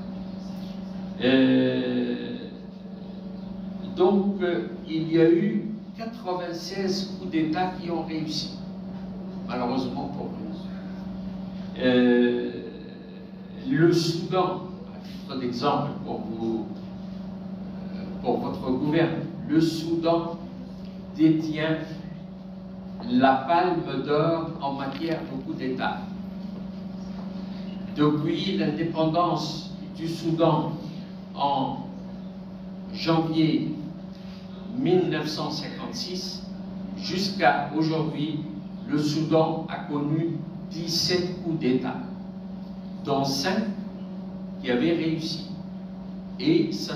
Donc, il y a eu 96 coups d'État qui ont réussi, malheureusement pour nous. Le Soudan, à titre d'exemple pour votre gouvernement, le Soudan détient la palme d'or en matière de coups d'État. Depuis l'indépendance du Soudan en janvier 1956 jusqu'à aujourd'hui, le Soudan a connu 17 coups d'État, dont 5 qui avaient réussi. Et ça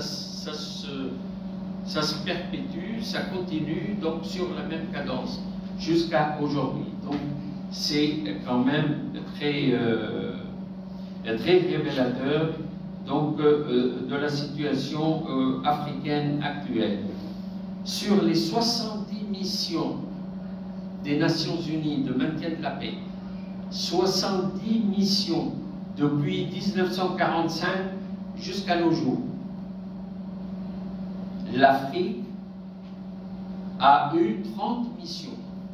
se perpétue, ça continue donc sur la même cadence jusqu'à aujourd'hui. Donc c'est quand même très révélateur donc, de la situation africaine actuelle. Sur les 70 missions des Nations Unies de maintien de la paix, 70 missions depuis 1945 jusqu'à nos jours, l'Afrique a eu 30 missions.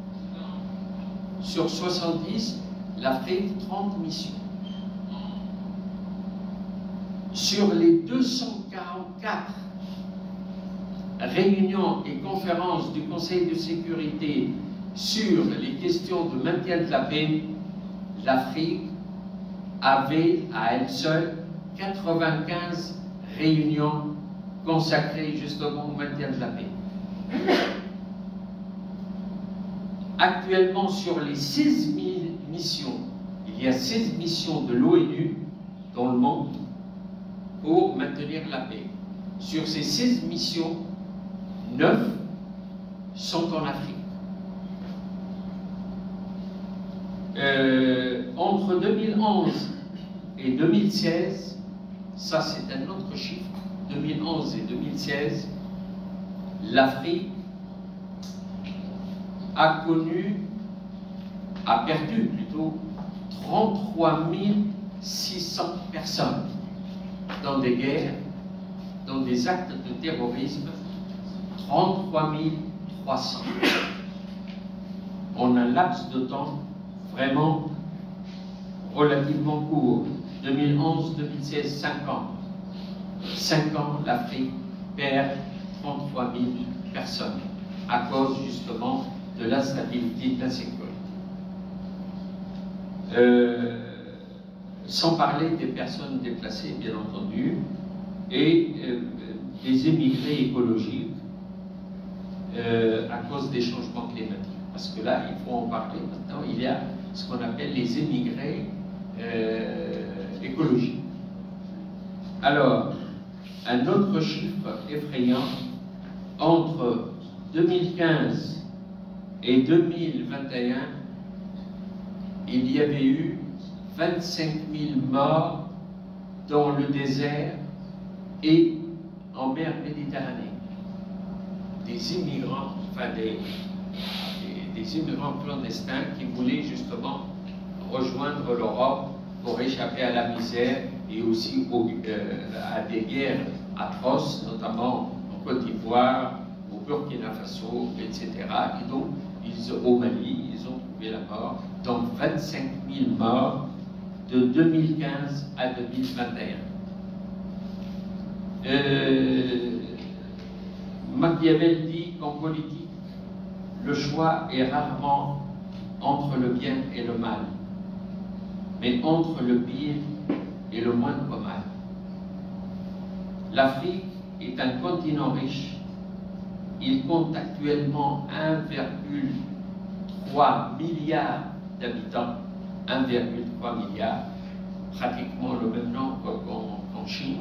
Sur 70, l'Afrique, 30 missions. Sur les 244 réunions et conférences du Conseil de sécurité sur les questions de maintien de la paix, l'Afrique avait à elle seule 95 réunions consacrées justement au maintien de la paix. Actuellement, sur les 16 000 missions, il y a 16 missions de l'ONU dans le monde pour maintenir la paix. Sur ces 16 missions, 9 sont en Afrique. Entre 2011 et 2016, ça c'est un autre chiffre, 2011 et 2016, l'Afrique a perdu plutôt 33 600 personnes dans des guerres, dans des actes de terrorisme, 33 300. En un laps de temps vraiment relativement court, 2011-2016, 5 ans. 5 ans, l'Afrique perd 33 000 personnes à cause justement de l'instabilité, de l'insécurité. Sans parler des personnes déplacées, bien entendu, et des émigrés écologiques à cause des changements climatiques. Parce que là, il faut en parler maintenant, il y a ce qu'on appelle les émigrés écologiques. Alors, un autre chiffre effrayant, entre 2015 et 2021, il y avait eu 25 000 morts dans le désert et en mer Méditerranée. Des immigrants, enfin des immigrants clandestins qui voulaient justement rejoindre l'Europe pour échapper à la misère et aussi à des guerres atroces, notamment en Côte d'Ivoire, au Burkina Faso, etc. Et donc, au Mali, ils ont trouvé la mort. Donc, 25 000 morts de 2015 à 2021. Machiavel dit qu'en politique, le choix est rarement entre le bien et le mal, mais entre le pire et le moindre mal. L'Afrique est un continent riche. Il compte actuellement 1,3 milliard d'habitants, 1,3 milliard, pratiquement le même nombre qu'en Chine.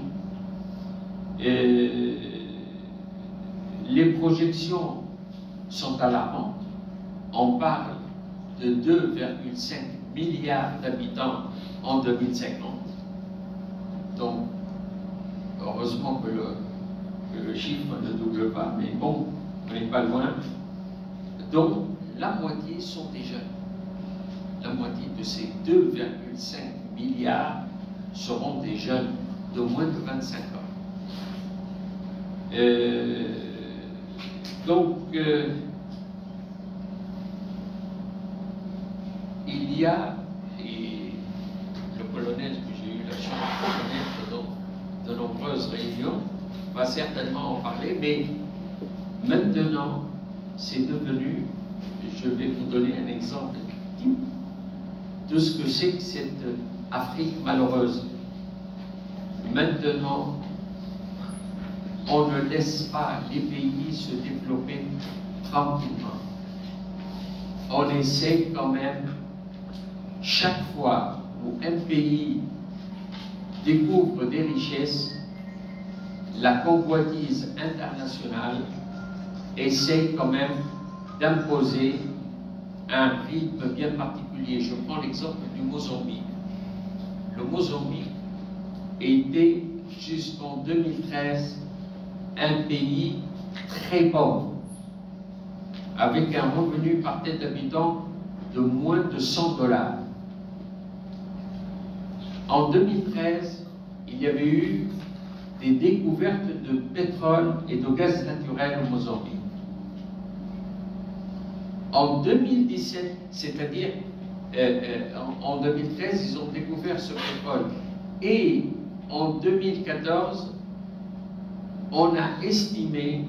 Les projections sont alarmantes. On parle de 2,5 milliards d'habitants en 2050. Donc, heureusement que le chiffre ne double pas, mais bon, on n'est pas loin. Donc, la moitié sont des jeunes. La moitié de ces 2,5 milliards seront des jeunes de moins de 25 ans. Donc, il y a, et le colonel que j'ai eu la chance de connaître dans de nombreuses réunions va certainement en parler, mais maintenant, c'est devenu, je vais vous donner un exemple type de ce que c'est que cette Afrique malheureuse. Maintenant, on ne laisse pas les pays se développer tranquillement. On essaie quand même, chaque fois où un pays découvre des richesses, la convoitise internationale essaie quand même d'imposer un rythme bien particulier. Je prends l'exemple du Mozambique. Le Mozambique était jusqu'en 2013 un pays très pauvre, avec un revenu par tête d'habitant de moins de 100 $. En 2013, il y avait eu des découvertes de pétrole et de gaz naturel au Mozambique. En 2017, c'est-à-dire en 2013, ils ont découvert ce pétrole. Et en 2014, on avait estimé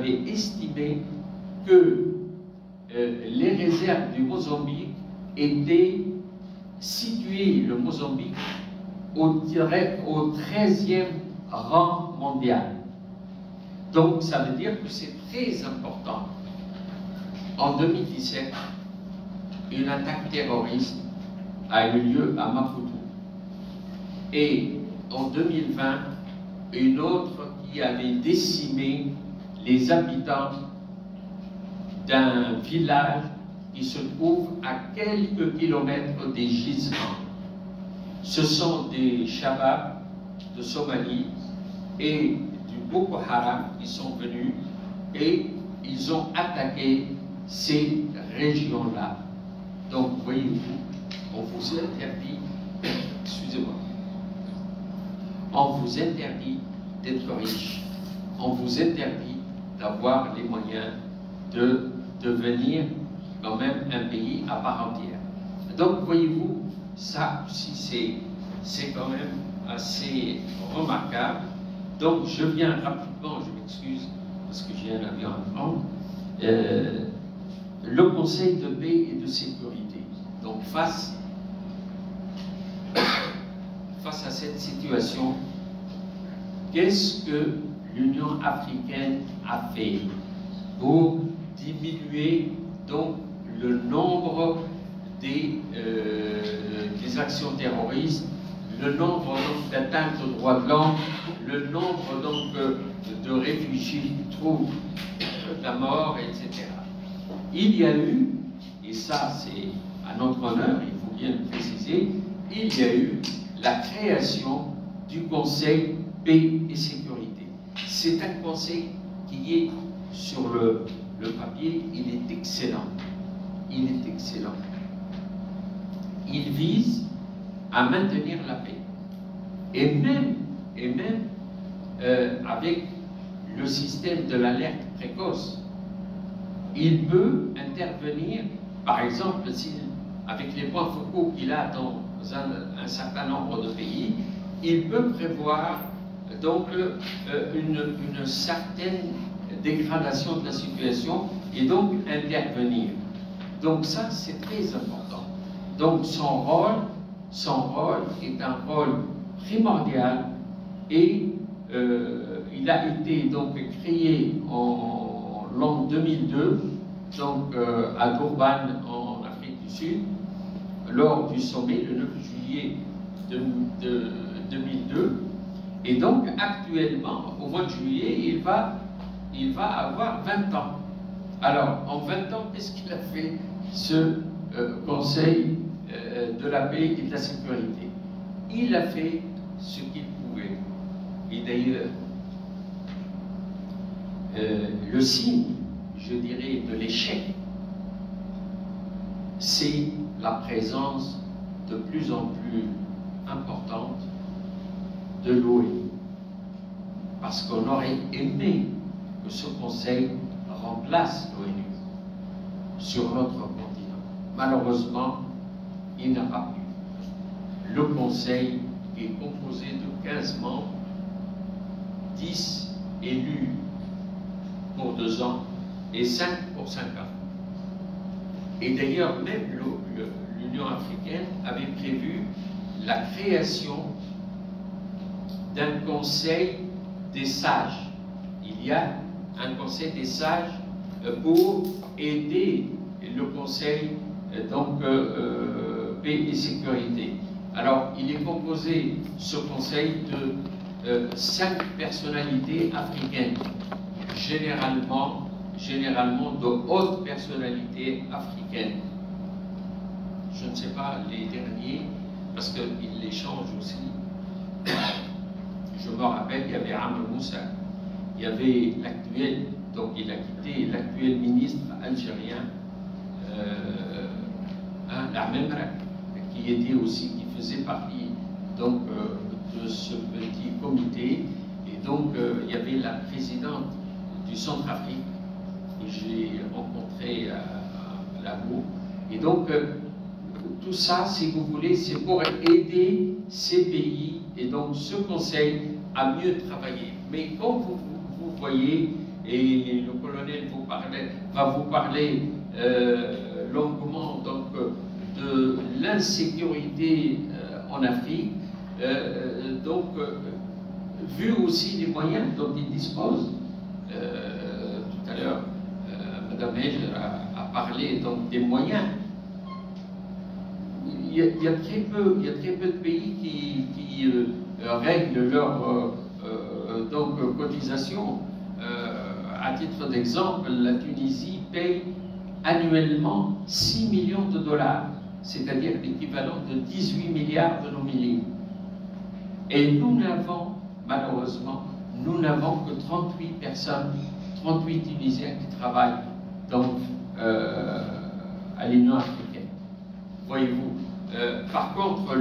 que les réserves du Mozambique étaient situées, le Mozambique, au 13e rang mondial. Donc, ça veut dire que c'est très important. En 2017, une attaque terroriste a eu lieu à Maputo. Et en 2020, une autre qui avait décimé les habitants d'un village qui se trouve à quelques kilomètres des gisements. Ce sont des Shabab de Somalie et du Boko Haram qui sont venus et ils ont attaqué ces régions-là. Donc, voyez-vous, on vous interdit, excusez-moi, on vous interdit d'être riche, on vous interdit d'avoir les moyens de devenir quand même un pays à part entière. Donc, voyez-vous, ça aussi, c'est quand même assez remarquable. Donc, je viens rapidement, je m'excuse, parce que j'ai un avion à prendre. Le Conseil de paix et de sécurité. Donc, face à cette situation, qu'est-ce que l'Union africaine a fait pour diminuer donc le nombre des actions terroristes, le nombre d'atteintes aux droits de l'homme, le nombre donc de réfugiés qui trouvent la mort, etc. Il y a eu, et ça c'est à notre honneur, il faut bien le préciser, il y a eu la création du Conseil paix et sécurité. C'est un conseil qui est sur le papier, il est excellent. Il est excellent. Il vise à maintenir la paix. Et même avec le système de l'alerte précoce, il peut intervenir, par exemple, avec les points focaux qu'il a dans un certain nombre de pays, il peut prévoir donc une certaine dégradation de la situation et donc intervenir. Donc ça, c'est très important. Donc son rôle est un rôle primordial et il a été donc créé en l'an 2002, donc à Durban en Afrique du Sud, lors du sommet le 9 juillet de 2002. Et donc actuellement, au mois de juillet, il va avoir 20 ans. Alors, en 20 ans, qu'est-ce qu'il a fait, ce Conseil de la paix et de la sécurité? Il a fait ce qu'il pouvait. Et d'ailleurs, le signe, je dirais, de l'échec, c'est la présence de plus en plus importante de l'ONU. Parce qu'on aurait aimé que ce Conseil remplace l'ONU sur notre continent. Malheureusement, il n'a pas pu. Le Conseil est composé de 15 membres, 10 élus pour 2 ans et 5 pour 5 ans. Et d'ailleurs, même l'Union africaine avait prévu la création d'un conseil des sages. Il y a un conseil des sages pour aider le conseil donc paix et sécurité. Alors, il est composé, ce conseil, de 5 personnalités africaines, généralement de hautes personnalités africaines. Je ne sais pas les derniers, parce qu'ils les changent aussi. Je me rappelle, il y avait Amr Moussa, il y avait l'actuel, donc il a quitté l'actuel ministre algérien, Lamemra, qui faisait partie donc de ce petit comité, et donc il y avait la présidente du Centrafrique que j'ai rencontrée à d'amour. Et donc, tout ça, si vous voulez, c'est pour aider ces pays et donc ce conseil à mieux travailler. Mais comme vous voyez, et le colonel va vous parler longuement donc, de l'insécurité en Afrique, vu aussi les moyens dont il dispose, tout à l'heure, Mme Hej a parlé donc, des moyens. Il y a très peu de pays qui règlent leur cotisation. À titre d'exemple, la Tunisie paye annuellement 6 millions de dollars, c'est-à-dire l'équivalent de 18 milliards de nos milliers. Et nous n'avons, malheureusement, que 38 personnes, 38 Tunisiens qui travaillent donc, à l'Union africaine. Voyez-vous. Par contre,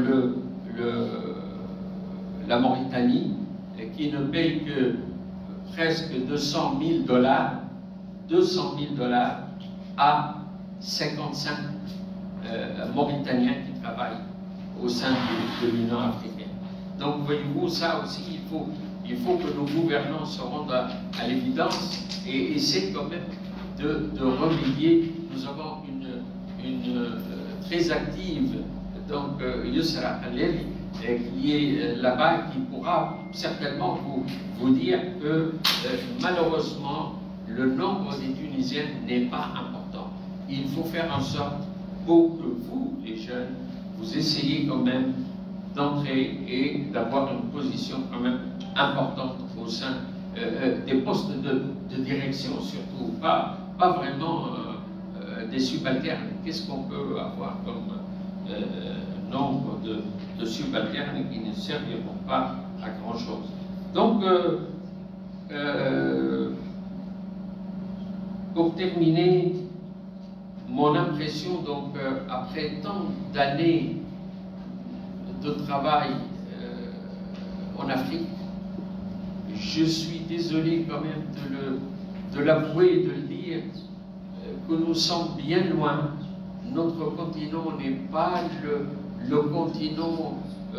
la Mauritanie, qui ne paye que presque 200 000 dollars à 55 Mauritaniens qui travaillent au sein de l'Union africaine. Donc, voyez-vous, ça aussi, il faut que nos gouvernants se rendent à l'évidence et essaient quand même de remédier. Nous avons une très active, donc Yousra Khalil, qui est là-bas, qui pourra certainement vous dire que malheureusement, le nombre des Tunisiens n'est pas important. Il faut faire en sorte pour que vous, les jeunes, vous essayez quand même d'entrer et d'avoir une position quand même importante au sein des postes de direction, surtout, pas vraiment des subalternes. Qu'est-ce qu'on peut avoir comme nombre de subalternes qui ne serviront pas à grand-chose? Donc, pour terminer, mon impression, donc, après tant d'années de travail en Afrique, je suis désolé quand même de l'avouer et de le dire, que nous sommes bien loin. Notre continent n'est pas le continent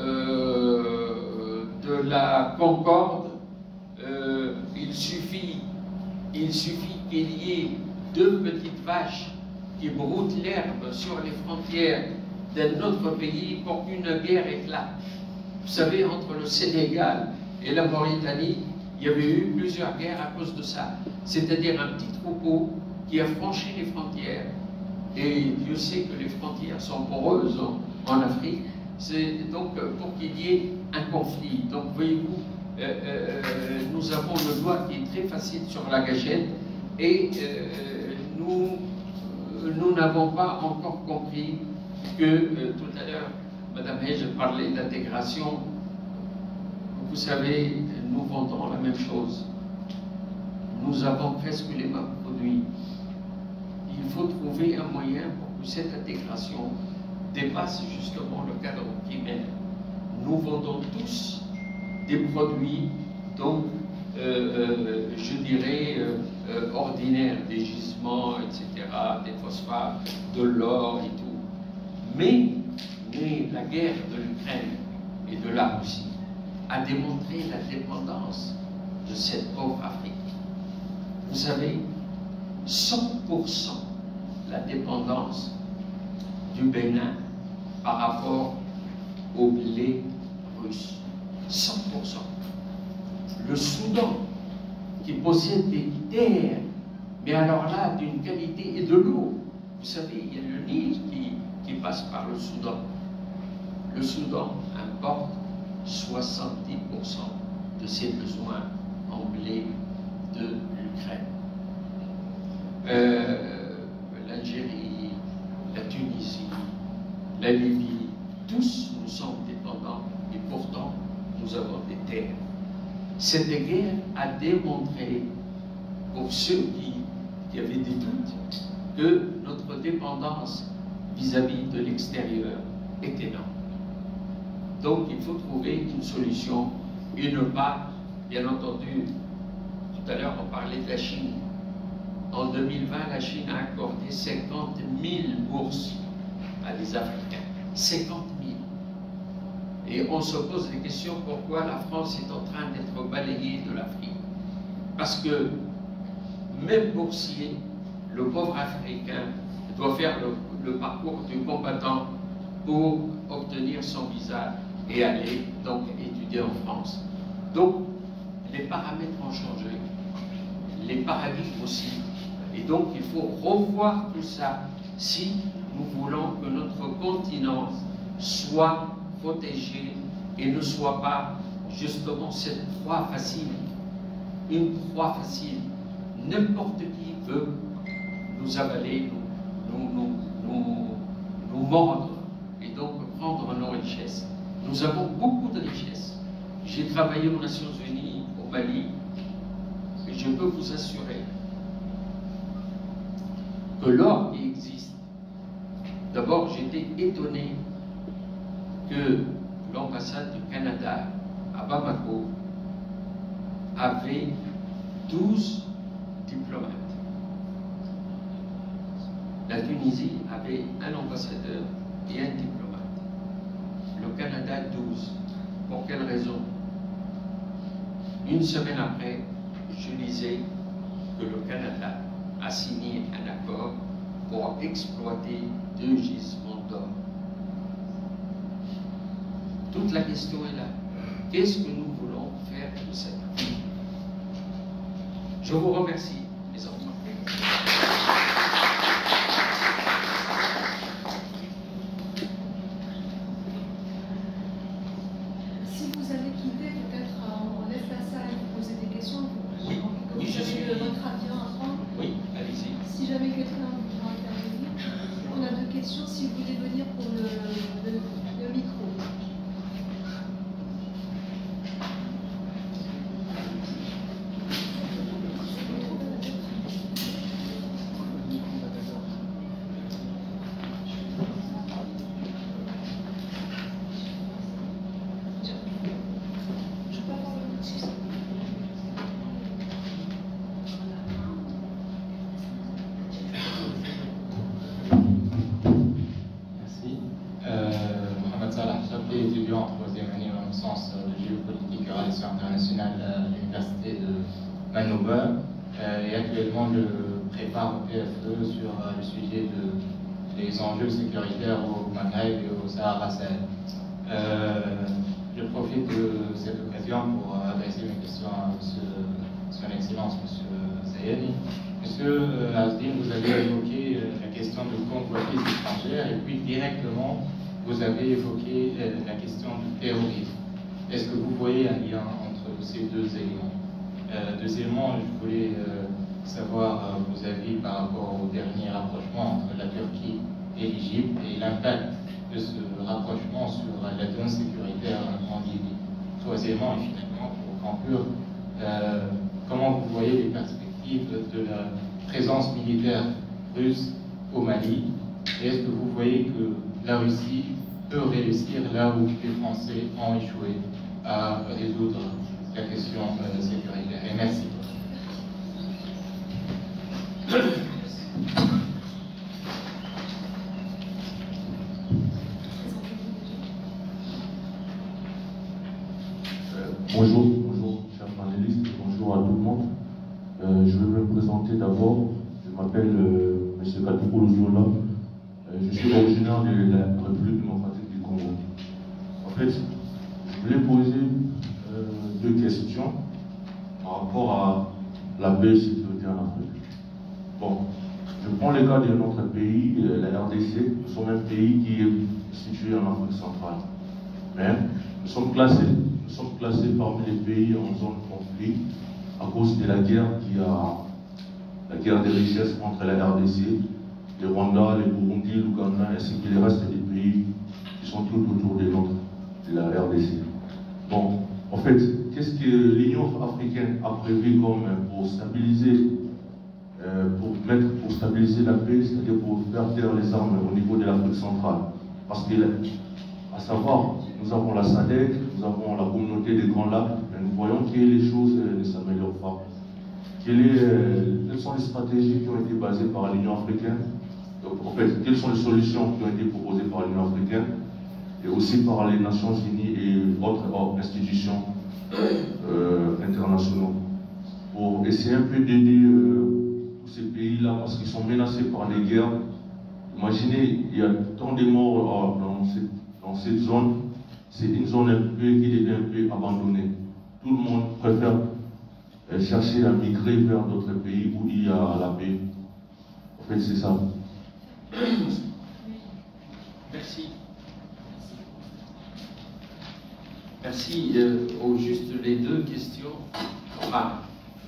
de la concorde. Il suffit qu'il y ait deux petites vaches qui broutent l'herbe sur les frontières d'un autre pays pour qu'une guerre éclate. Vous savez, entre le Sénégal et la Mauritanie, il y avait eu plusieurs guerres à cause de ça. C'est-à-dire un petit troupeau qui a franchi les frontières. Et Dieu sait que les frontières sont poreuses en Afrique. C'est donc pour qu'il y ait un conflit. Donc voyez-vous, nous avons le doigt qui est très facile sur la gâchette et nous n'avons pas encore compris que tout à l'heure, Mme Hej parlait d'intégration. Vous savez, nous vendons la même chose. Nous avons presque les mêmes produits. Il faut trouver un moyen pour que cette intégration dépasse justement le cadre primaire. Nous vendons tous des produits, donc, je dirais, ordinaires, des gisements, etc., des phosphates, de l'or et tout. Mais la guerre de l'Ukraine et de la Russie a démontré la dépendance de cette pauvre Afrique. Vous savez, 100% la dépendance du Bénin par rapport au blé russe. 100%. Le Soudan, qui possède des terres, mais alors là, d'une qualité et de l'eau. Vous savez, il y a le Nil qui passe par le Soudan. Le Soudan importe 70% de ses besoins en blé de l'Ukraine. L'Algérie, la Tunisie, la Libye, tous nous sommes dépendants et pourtant nous avons des terres. Cette guerre a démontré, pour ceux qui avaient des doutes, que notre dépendance vis-à-vis de l'extérieur est énorme. Donc il faut trouver une solution et ne pas, bien entendu, tout à l'heure on parlait de la Chine. En 2020, la Chine a accordé 50 000 bourses à des Africains. 50 000. Et on se pose des questions pourquoi la France est en train d'être balayée de l'Afrique. Parce que même boursier, le pauvre Africain doit faire le parcours du combattant pour obtenir son visa et aller donc étudier en France. Donc, les paramètres ont changé, les paradigmes aussi. Et donc, il faut revoir tout ça si nous voulons que notre continent soit protégé et ne soit pas justement cette proie facile. Une proie facile. N'importe qui peut nous avaler, nous mordre et donc prendre nos richesses. Nous avons beaucoup de richesses. J'ai travaillé aux Nations Unies, au Mali, et je peux vous assurer que l'or qui existe, d'abord j'étais étonné que l'ambassade du Canada à Bamako avait 12 diplomates. La Tunisie avait un ambassadeur et un diplomate. Le Canada, 12. Pour quelle raison? Une semaine après, je lisais que le Canada a signé un accord pour exploiter 2 gisements d'or. Toute la question est là. Qu'est-ce que nous voulons faire de cette Afrique? Je vous remercie, mes enfants. Si vous avez quitté, peut-être on laisse la salle et vous poser des questions. Oui, Vous oui, je suis. avez votre avis à prendre. Oui, allez-y. Si jamais quelqu'un veut intervenir, on a 2 questions. Si vous voulez venir pour le micro. Étudiant en 3e année en licence de géopolitique et relations internationales à l'université de Vancouver et actuellement je prépare un PFE sur le sujet des enjeux sécuritaires au Maghreb et au Sahara Sahel. Je profite de cette occasion pour adresser mes questions à Son Excellence M. Sayani. Monsieur Azdine, vous avez évoqué la question de convoitise étrangère et puis directement vous avez évoqué la question du terrorisme. Est-ce que vous voyez un lien entre ces 2 éléments? Deuxièmement, je voulais savoir vos avis par rapport au dernier rapprochement entre la Turquie et l'Égypte et l'impact de ce rapprochement sur la zone sécuritaire en Libye. Troisièmement, et finalement, pour conclure, comment vous voyez les perspectives de la présence militaire russe au Mali? Et est-ce que vous voyez que la Russie peut réussir là où les Français ont échoué à résoudre la question sécuritaire? Et merci. Bonjour, chers panélistes, bonjour à tout le monde. Je vais me présenter d'abord. Je m'appelle M. Katoukoulou Zola. Je suis originaire de la République démocratique du Congo. En fait, je voulais poser 2 questions par rapport à la paix et sécurité en Afrique. Bon, je prends le cas de notre pays, la RDC. Nous sommes un pays qui est situé en Afrique centrale. Mais nous sommes classés parmi les pays en zone de conflit à cause de la guerre la guerre des richesses entre la RDC, le Rwanda, le Burundi, l'Ouganda, ainsi que les restes des pays qui sont tout autour de la RDC. Bon, en fait, qu'est-ce que l'Union africaine a prévu comme pour stabiliser la paix, c'est-à-dire pour faire taire les armes au niveau de l'Afrique centrale? Parce que, à savoir, nous avons la SADC, nous avons la communauté des Grands Lacs, mais nous voyons que les choses ne s'améliorent pas. quelles sont les stratégies qui ont été basées par l'Union africaine? Donc, en fait, quelles sont les solutions qui ont été proposées par l'Union africaine et aussi par les Nations Unies et autres institutions internationaux pour essayer un peu d'aider tous ces pays-là parce qu'ils sont menacés par les guerres. Imaginez, il y a tant de morts dans cette zone. C'est une zone qui est un peu abandonnée. Tout le monde préfère chercher à migrer vers d'autres pays où il y a la paix. En fait, c'est ça. Merci. Merci. Au juste les deux questions. Enfin,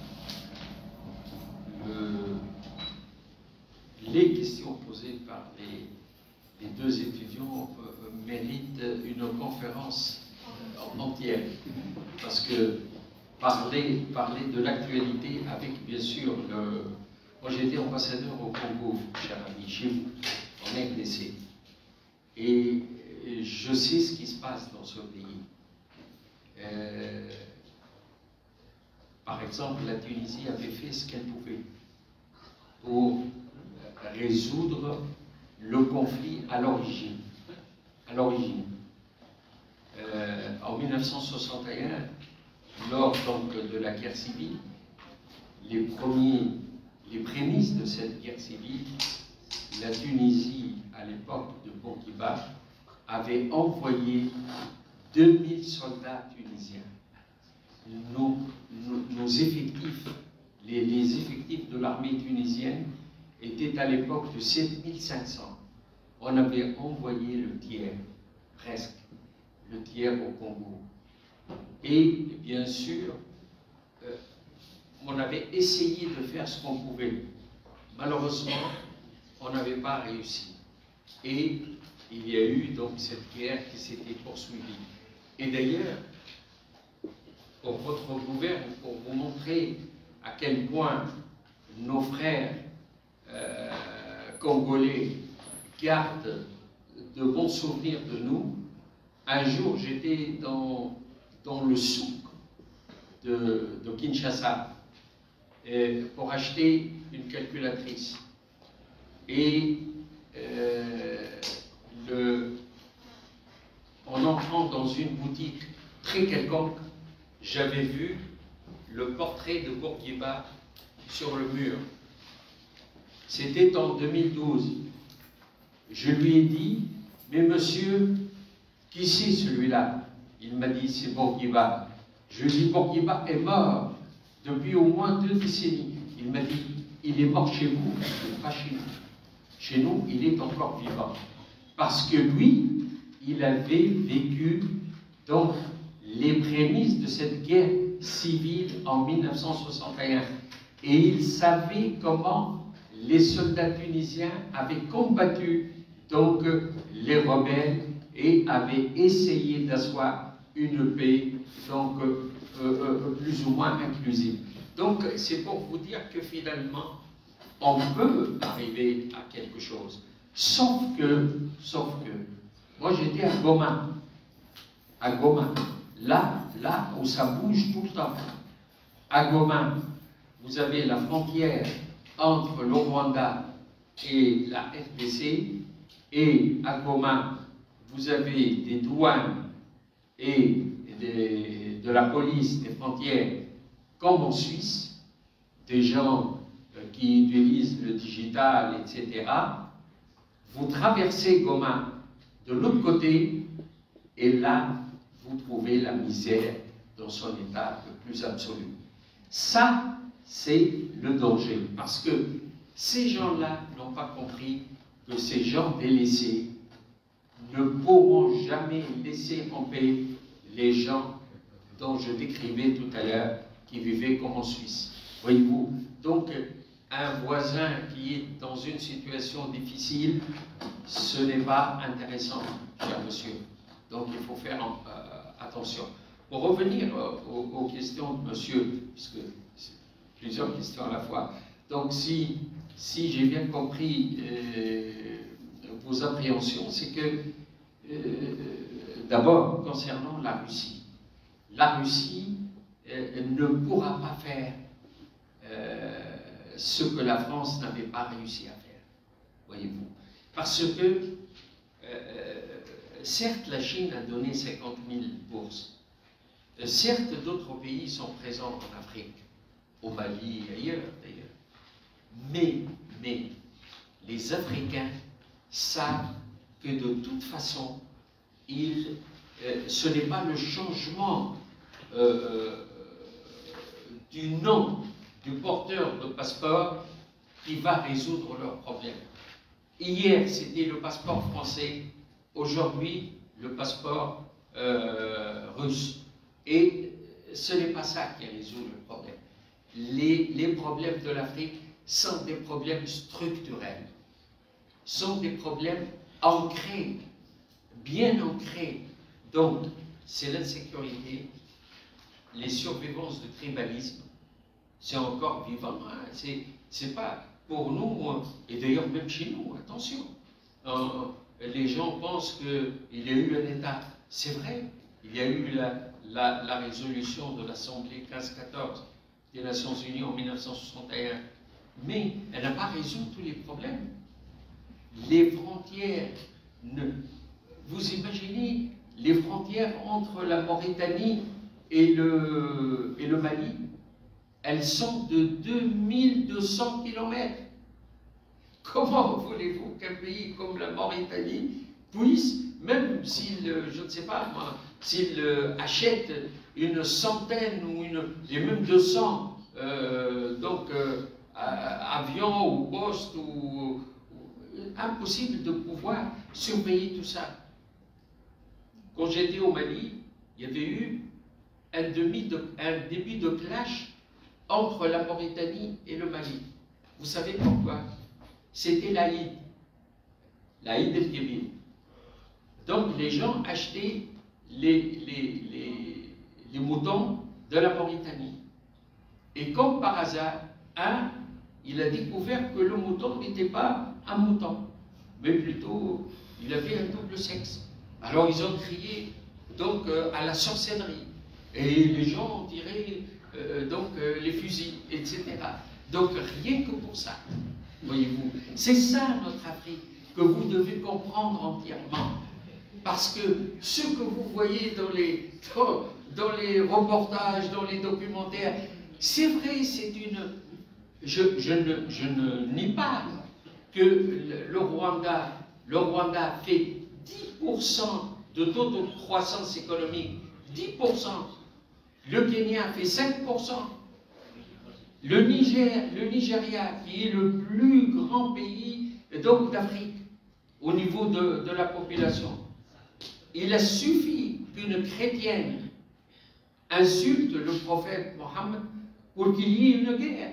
les questions posées par les deux étudiants méritent une conférence entière. Parce que parler de l'actualité avec, bien sûr, moi j'étais ambassadeur au Congo, cher ami, chez vous, en RDC. Et je sais ce qui se passe dans ce pays. Par exemple, la Tunisie avait fait ce qu'elle pouvait pour résoudre le conflit à l'origine. En 1961, lors donc de la guerre civile, les prémices de cette guerre civile, la Tunisie, à l'époque de Bourguiba, avait envoyé 2000 soldats tunisiens. Nos effectifs, les effectifs de l'armée tunisienne étaient à l'époque de 7500. On avait envoyé le tiers, presque, le tiers au Congo. Et bien sûr, on avait essayé de faire ce qu'on pouvait. Malheureusement, on n'avait pas réussi. Et il y a eu donc cette guerre qui s'était poursuivie. Et d'ailleurs, pour votre gouverne, pour vous montrer à quel point nos frères congolais gardent de bons souvenirs de nous, un jour j'étais dans le souk de Kinshasa pour acheter une calculatrice. Et en entrant dans une boutique très quelconque, j'avais vu le portrait de Bourguiba sur le mur. C'était en 2012. Je lui ai dit, mais monsieur, qui c'est celui-là? Il m'a dit, c'est Bourguiba. Je lui ai dit, Bourguiba est mort depuis au moins 2 décennies. Il m'a dit, il est mort chez vous, pas chez nous. Chez nous, il est encore vivant. Parce que lui, il avait vécu donc les prémices de cette guerre civile en 1961. Et il savait comment les soldats tunisiens avaient combattu donc les rebelles et avaient essayé d'asseoir une paix donc plus ou moins inclusive. Donc c'est pour vous dire que finalement on peut arriver à quelque chose. Sauf que moi j'étais à Goma, là où ça bouge tout le temps. À Goma, vous avez la frontière entre le Rwanda et la RDC, et à Goma, vous avez des douanes et de la police des frontières, comme en Suisse, des gens qui utilisent le digital, etc. Vous traversez Goma de l'autre côté, et là, vous trouvez la misère dans son état le plus absolu. Ça, c'est le danger, parce que ces gens-là n'ont pas compris que ces gens délaissés ne pourront jamais laisser en paix les gens dont je décrivais tout à l'heure, qui vivaient comme en Suisse. Voyez-vous, donc un voisin qui est dans une situation difficile, ce n'est pas intéressant, cher monsieur. Donc il faut faire attention. Pour revenir aux questions de monsieur, puisque c'est plusieurs questions à la fois, donc si j'ai bien compris vos appréhensions, c'est que d'abord, concernant la Russie ne pourra pas faire ce que la France n'avait pas réussi à faire, voyez-vous. Parce que, certes, la Chine a donné 50 000 bourses. Certes, d'autres pays sont présents en Afrique, au Mali et ailleurs d'ailleurs. Mais les Africains savent que de toute façon, ce n'est pas le changement du nom du porteur de passeport qui va résoudre leurs problèmes. Hier, c'était le passeport français, aujourd'hui, le passeport russe. Et ce n'est pas ça qui résout le problème. Les problèmes de l'Afrique sont des problèmes structurels, sont des problèmes ancrés, bien ancrés. Donc, c'est l'insécurité, les survivances de tribalisme, c'est encore vivant. Hein. C'est pas pour nous, et d'ailleurs même chez nous, attention. Les gens pensent qu'il y a eu un État. C'est vrai, il y a eu la résolution de l'Assemblée 1514 des Nations Unies en 1961, mais elle n'a pas résolu tous les problèmes. Les frontières, vous imaginez les frontières entre la Mauritanie et le Mali, elles sont de 2200 km. Comment voulez-vous qu'un pays comme la Mauritanie puisse, même s'il, je ne sais pas moi, s'il achète une centaine ou et même 200 avions ou postes, impossible de pouvoir surveiller tout ça. Quand j'étais au Mali, il y avait eu un début de clash entre la Mauritanie et le Mali. Vous savez pourquoi? C'était l'Aïd el-Kébir. Donc les gens achetaient les moutons de la Mauritanie. Et comme par hasard, il a découvert que le mouton n'était pas un mouton, mais plutôt il avait un double sexe. Alors ils ont crié donc à la sorcellerie. Et les gens ont tiré les fusils, etc. Donc rien que pour ça, voyez-vous. C'est ça notre Afrique que vous devez comprendre entièrement. Parce que ce que vous voyez dans les reportages, dans les documentaires, c'est vrai, c'est une... Je ne nie pas que le Rwanda fait 10% de taux de croissance économique, 10%. Le Kenya fait 5%. Le Nigeria, qui est le plus grand pays d'Afrique au niveau de la population, il a suffi qu'une chrétienne insulte le prophète Mohammed pour qu'il y ait une guerre.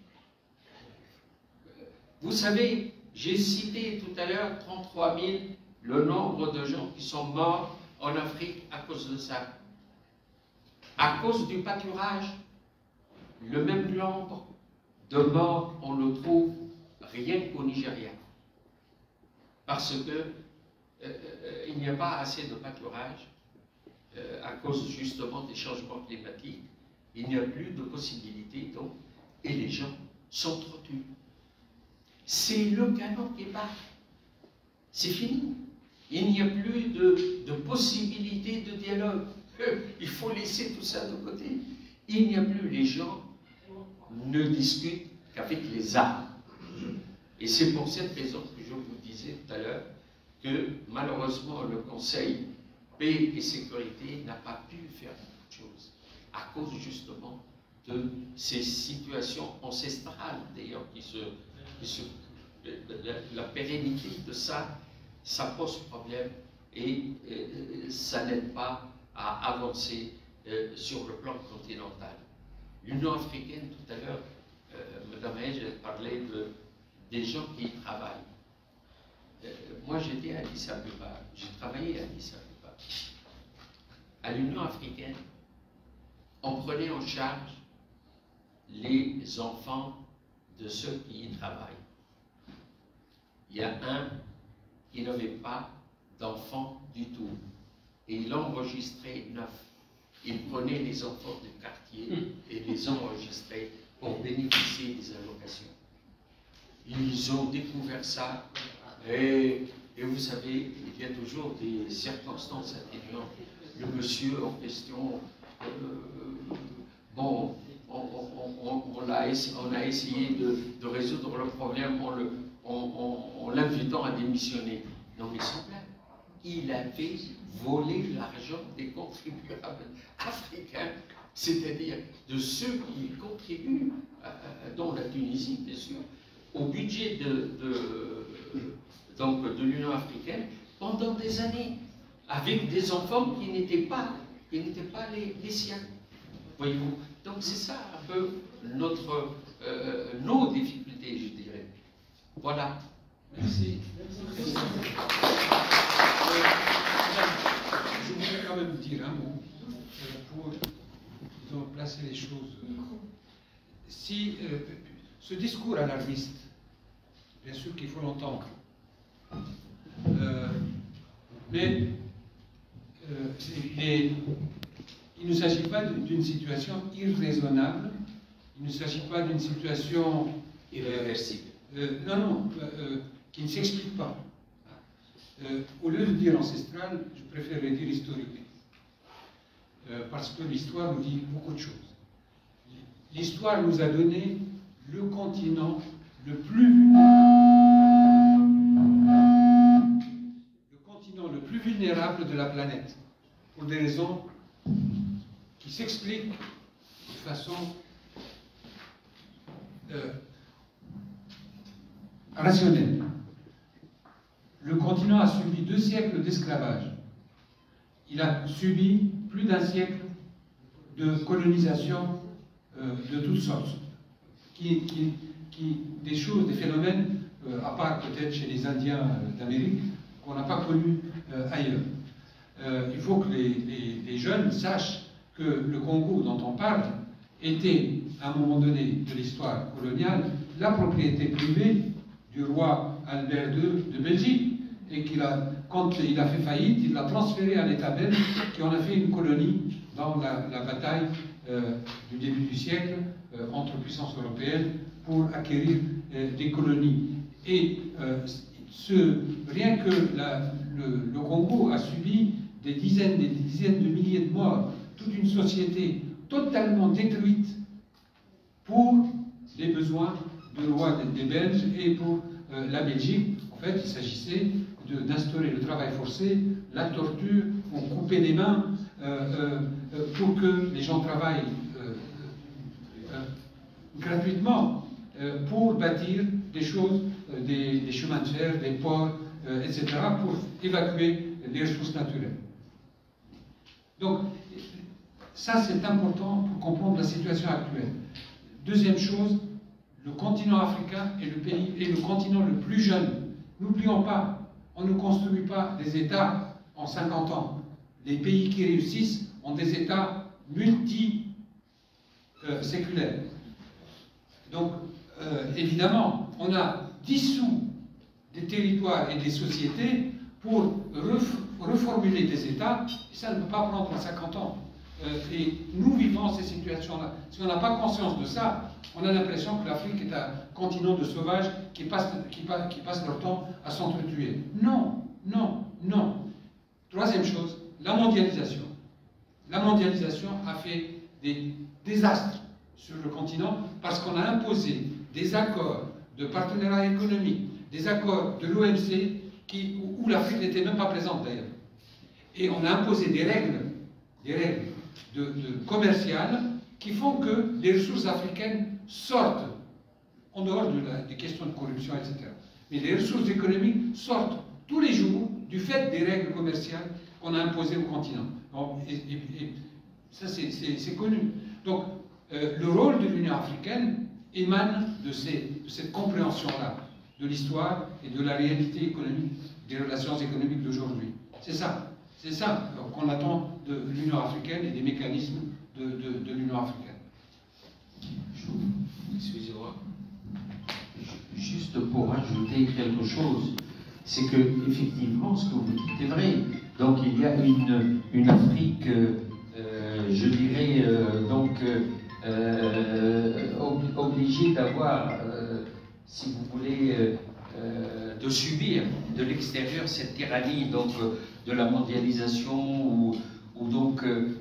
Vous savez, j'ai cité tout à l'heure 33 000, le nombre de gens qui sont morts en Afrique à cause de ça. À cause du pâturage, le même nombre de morts, on le trouve rien qu'au Nigeria. Parce que il n'y a pas assez de pâturage à cause justement des changements climatiques. Il n'y a plus de possibilités, donc, et les gens s'entretuent. C'est le canon qui bat. C'est fini. Il n'y a plus de possibilité de dialogue. Il faut laisser tout ça de côté. Il n'y a plus, les gens ne discutent qu'avec les armes. Et c'est pour cette raison que je vous disais tout à l'heure que malheureusement le Conseil paix et sécurité n'a pas pu faire beaucoup de choses à cause justement de ces situations ancestrales d'ailleurs la pérennité de ça pose problème et ça n'aide pas à avancer sur le plan continental. L'Union africaine, tout à l'heure, Mme Hedge parlait des gens qui y travaillent. Moi, j'étais à Addis Abeba, j'ai travaillé à Addis Abeba. À l'Union africaine, on prenait en charge les enfants de ceux qui y travaillent. Il y a un qui n'avait pas d'enfants du tout. Et il enregistrait 9. Il prenait les enfants du quartier et les enregistrait pour bénéficier des allocations. Ils ont découvert ça, et vous savez, il y a toujours des circonstances atténuantes. Le monsieur en question, bon, on a essayé de résoudre le problème en l'invitant à démissionner. Non mais son plan, il avait volé l'argent des contribuables africains, c'est-à-dire de ceux qui contribuent, dans la Tunisie bien sûr, au budget de l'Union africaine pendant des années, avec des enfants qui n'étaient pas les siens. Voyez-vous. Donc c'est ça un peu nos difficultés, je dirais. Voilà. Merci. Je voudrais quand même dire un mot pour, disons, placer les choses. Si ce discours alarmiste, bien sûr qu'il faut l'entendre, mais il ne s'agit pas d'une situation irraisonnable, il ne s'agit pas d'une situation irréversible. Qui ne s'explique pas. Au lieu de dire ancestrale, je préférerais dire historique. Parce que l'histoire nous dit beaucoup de choses. L'histoire nous a donné le continent le plus vulnérable de la planète, pour des raisons qui s'expliquent de façon rationnelle. Le continent a subi 2 siècles d'esclavage. Il a subi plus d'1 siècle de colonisation de toutes sortes, des choses, des phénomènes, à part peut-être chez les Indiens d'Amérique, qu'on n'a pas connus ailleurs. Il faut que les jeunes sachent que le Congo dont on parle était, à un moment donné de l'histoire coloniale, la propriété privée du roi Albert II de Belgique, et quand il a fait faillite, il l'a transféré à l'État belge, qui en a fait une colonie dans la bataille du début du siècle entre puissances européennes pour acquérir des colonies. Et rien que le Congo a subi des dizaines de milliers de morts, toute une société totalement détruite pour les besoins du roi des Belges et pour la Belgique. En fait, il s'agissait d'instaurer le travail forcé, la torture, on coupait les mains pour que les gens travaillent gratuitement pour bâtir des choses, des chemins de fer, des ports, etc., pour évacuer les ressources naturelles. Donc, ça c'est important pour comprendre la situation actuelle. Deuxième chose, le continent africain est le continent le plus jeune. N'oublions pas, on ne construit pas des États en 50 ans. Les pays qui réussissent ont des États multi-séculaires. Donc, évidemment, on a dissous des territoires et des sociétés pour reformuler des États, et ça ne peut pas prendre 50 ans. Et nous vivons ces situations-là. Si on n'a pas conscience de ça, on a l'impression que l'Afrique est un continent de sauvages qui passent leur temps à s'entretuer. Non, non, non. Troisième chose, la mondialisation. La mondialisation a fait des désastres sur le continent parce qu'on a imposé des accords de partenariat économique, des accords de l'OMC où l'Afrique n'était même pas présente d'ailleurs. Et on a imposé des règles commerciales qui font que les ressources africaines sortent, en dehors des questions de corruption, etc. Mais les ressources économiques sortent tous les jours du fait des règles commerciales qu'on a imposées au continent. Et ça, c'est connu. Donc, le rôle de l'Union africaine émane de cette compréhension-là, de l'histoire et de la réalité économique, des relations économiques d'aujourd'hui. C'est ça qu'on attend de l'Union africaine et des mécanismes de l'Union africaine. Excusez-moi. Juste pour ajouter quelque chose, c'est que effectivement ce que vous dites est vrai. Donc il y a une Afrique, je dirais, obligés d'avoir, si vous voulez, de subir de l'extérieur cette tyrannie donc, de la mondialisation ou donc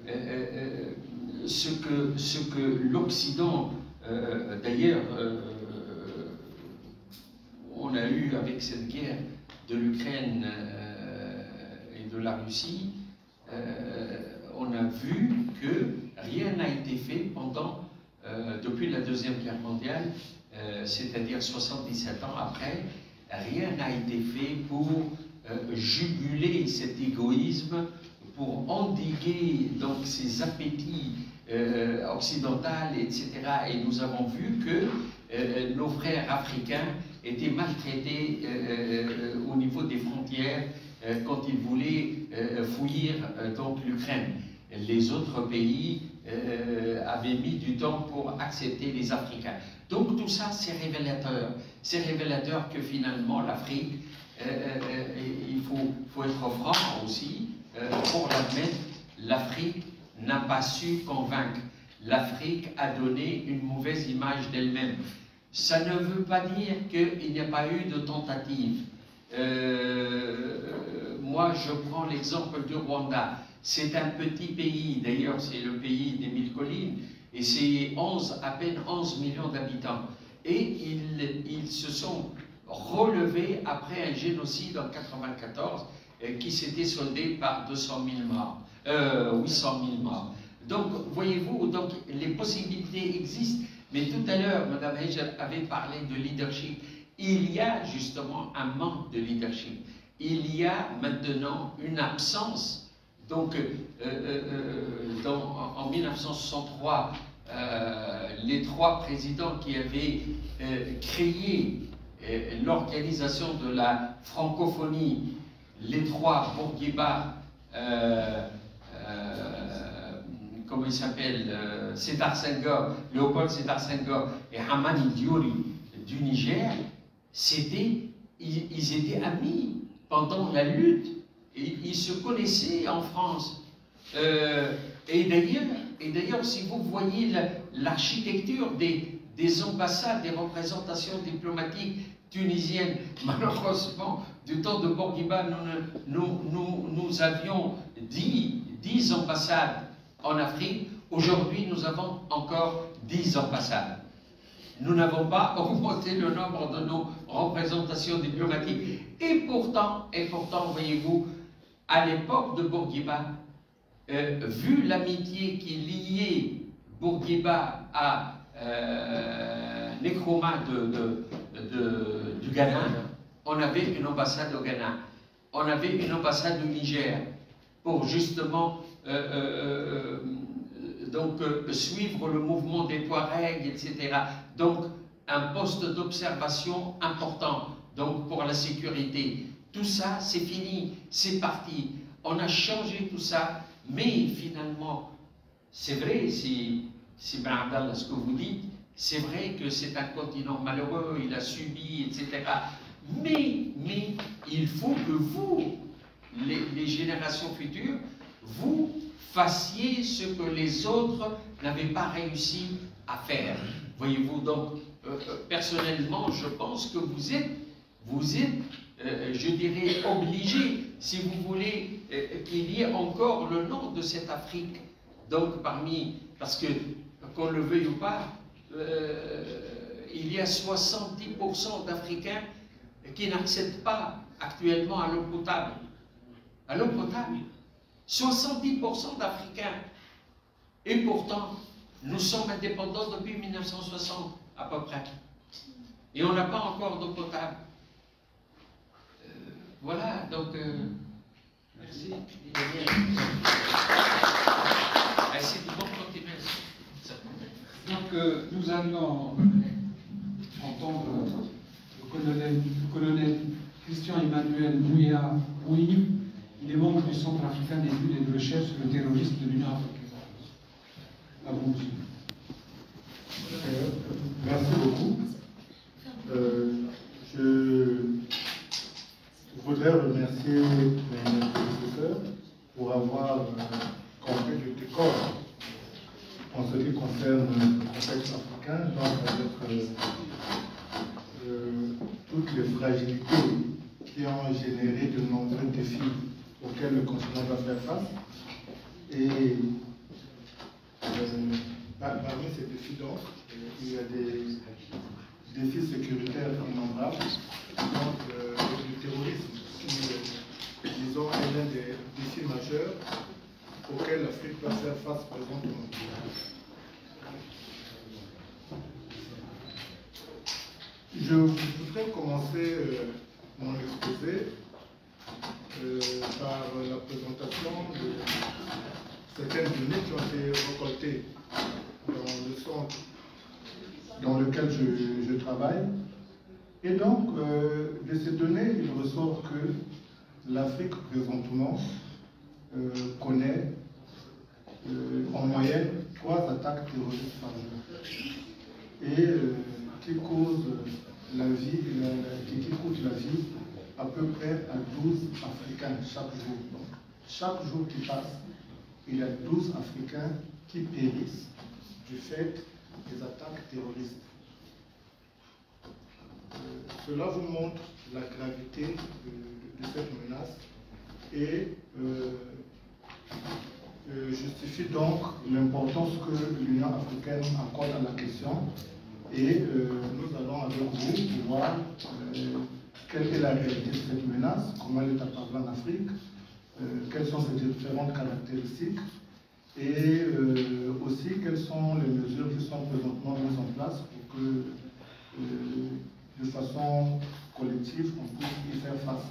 ce que l'Occident, d'ailleurs, on a eu avec cette guerre de l'Ukraine et de la Russie, on a vu que rien n'a été fait depuis la Deuxième Guerre mondiale, c'est-à-dire 77 ans après, rien n'a été fait pour juguler cet égoïsme, pour endiguer donc ces appétits occidentaux, etc. Et nous avons vu que nos frères africains étaient maltraités au niveau des frontières quand ils voulaient fouiller donc l'Ukraine. Les autres pays avaient mis du temps pour accepter les Africains. Donc tout ça, c'est révélateur. C'est révélateur que finalement l'Afrique, il faut être franc aussi, pour l'admettre, l'Afrique n'a pas su convaincre. L'Afrique a donné une mauvaise image d'elle-même. Ça ne veut pas dire qu'il n'y a pas eu de tentative. Moi, je prends l'exemple du Rwanda. C'est un petit pays, d'ailleurs c'est le pays des 1000 collines, et c'est à peine 11 millions d'habitants. Et ils se sont relevés après un génocide en 1994 qui s'était soldé par 800 000 morts. Donc, voyez-vous, donc, les possibilités existent. Mais tout à l'heure, Mme Heger avait parlé de leadership. Il y a justement un manque de leadership. Il y a maintenant une absence. Donc, en 1963, les trois présidents qui avaient créé l'organisation de la francophonie, les trois, Bourguiba, comment il s'appelle, Sédar Senghor, Léopold Sédar Senghor et Hamani Diori du Niger, ils étaient amis pendant la lutte. Et ils se connaissaient en France. Et d'ailleurs, si vous voyez l'architecture des ambassades, des représentations diplomatiques tunisiennes, malheureusement, du temps de Bourguiba, nous avions 10 ambassades en Afrique. Aujourd'hui, nous avons encore 10 ambassades. Nous n'avons pas augmenté le nombre de nos représentations diplomatiques. Et pourtant, voyez-vous, à l'époque de Bourguiba, vu l'amitié qui liait Bourguiba à Nkrumah du Ghana, on avait une ambassade au Ghana, on avait une ambassade au Niger, pour justement suivre le mouvement des Touaregs, etc. Donc, un poste d'observation important, donc pour la sécurité. Tout ça, c'est fini, c'est parti. On a changé tout ça, mais finalement, c'est vrai, c'est Ben Abdallah ce que vous dites, c'est vrai que c'est un continent malheureux, il a subi, etc. Mais il faut que vous, les générations futures, vous fassiez ce que les autres n'avaient pas réussi à faire. Voyez-vous, donc, personnellement, je pense que vous êtes je dirais, obligé, si vous voulez, qu'il y ait encore le nom de cette Afrique. Donc, parce que, qu'on le veuille ou pas, il y a 70% d'Africains qui n'accèdent pas actuellement à l'eau potable. À l'eau potable. 70% d'Africains. Et pourtant, nous sommes indépendants depuis 1960, à peu près. Et on n'a pas encore d'eau potable. Voilà, donc, merci. C'est du bon continent. Donc, nous allons entendre le colonel Christian Emmanuel Mouya Ouy. Il est membre du Centre africain d'études et de recherche sur le terrorisme de l'Union africaine. À vous, monsieur. Merci beaucoup. Je voudrais remercier mes professeurs pour avoir compris le décor en ce qui concerne concerne le contexte africain, donc avec toutes les fragilités qui ont généré de nombreux défis auxquels le continent doit faire face. Et parmi ces défis, donc, il y a des défis sécuritaires innombrables. Donc, le terrorisme, qui, disons, est l'un des défis majeurs auxquels l'Afrique doit faire face présentement. Je voudrais commencer mon exposé par la présentation de certaines données qui ont été récoltées dans le centre dans lequel je travaille. Et donc, de ces données, il ressort que l'Afrique présentement connaît en moyenne 3 attaques terroristes par jour. Et qui causent la vie, qui coûtent la vie à peu près à 12 Africains chaque jour. Donc, chaque jour qui passe, il y a 12 Africains qui périssent du fait des attaques terroristes. Cela vous montre la gravité de cette menace et justifie donc l'importance que l'Union africaine accorde à la question. Et nous allons avec vous voir quelle est la réalité de cette menace, comment elle est apparue en Afrique, quelles sont ses différentes caractéristiques et aussi quelles sont les mesures qui sont présentement mises en place pour que de façon collective on puisse y faire face.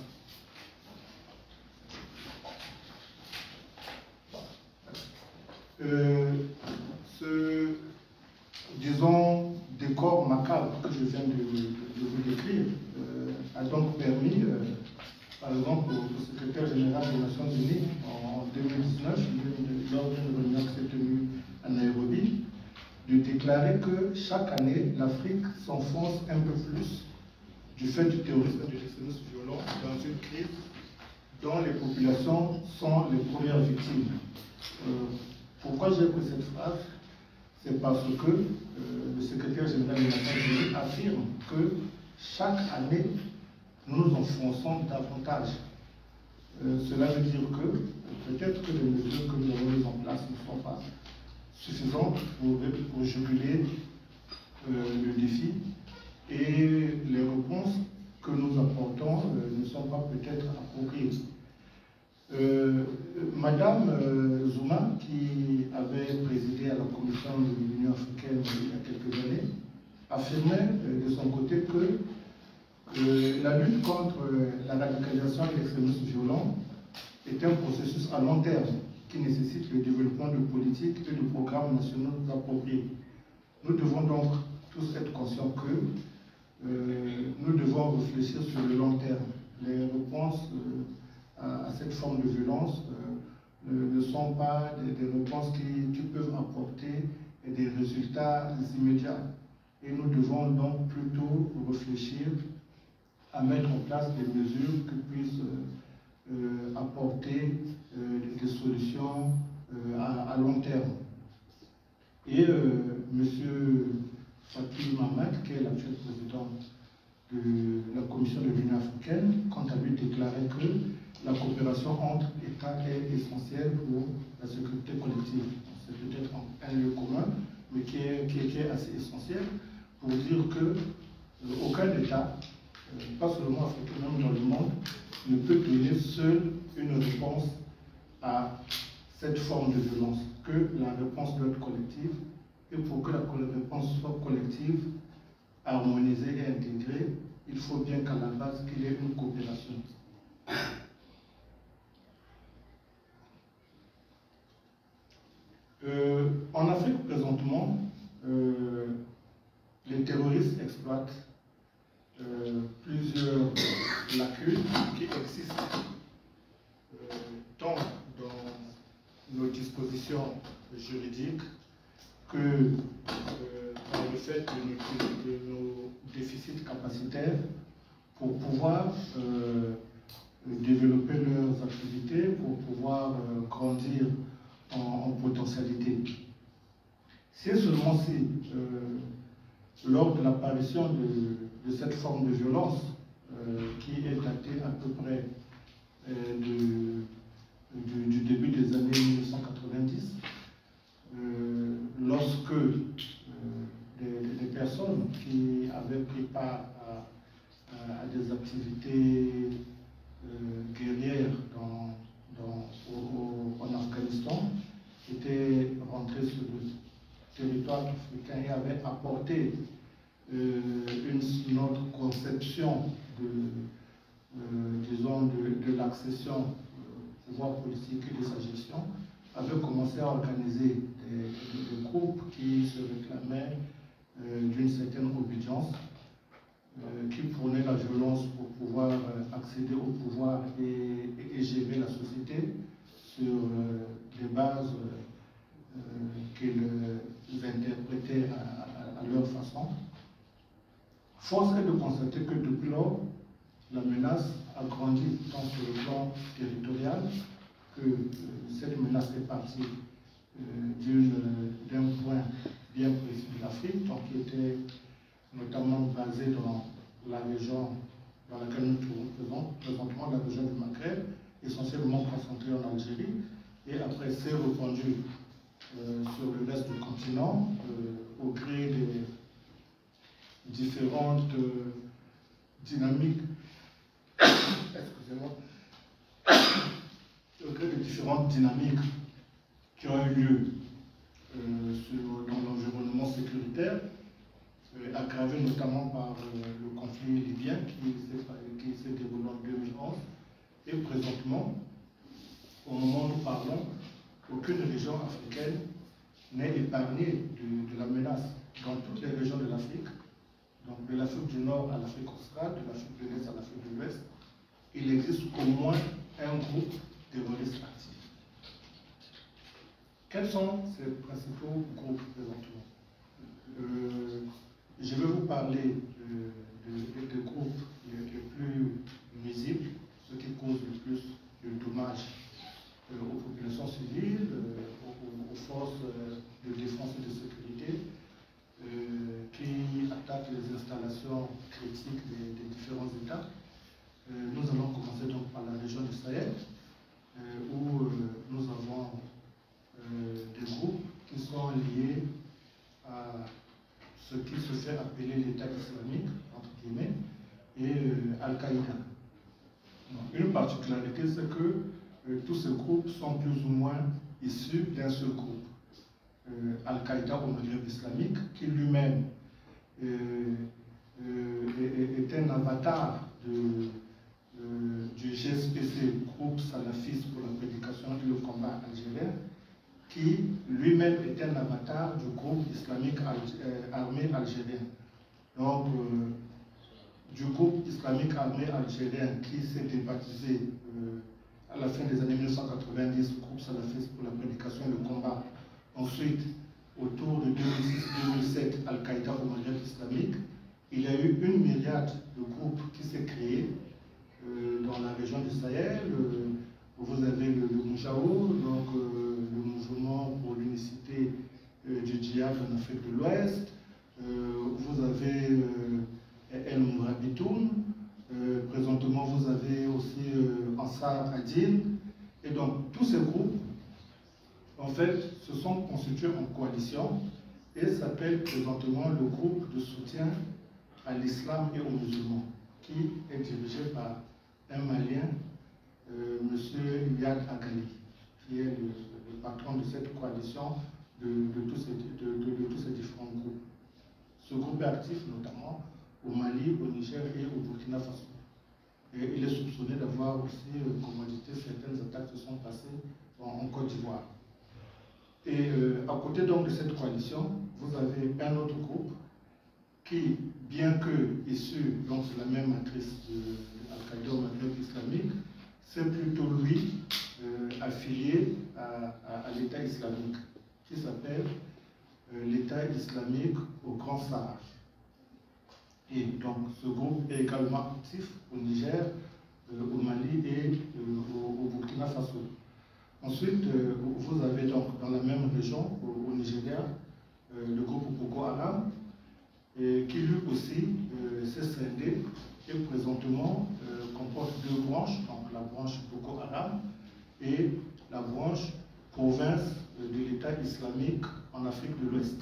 Ce, disons, décor macabre que je viens de vous décrire a donc permis, par exemple, au secrétaire général des Nations Unies en 2019, lors d'une réunion qui s'est tenue à Nairobi, de déclarer que chaque année, l'Afrique s'enfonce un peu plus du fait du terrorisme et de l'extrémisme violent dans une crise dont les populations sont les premières victimes. Pourquoi j'ai pris cette phrase? C'est parce que le secrétaire général des Nations Unies affirme que chaque année, nous nous enfonçons davantage. Cela veut dire que peut-être que les mesures que nous avons mises en place ne sont pas suffisantes pour juguler le défi et les réponses que nous apportons ne sont pas peut-être appropriées. Madame Zuma, qui avait présidé à la Commission de l'Union africaine il y a quelques années, affirmait de son côté que la lutte contre la radicalisation et l'extrémisme violent est un processus à long terme qui nécessite le développement de politiques et de programmes nationaux appropriés. Nous devons donc tous être conscients que nous devons réfléchir sur le long terme. Les réponses à cette forme de violence ne sont pas des réponses qui peuvent apporter des résultats immédiats. Et nous devons donc plutôt réfléchir à mettre en place des mesures qui puissent apporter des solutions à long terme. Et M. Fatou Mahamat, qui est l'actuel président de la Commission de l'Union africaine, quant à lui déclarait que la coopération entre États est essentielle pour la sécurité collective. C'est peut-être un lieu commun, mais qui est assez essentiel pour dire que aucun État, pas seulement africain, même dans le monde, ne peut donner seul une réponse à cette forme de violence, que la réponse doit être collective, et pour que la réponse soit collective, harmonisée et intégrée, il faut bien qu'à la base, qu'il y ait une coopération. En Afrique, présentement, les terroristes exploitent plusieurs lacunes qui existent tant dans nos dispositions juridiques que par le fait de nos déficits capacitaires pour pouvoir développer leurs activités, pour pouvoir grandir en potentialité. C'est seulement si, lors de l'apparition de cette forme de violence, qui est datée à peu près du début des années 1990, lorsque des personnes qui avaient pris part à des activités guerrières en Afghanistan étaient rentrées sur le territoire africain et avaient apporté une autre conception de l'accession au pouvoir politique et de sa gestion, avait commencé à organiser des groupes qui se réclamaient d'une certaine obédience, qui prônaient la violence pour pouvoir accéder au pouvoir et gérer la société sur des bases qu'ils interprétaient à leur façon. Force est de constater que depuis lors, la menace a grandi tant sur le plan territorial, que cette menace est partie d'un point bien précis de l'Afrique, donc qui était notamment basé dans la région dans laquelle nous trouvons présentement, la région du Maghreb, essentiellement concentrée en Algérie, et après s'est répandu sur le reste du continent au gré des différentes dynamiques, excusez-moi, au gré des différentes dynamiques qui ont eu lieu dans l'environnement sécuritaire, aggravé notamment par le conflit libyen qui s'est déroulé en 2011. Et présentement, au moment où nous parlons, aucune région africaine n'est épargnée de la menace. Dans toutes les régions de l'Afrique, donc de l'Afrique du Nord à l'Afrique australe, de l'Afrique de l'Est à l'Afrique de l'Ouest, il existe au moins un groupe terroriste actif. Quels sont ces principaux groupes présentement? Je vais vous parler des groupes les plus nuisibles, ceux qui causent le plus de dommages aux populations civiles, aux forces de défense et de sécurité, qui attaquent les installations critiques des différents États. Nous allons commencer donc par la région du Sahel, où nous avons des groupes qui sont liés à ce qui se fait appeler l'État islamique, entre guillemets, et Al-Qaïda. Une particularité, c'est que tous ces groupes sont plus ou moins issus d'un seul groupe. Al-Qaïda au Maghreb islamique, qui lui-même est un avatar du GSPC, groupe salafiste pour la prédication et le combat algérien, qui lui-même est un avatar du groupe islamique armé algérien. Donc, du groupe islamique armé algérien qui s'est baptisé à la fin des années 1990, groupe salafiste pour la prédication et le combat. Ensuite, autour de 2006-2007, Al-Qaïda au Maghreb islamique. Il y a eu une myriade de groupes qui s'est créé dans la région du Sahel. Vous avez le Moujao, donc le mouvement pour l'unicité du djihad en Afrique de l'Ouest. Vous avez El Mourabitoun. Présentement, vous avez aussi Ansar Adil. Et donc, tous ces groupes, en fait, se sont constitués en coalition et s'appellent présentement le groupe de soutien à l'islam et aux musulmans, qui est dirigé par un Malien, M. Yad Agali, qui est le patron de cette coalition de tous ces différents groupes. Ce groupe est actif notamment au Mali, au Niger et au Burkina Faso. Et il est soupçonné d'avoir aussi commandité certaines attaques qui sont passées en Côte d'Ivoire. Et à côté donc de cette coalition, vous avez un autre groupe qui, bien que issu donc, de la même matrice de Al-Qaïda au Maghreb islamique, c'est plutôt lui affilié à l'État islamique, qui s'appelle l'État islamique au Grand Sahara. Et donc ce groupe est également actif au Niger, au Mali et au Burkina Faso. Ensuite, vous avez donc dans la même région, au Nigeria, le groupe Boko Haram, et qui lui aussi s'est scindé et présentement comporte deux branches, donc la branche Boko Haram et la branche province de l'État islamique en Afrique de l'Ouest.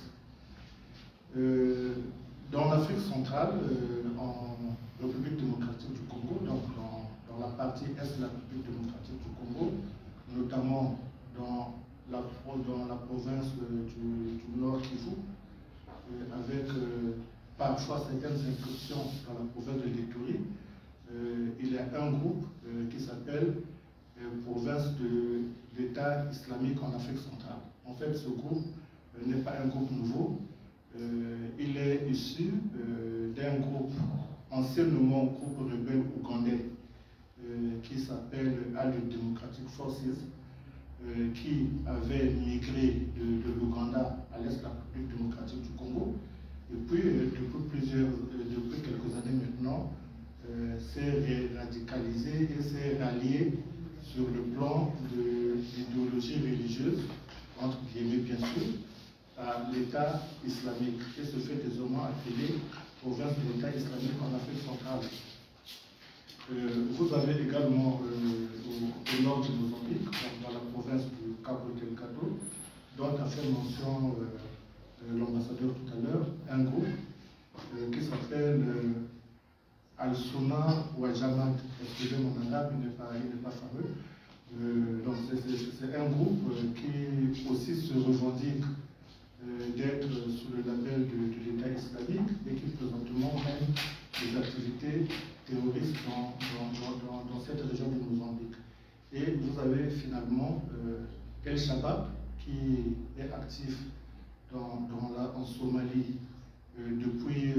Dans l'Afrique centrale, en République démocratique du Congo, donc dans la partie est de la République démocratique du Congo, notamment dans la province du Nord Kivu, avec parfois certaines incursions dans la province de l'Ituri, il y a un groupe qui s'appelle Province de l'État islamique en Afrique centrale. En fait, ce groupe n'est pas un groupe nouveau. Il est issu d'un groupe, anciennement groupe rebelle ougandais, qui s'appelle Allied Democratic Forces, qui avait migré de l'Ouganda à l'Est de la République démocratique du Congo. Et puis, depuis quelques années maintenant, s'est radicalisé et s'est rallié sur le plan de l'idéologie religieuse, entre guillemets bien sûr, à l'État islamique, et se fait désormais appeler province de l'État islamique en Afrique centrale. Vous avez également au nord du Mozambique, dans la province du Cabo Delgado, dont a fait mention l'ambassadeur tout à l'heure, un groupe qui s'appelle Al-Sunna Wajamat. Excusez mon arabe, il n'est pas fameux. Donc c'est un groupe qui aussi se revendique d'être sous le label de l'État islamique et qui présentement mène des activités terroristes dans cette région du Mozambique. Et vous avez finalement El Shabab qui est actif en Somalie depuis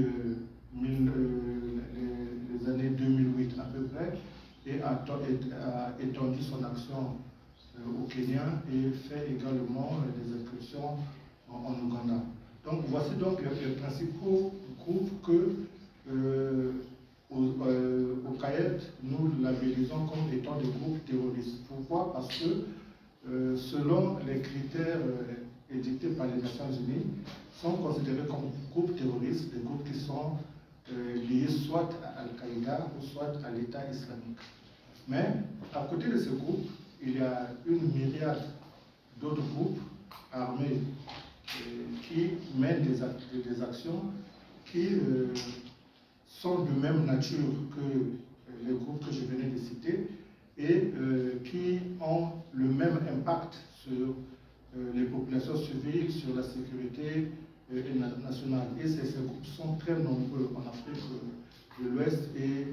les années 2008 à peu près, et a étendu son action au Kenya et fait également des incursions en Ouganda. Donc voici donc les principaux groupes que au CAET nous labellisons comme étant des groupes terroristes. Pourquoi? Parce que selon les critères édictés par les Nations Unies, sont considérés comme groupes terroristes, des groupes qui sont liés soit à Al-Qaïda ou soit à l'État islamique. Mais à côté de ces groupes, il y a une myriade d'autres groupes armés qui mènent des actions qui sont de même nature que les groupes que je venais de citer et qui ont le même impact sur les populations civiles, sur la sécurité nationale. Et ces groupes sont très nombreux en Afrique de l'Ouest et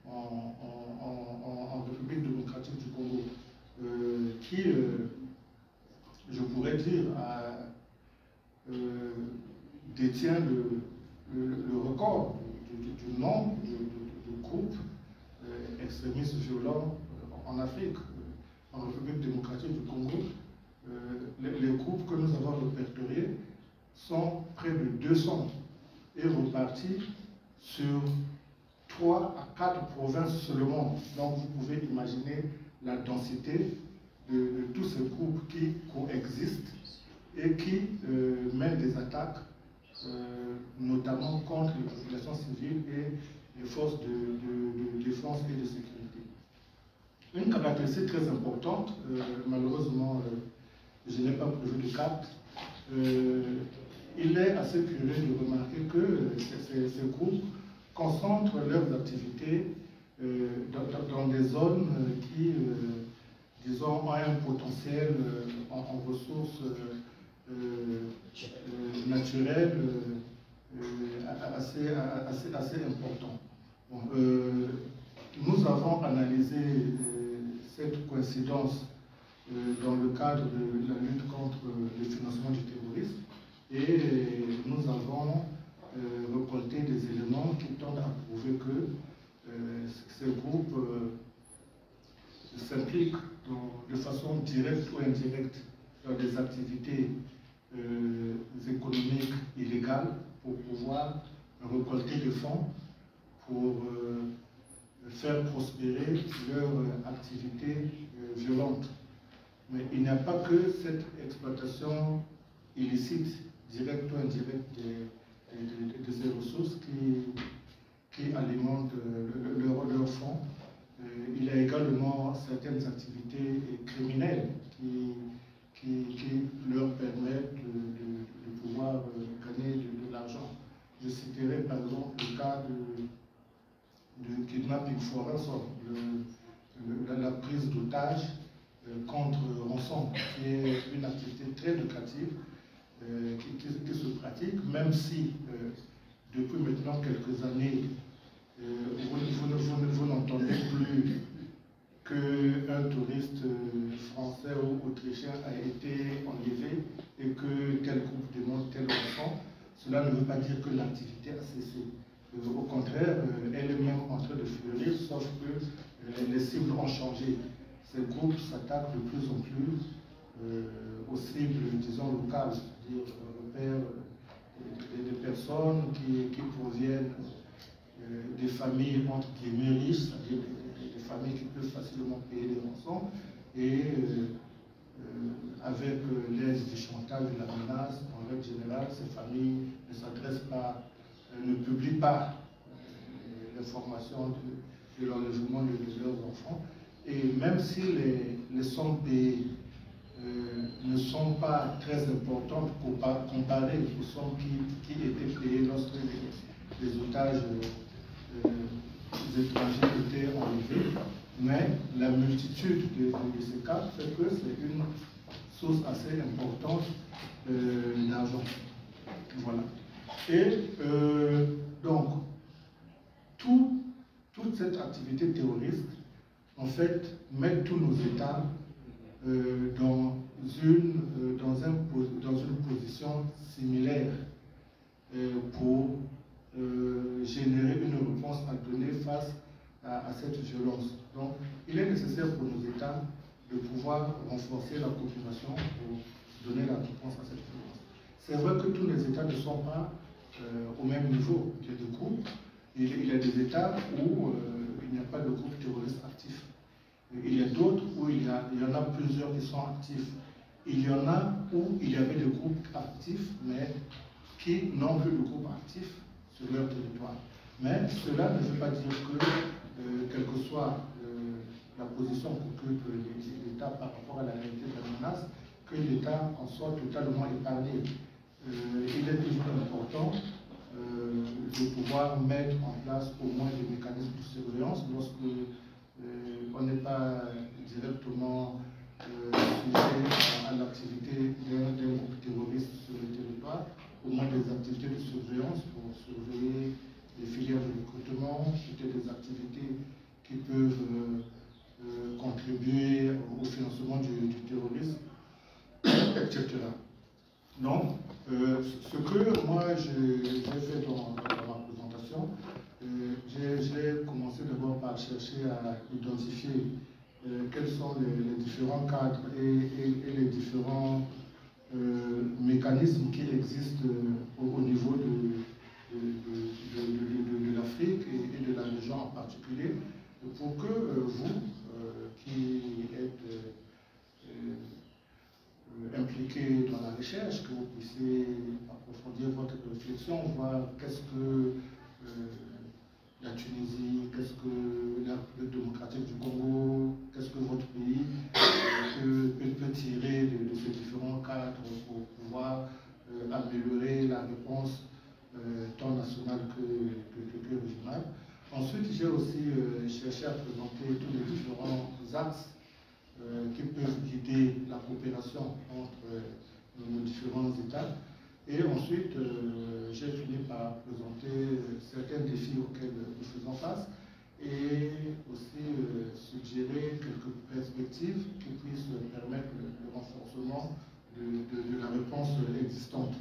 en République démocratique du Congo, qui, je pourrais dire, détient le record du nombre de groupes extrémistes violents en Afrique, en République démocratique du Congo. Les groupes que nous avons répertoriés sont près de 200 et repartis sur 3 à 4 provinces seulement. Donc vous pouvez imaginer la densité de tous ces groupes qui coexistent et qui mènent des attaques, notamment contre les populations civiles et les forces de défense et de sécurité. Une caractéristique très importante, malheureusement, je n'ai pas prévu de carte, il est assez curieux de remarquer que ces groupes concentrent leurs activités dans des zones qui, disons, ont un potentiel en ressources naturelles assez important. Bon, nous avons analysé cette coïncidence dans le cadre de la lutte contre le financement du terrorisme et nous avons récolté des éléments qui tendent à prouver que ces groupes s'impliquent de façon directe ou indirecte dans des activités économiques illégales pour pouvoir récolter des fonds pour faire prospérer leur activité violente. Mais il n'y a pas que cette exploitation illicite directes ou indirectes de ces ressources qui alimentent leur fonds. Il y a également certaines activités criminelles qui leur permettent de pouvoir gagner de l'argent. Je citerai par exemple le cas de kidnapping for ransom, la prise d'otages contre rançon, qui est une activité très lucrative qui se pratique, même si depuis maintenant quelques années, vous n'entendez plus qu'un touriste français ou autrichien a été enlevé et que tel groupe demande tel rançon. Cela ne veut pas dire que l'activité a cessé. Au contraire, elle est même en train de fleurir, sauf que les cibles ont changé. Ces groupes s'attaquent de plus en plus aux cibles, disons, locales, c'est-à-dire des personnes qui proviennent des familles entre guillemets riches, c'est-à-dire des familles qui peuvent facilement payer des rançons, et avec l'aide du chantage, de la menace, en règle générale, ces familles ne s'adressent pas, ne publient pas l'information de l'enlèvement de leurs enfants. Et même si les sommes payées ne sont pas très importantes comparées aux sommes qui étaient payées lorsque les otages étrangers étaient enlevés, mais la multitude de ces cas fait que c'est une source assez importante d'argent. Voilà. Et donc, toute cette activité terroriste, en fait, met tous nos États dans une position similaire pour générer une réponse à donner face à cette violence. Donc, il est nécessaire pour nos États de pouvoir renforcer la coordination pour donner la réponse à cette violence. C'est vrai que tous les États ne sont pas au même niveau. Il y a des groupes, il y a des États où il n'y a pas de groupe terroriste actif. Il y a d'autres où il y en a plusieurs qui sont actifs. Il y en a où il y avait des groupes actifs, mais qui n'ont plus de groupe actif sur leur territoire. Mais cela ne veut pas dire que, quelle que soit la position qu'occupe l'État par rapport à la réalité de la menace, que l'État en soit totalement épargné. Il est toujours important de pouvoir mettre en place au moins des mécanismes de surveillance lorsque on n'est pas directement sujet à l'activité d'un groupe terroriste sur le territoire, au moins des activités de surveillance pour surveiller les filières de recrutement, peut-être des activités qui peuvent contribuer au financement du terrorisme, etc. Donc, ce que moi j'ai fait dans ma présentation, j'ai commencé d'abord par chercher à identifier quels sont les différents cadres et les différents mécanismes qui existent au niveau de l'Afrique et de la région en particulier, pour que vous, qui êtes impliqués dans la recherche, que vous puissiez approfondir votre réflexion, voir qu'est-ce que la Tunisie, qu'est-ce que la République démocratique du Congo, qu'est-ce que votre pays peut tirer de ces différents cadres pour pouvoir améliorer la réponse tant nationale que régionale. Ensuite, j'ai aussi cherché à présenter tous les différents axes qui peuvent guider la coopération entre nos différents États. Et ensuite, j'ai fini par présenter certains défis auxquels nous faisons face et aussi suggérer quelques perspectives qui puissent permettre le renforcement de la réponse existante.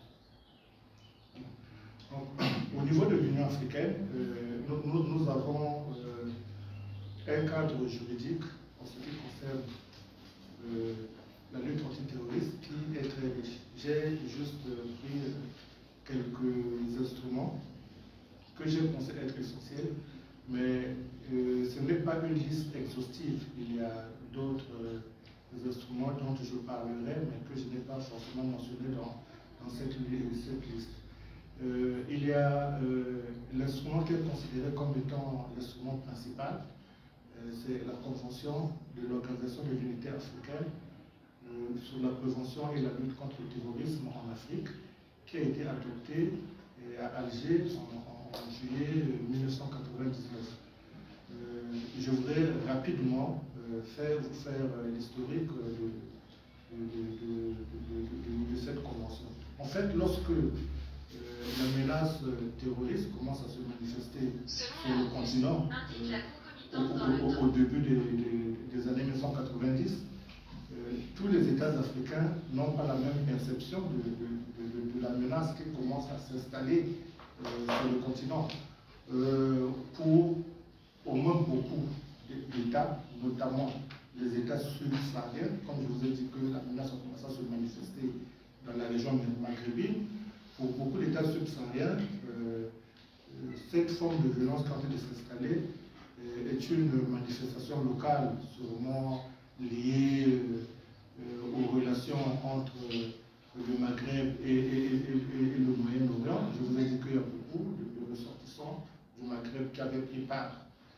Donc, au niveau de l'Union africaine, nous avons un cadre juridique en ce qui concerne la lutte antiterroriste qui est très riche. J'ai juste pris quelques instruments que j'ai pensé être essentiels, mais ce n'est pas une liste exhaustive. Il y a d'autres instruments dont je parlerai, mais que je n'ai pas forcément mentionné dans dans cette liste. Il y a l'instrument qui est considéré comme étant l'instrument principal, c'est la Convention de l'Organisation de l'Unité africaine sur la prévention et la lutte contre le terrorisme en Afrique, qui a été adoptée à Alger en juillet 1999. Je voudrais rapidement vous faire l'historique de cette convention. En fait, lorsque la menace terroriste commence à se manifester sur le continent au début des années 1990, tous les États africains n'ont pas la même perception de la menace qui commence à s'installer sur le continent. Pour au moins beaucoup d'États, notamment les États subsahariens, comme je vous ai dit que la menace a commencé à se manifester dans la région maghrébine, pour beaucoup d'États subsahariens, cette forme de violence qui est en train de s'installer est une manifestation locale, sûrement liée aux relations entre le Maghreb et le Moyen-Orient. Je vous ai dit qu'il y a beaucoup de ressortissants du Maghreb qui avaient pris part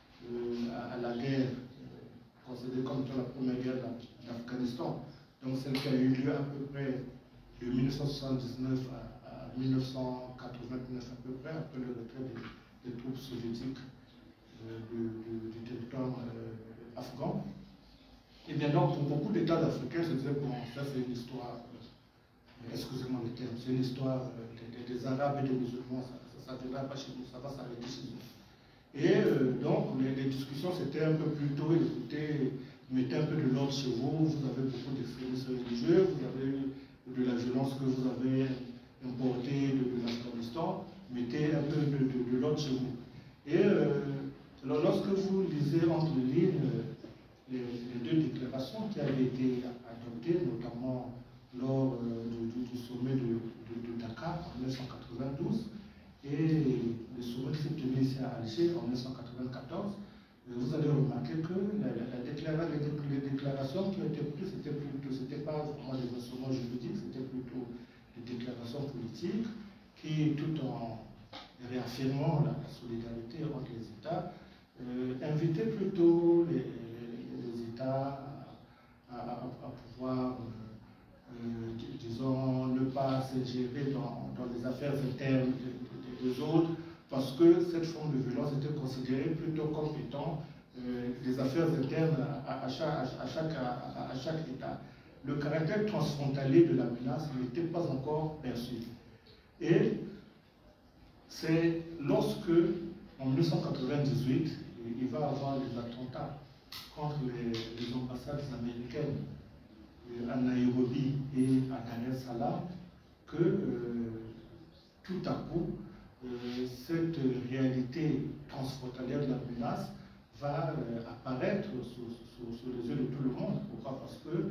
à la guerre considérée comme étant la première guerre d'Afghanistan. Donc celle qui a eu lieu à peu près de 1979 à 1989 à peu près, après le retrait des troupes soviétiques du territoire afghan. Et bien donc, pour beaucoup d'États africains, je disais, bon, ça c'est une histoire, excusez-moi le terme, c'est une histoire des Arabes et des musulmans, ça ne viendra pas chez nous, ça va s'arrêter chez nous. Et donc, les discussions, c'était un peu plus tôt, écoutez, mettez un peu de l'ordre chez vous, vous avez beaucoup d'extrémistes religieux, vous avez de la violence que vous avez importée de l'Afghanistan, mettez un peu de l'ordre chez vous. Et lorsque vous lisez entre les lignes les deux déclarations qui avaient été adoptées, notamment lors du sommet de Dakar en 1992, et le sommet qui s'est tenu ici à Alger en 1994, vous allez remarquer que les déclarations qui ont été prises, c'était pas vraiment des instruments juridiques, c'était plutôt des déclarations politiques qui, tout en réaffirmant la solidarité entre les États, invitaient plutôt les États à pouvoir, disons, ne pas s'ingérer dans les affaires internes des autres, parce que cette forme de violence était considérée plutôt comme étant des affaires internes à chaque État. Le caractère transfrontalier de la menace n'était pas encore perçu. Et c'est lorsque, en 1998, il va y avoir des attentats contre les ambassades américaines à Nairobi et à Dar es Salaam, que tout à coup, cette réalité transfrontalière de la menace va apparaître sous les yeux de tout le monde. Pourquoi? Parce que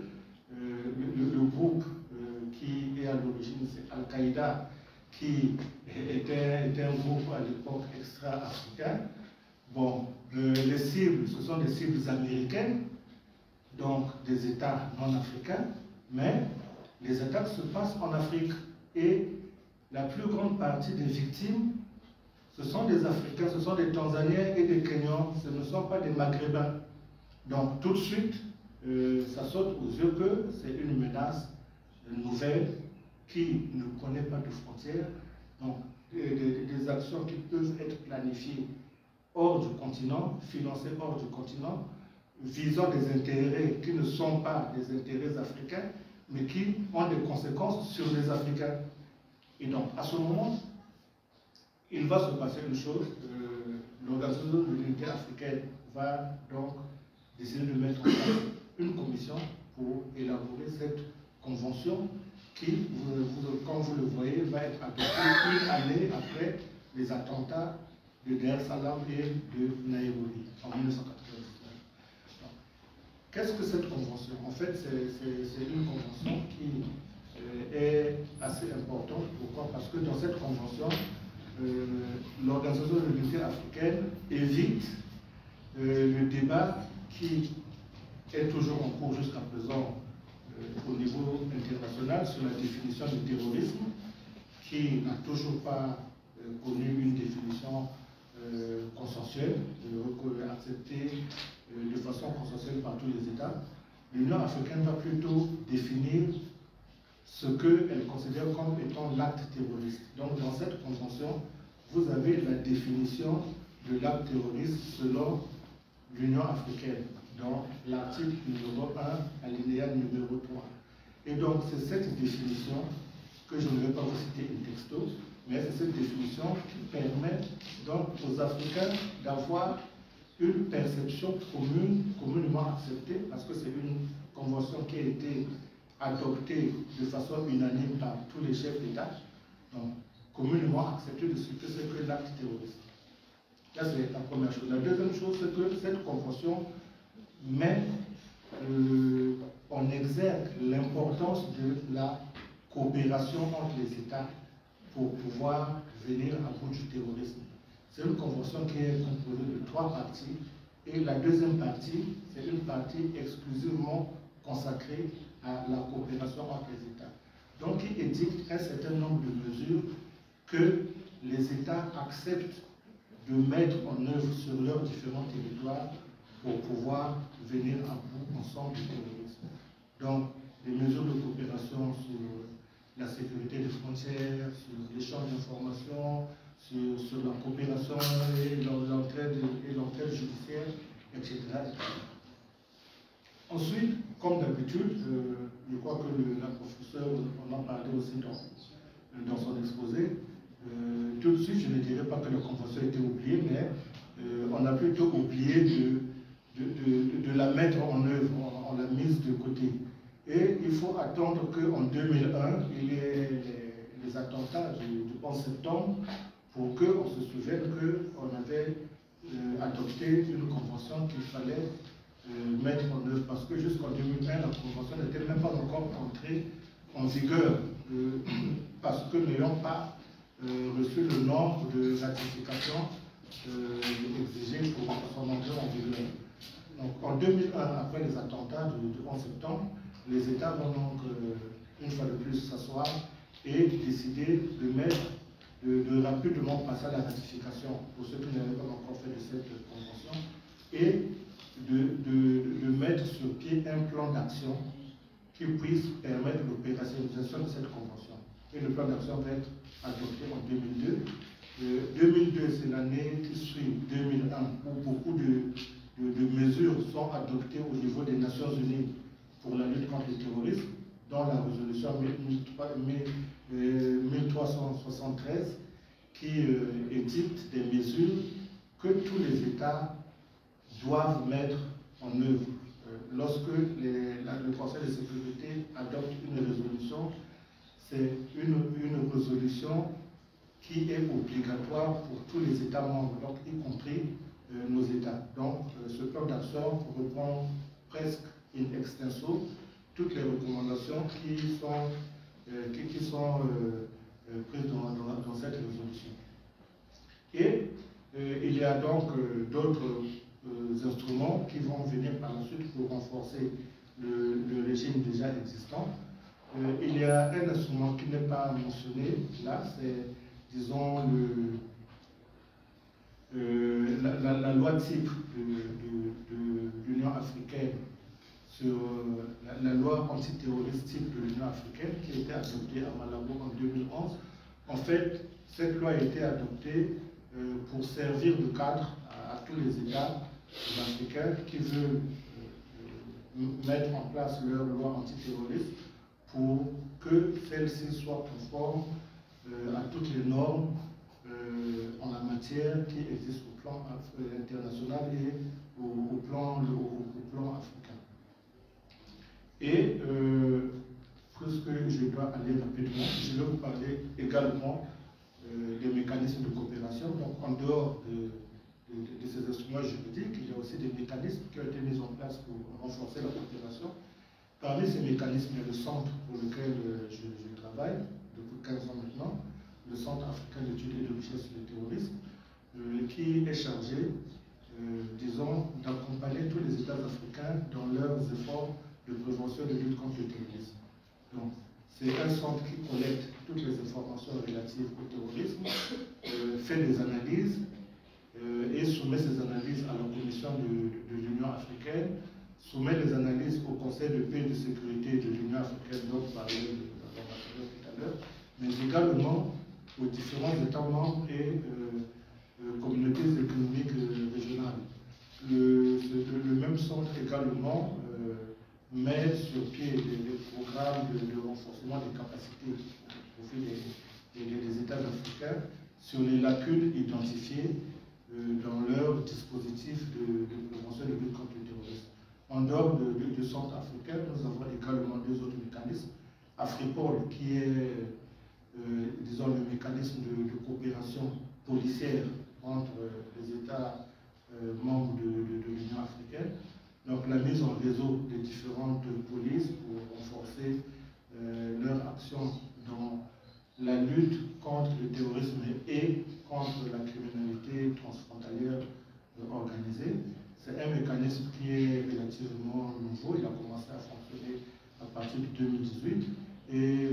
le groupe qui est à l'origine, c'est Al-Qaïda, qui était un groupe à l'époque extra-africain. Bon, les cibles, ce sont des cibles américaines, donc des États non africains, mais les attaques se passent en Afrique. Et la plus grande partie des victimes, ce sont des Africains, ce sont des Tanzaniens et des Kenyans, ce ne sont pas des Maghrébins. Donc tout de suite, ça saute aux yeux que c'est une menace nouvelle qui ne connaît pas de frontières. Donc des actions qui peuvent être planifiées hors du continent, financées hors du continent, visant des intérêts qui ne sont pas des intérêts africains, mais qui ont des conséquences sur les Africains. Et donc, à ce moment, il va se passer une chose, l'Organisation de l'Unité africaine va donc décider de mettre en place une commission pour élaborer cette convention qui, comme vous le voyez, va être adoptée une année après les attentats de Dar es Salaam et de Nairobi en 1999. Qu'est-ce que cette convention? En fait, c'est une convention qui est assez importante. Pourquoi? Parce que dans cette convention, l'Organisation de l'Unité africaine évite le débat qui est toujours en cours jusqu'à présent au niveau international sur la définition du terrorisme. qui n'a toujours pas connu une définition consensuelle, acceptée de façon consensuelle par tous les États. L'Union africaine va plutôt définir ce qu'elle considère comme étant l'acte terroriste. Donc dans cette convention, vous avez la définition de l'acte terroriste selon l'Union africaine, dans l'article numéro 1, alinéa numéro 3. Et donc c'est cette définition que je ne vais pas vous citer in texto, mais c'est cette définition qui permet donc aux Africains d'avoir une perception commune, communément acceptée, parce que c'est une convention qui a été adoptée de façon unanime par tous les chefs d'État, donc communément acceptée de ce que c'est que l'acte terroriste. Là, c'est la première chose. La deuxième chose, c'est que cette convention met en exergue l'importance de la coopération entre les États pour pouvoir venir à bout du terrorisme. C'est une convention qui est composée de 3 parties, et la deuxième partie, c'est une partie exclusivement consacrée à la coopération entre les États. Donc, qui édicte un certain nombre de mesures que les États acceptent de mettre en œuvre sur leurs différents territoires pour pouvoir venir à bout ensemble du terrorisme. Donc, les mesures de coopération sur la sécurité des frontières, sur l'échange d'informations, sur la coopération et l'entraide judiciaire, etc. Ensuite, comme d'habitude, je crois que la professeure en a parlé aussi dans son exposé. Tout de suite, je ne dirais pas que la convention a été oubliée, mais on a plutôt oublié de la mettre en œuvre, on l'a mise de côté. Et il faut attendre qu'en 2001, il y ait les attentats du 11 septembre pour qu'on se souvienne qu'on avait adopté une convention qu'il fallait mettre en œuvre. Parce que jusqu'en 2001, la convention n'était même pas encore entrée en vigueur, parce que n'ayant pas reçu le nombre de ratifications exigées pour son entrée en vigueur. Donc en 2001, après les attentats du 11 septembre, les États vont donc une fois de plus s'asseoir et décider de rapidement passer à la ratification pour ceux qui n'avaient pas encore fait de cette convention et de mettre sur pied un plan d'action qui puisse permettre l'opérationnalisation de cette convention. Et le plan d'action va être adopté en 2002. 2002, c'est l'année qui suit 2001, où beaucoup de mesures sont adoptées au niveau des Nations Unies pour la lutte contre le terrorisme, dans la résolution 1373, qui édicte des mesures que tous les États doivent mettre en œuvre. Lorsque le Conseil de sécurité adopte une résolution, c'est une résolution qui est obligatoire pour tous les États membres, donc y compris nos États. Donc, ce plan d'action reprend presque in extenso toutes les recommandations qui sont prises dans cette résolution. Et il y a donc d'autres instruments qui vont venir par la suite pour renforcer le régime déjà existant. Il y a un instrument qui n'est pas mentionné là, c'est, disons, la loi type de l'Union africaine sur la loi antiterroriste type de l'Union africaine qui a été adoptée à Malabo en 2011. En fait, cette loi a été adoptée pour servir de cadre à tous les États africains qui veulent mettre en place leur loi antiterroriste pour que celle-ci soit conforme à toutes les normes en la matière qui existent au plan international et au plan africain. Et puisque je dois aller rapidement, je vais vous parler également des mécanismes de coopération. Donc en dehors de ces instruments juridiques, il y a aussi des mécanismes qui ont été mis en place pour renforcer la coopération. Parmi ces mécanismes, il y a le centre pour lequel je travaille depuis 15 ans maintenant, le Centre africain d'études et de recherche sur le terrorisme, qui est chargé, disons, d'accompagner tous les États africains dans leurs efforts de prévention et de lutte contre le terrorisme. Donc, c'est un centre qui collecte toutes les informations relatives au terrorisme, fait des analyses et soumet ces analyses à la Commission de l'Union africaine, soumet les analyses au Conseil de paix et de sécurité de l'Union africaine, dont parlait l'ambassadeur tout à l'heure, mais également aux différents États membres et communautés économiques régionales. Le même centre également met sur pied des programmes de renforcement des capacités au profit des États africains sur les lacunes identifiées dans leur dispositif de prévention et de lutte contre le terrorisme. En dehors du centre africain, nous avons également deux autres mécanismes. Afripol, qui est, disons, le mécanisme de coopération policière entre les États membres de l'Union africaine. Donc la mise en réseau des différentes polices pour renforcer leur action dans la lutte contre le terrorisme et contre la criminalité transfrontalière organisée. C'est un mécanisme qui est relativement nouveau. Il a commencé à fonctionner à partir de 2018 et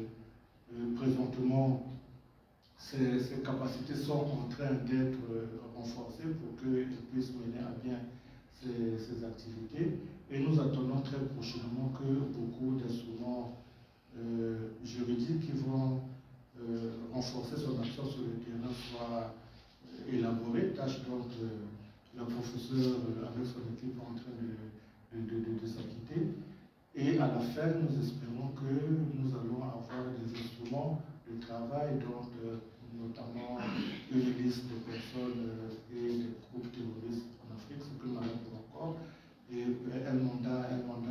présentement ces capacités sont en train d'être renforcées pour qu'ils puissent mener à bien ces activités. Et nous attendons très prochainement que beaucoup d'instruments juridiques qui vont renforcer son action sur le terrain soient élaborés. Tâche donc la professeure avec son équipe en train de s'acquitter. Et à la fin, nous espérons que nous allons avoir des instruments de travail, donc notamment une liste de personnes et des groupes terroristes en Afrique, ce que nous n'avons pas encore, et un mandat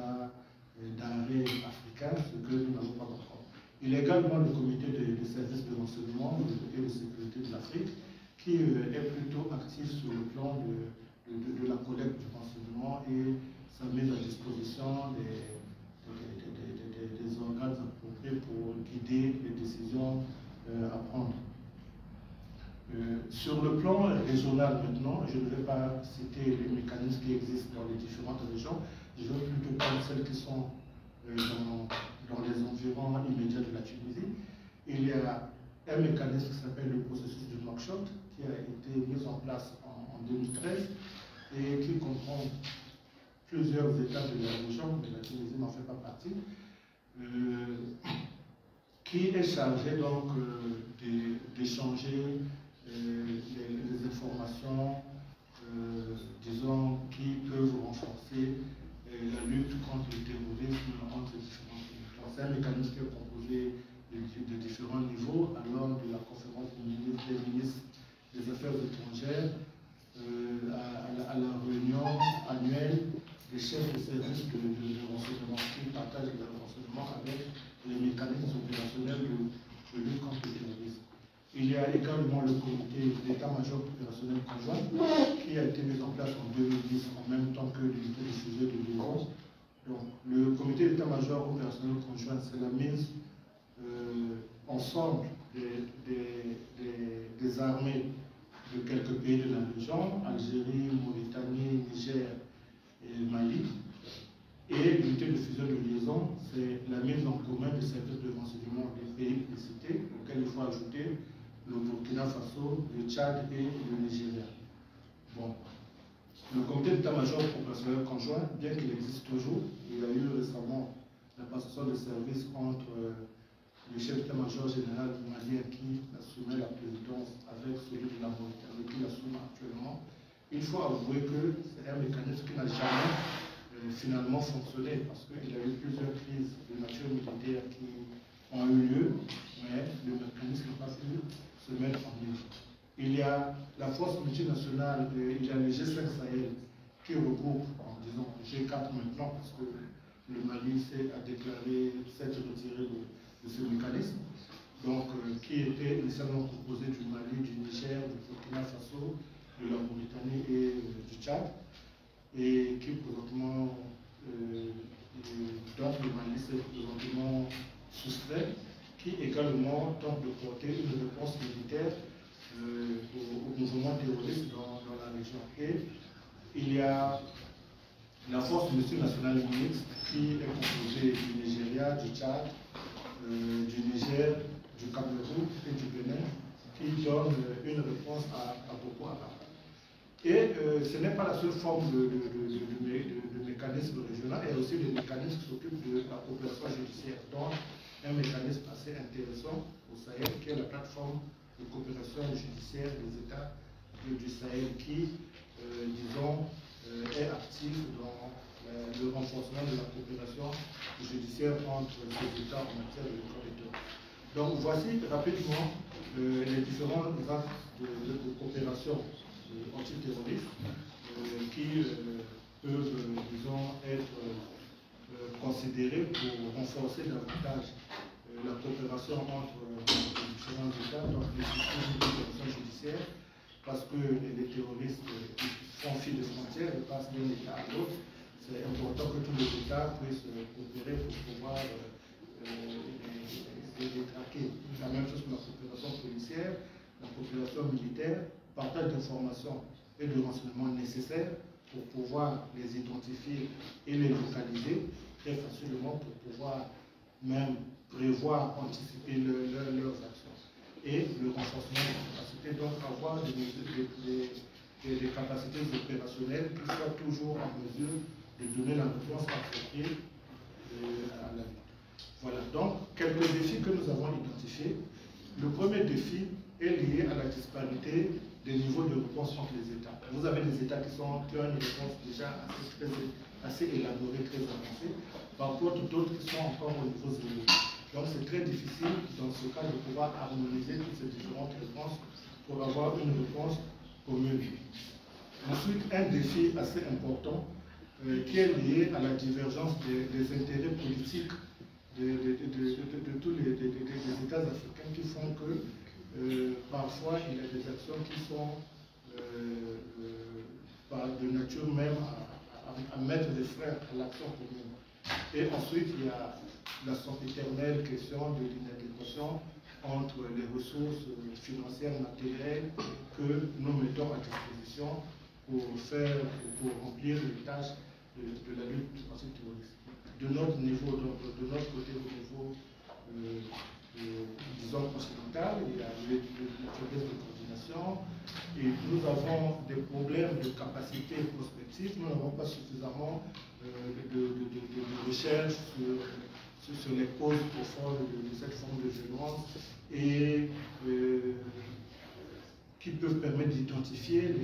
d'arrêt africain, ce que nous n'avons pas encore. Il y a également le comité de services de renseignement et de sécurité de l'Afrique, qui est plutôt actif sur le plan de la collecte du renseignement et sa mise à disposition des organes appropriés pour guider les décisions à prendre. Sur le plan régional maintenant, je ne vais pas citer les mécanismes qui existent dans les différentes régions, je vais plutôt prendre celles qui sont dans les environs immédiats de la Tunisie. Il y a un mécanisme qui s'appelle le processus de Nouakchott, qui a été mis en place en 2013 et qui comprend plusieurs États de la région, mais la Tunisie n'en fait pas partie, qui est chargé donc d'échanger les informations, disons, qui peuvent renforcer la lutte contre le terrorisme entre différents pays. C'est un mécanisme qui est composé de différents niveaux, allant de la conférence des ministres des Affaires étrangères à la réunion annuelle des chefs de service de renseignement qui partagent leurs renseignements avec les mécanismes opérationnels de lutte contre le terrorisme. Il y a également le comité d'état-major opérationnel conjoint qui a été mis en place en 2010 en même temps que l'unité de sujet de liaison. Donc, le comité d'état-major opérationnel conjoint, c'est la mise ensemble des armées de quelques pays de la région, Algérie, Mauritanie, Niger et Mali. Et l'unité de fusion de liaison, c'est la mise en commun des services de renseignement des pays cités, auxquels il faut ajouter le Burkina Faso, le Tchad et le Nigeria. Bon. Le comité d'état-major opérationnel conjoint, bien qu'il existe toujours, il y a eu récemment la passation de services entre le chef d'état-major général malien qui assumait la présidence avec celui de la Mauritanie qui l'assume actuellement. Il faut avouer que c'est un mécanisme qui n'a jamais finalement fonctionné parce qu'il y a eu plusieurs crises de nature militaire qui ont eu lieu, mais le mécanisme n'a pas pu se mettre en œuvre. Il y a la force multinationale, il y a le G5 Sahel qui regroupe, disons G4 maintenant, parce que le Mali a déclaré s'être retiré de ce mécanisme, donc qui était initialement composé du Mali, du Niger, du Burkina Faso, de la Mauritanie et du Tchad, et qui présentement, donc le Mali s'est présentement soustrait, qui également tente de porter une réponse militaire au mouvement terroriste dans la région. Et il y a la force multinationale mixte qui est composée du Nigeria, du Tchad, du Niger, du Cameroun et du Bénin qui donnent une réponse à Boko Haram. Et ce n'est pas la seule forme de mécanisme régional, il y a aussi des mécanismes qui s'occupent de la coopération judiciaire, dont un mécanisme assez intéressant au Sahel, qui est la plateforme de coopération judiciaire des États du Sahel, qui, disons, est actif dans le renforcement de la coopération judiciaire entre les États en matière de droits de l'homme. Donc voici rapidement les différents actes de coopération antiterroristes qui peuvent, disons, être considérés pour renforcer davantage la coopération entre les différents États, donc les systèmes de coopération judiciaire, parce que les terroristes font fi des frontières, ils passent d'un État à l'autre. C'est important que tous les États puissent coopérer pour pouvoir les traquer. La même chose pour la coopération policière, la coopération militaire, partage d'informations et de renseignements nécessaires pour pouvoir les identifier et les localiser très facilement pour pouvoir même prévoir, anticiper leurs actions. Et le renforcement des capacités, donc avoir des capacités opérationnelles qui soient toujours en mesure de donner la réponse appropriée à la lutte. Voilà, donc quelques défis que nous avons identifiés. Le premier défi est lié à la disparité des niveaux de réponse entre les États. Vous avez des États qui ont une réponse déjà assez élaborée, très avancée, par contre d'autres qui sont encore au niveau zéro. Donc c'est très difficile dans ce cas de pouvoir harmoniser toutes ces différentes réponses pour avoir une réponse commune. Ensuite, un défi assez important qui est lié à la divergence des intérêts politiques de tous les États africains qui font que parfois il y a des actions qui sont de nature même à mettre des freins à l'action commune. Et ensuite, il y a la sempiternelle question de l'inadéquation entre les ressources financières, matérielles que nous mettons à disposition pour remplir les tâches de la lutte antiterroriste. De notre niveau, de notre côté, au niveau, disons, occidental, il y a les faiblesses de coordination et nous avons des problèmes de capacité prospective. Nous n'avons pas suffisamment de recherche sur les causes profondes de cette forme de violence et qui peuvent permettre d'identifier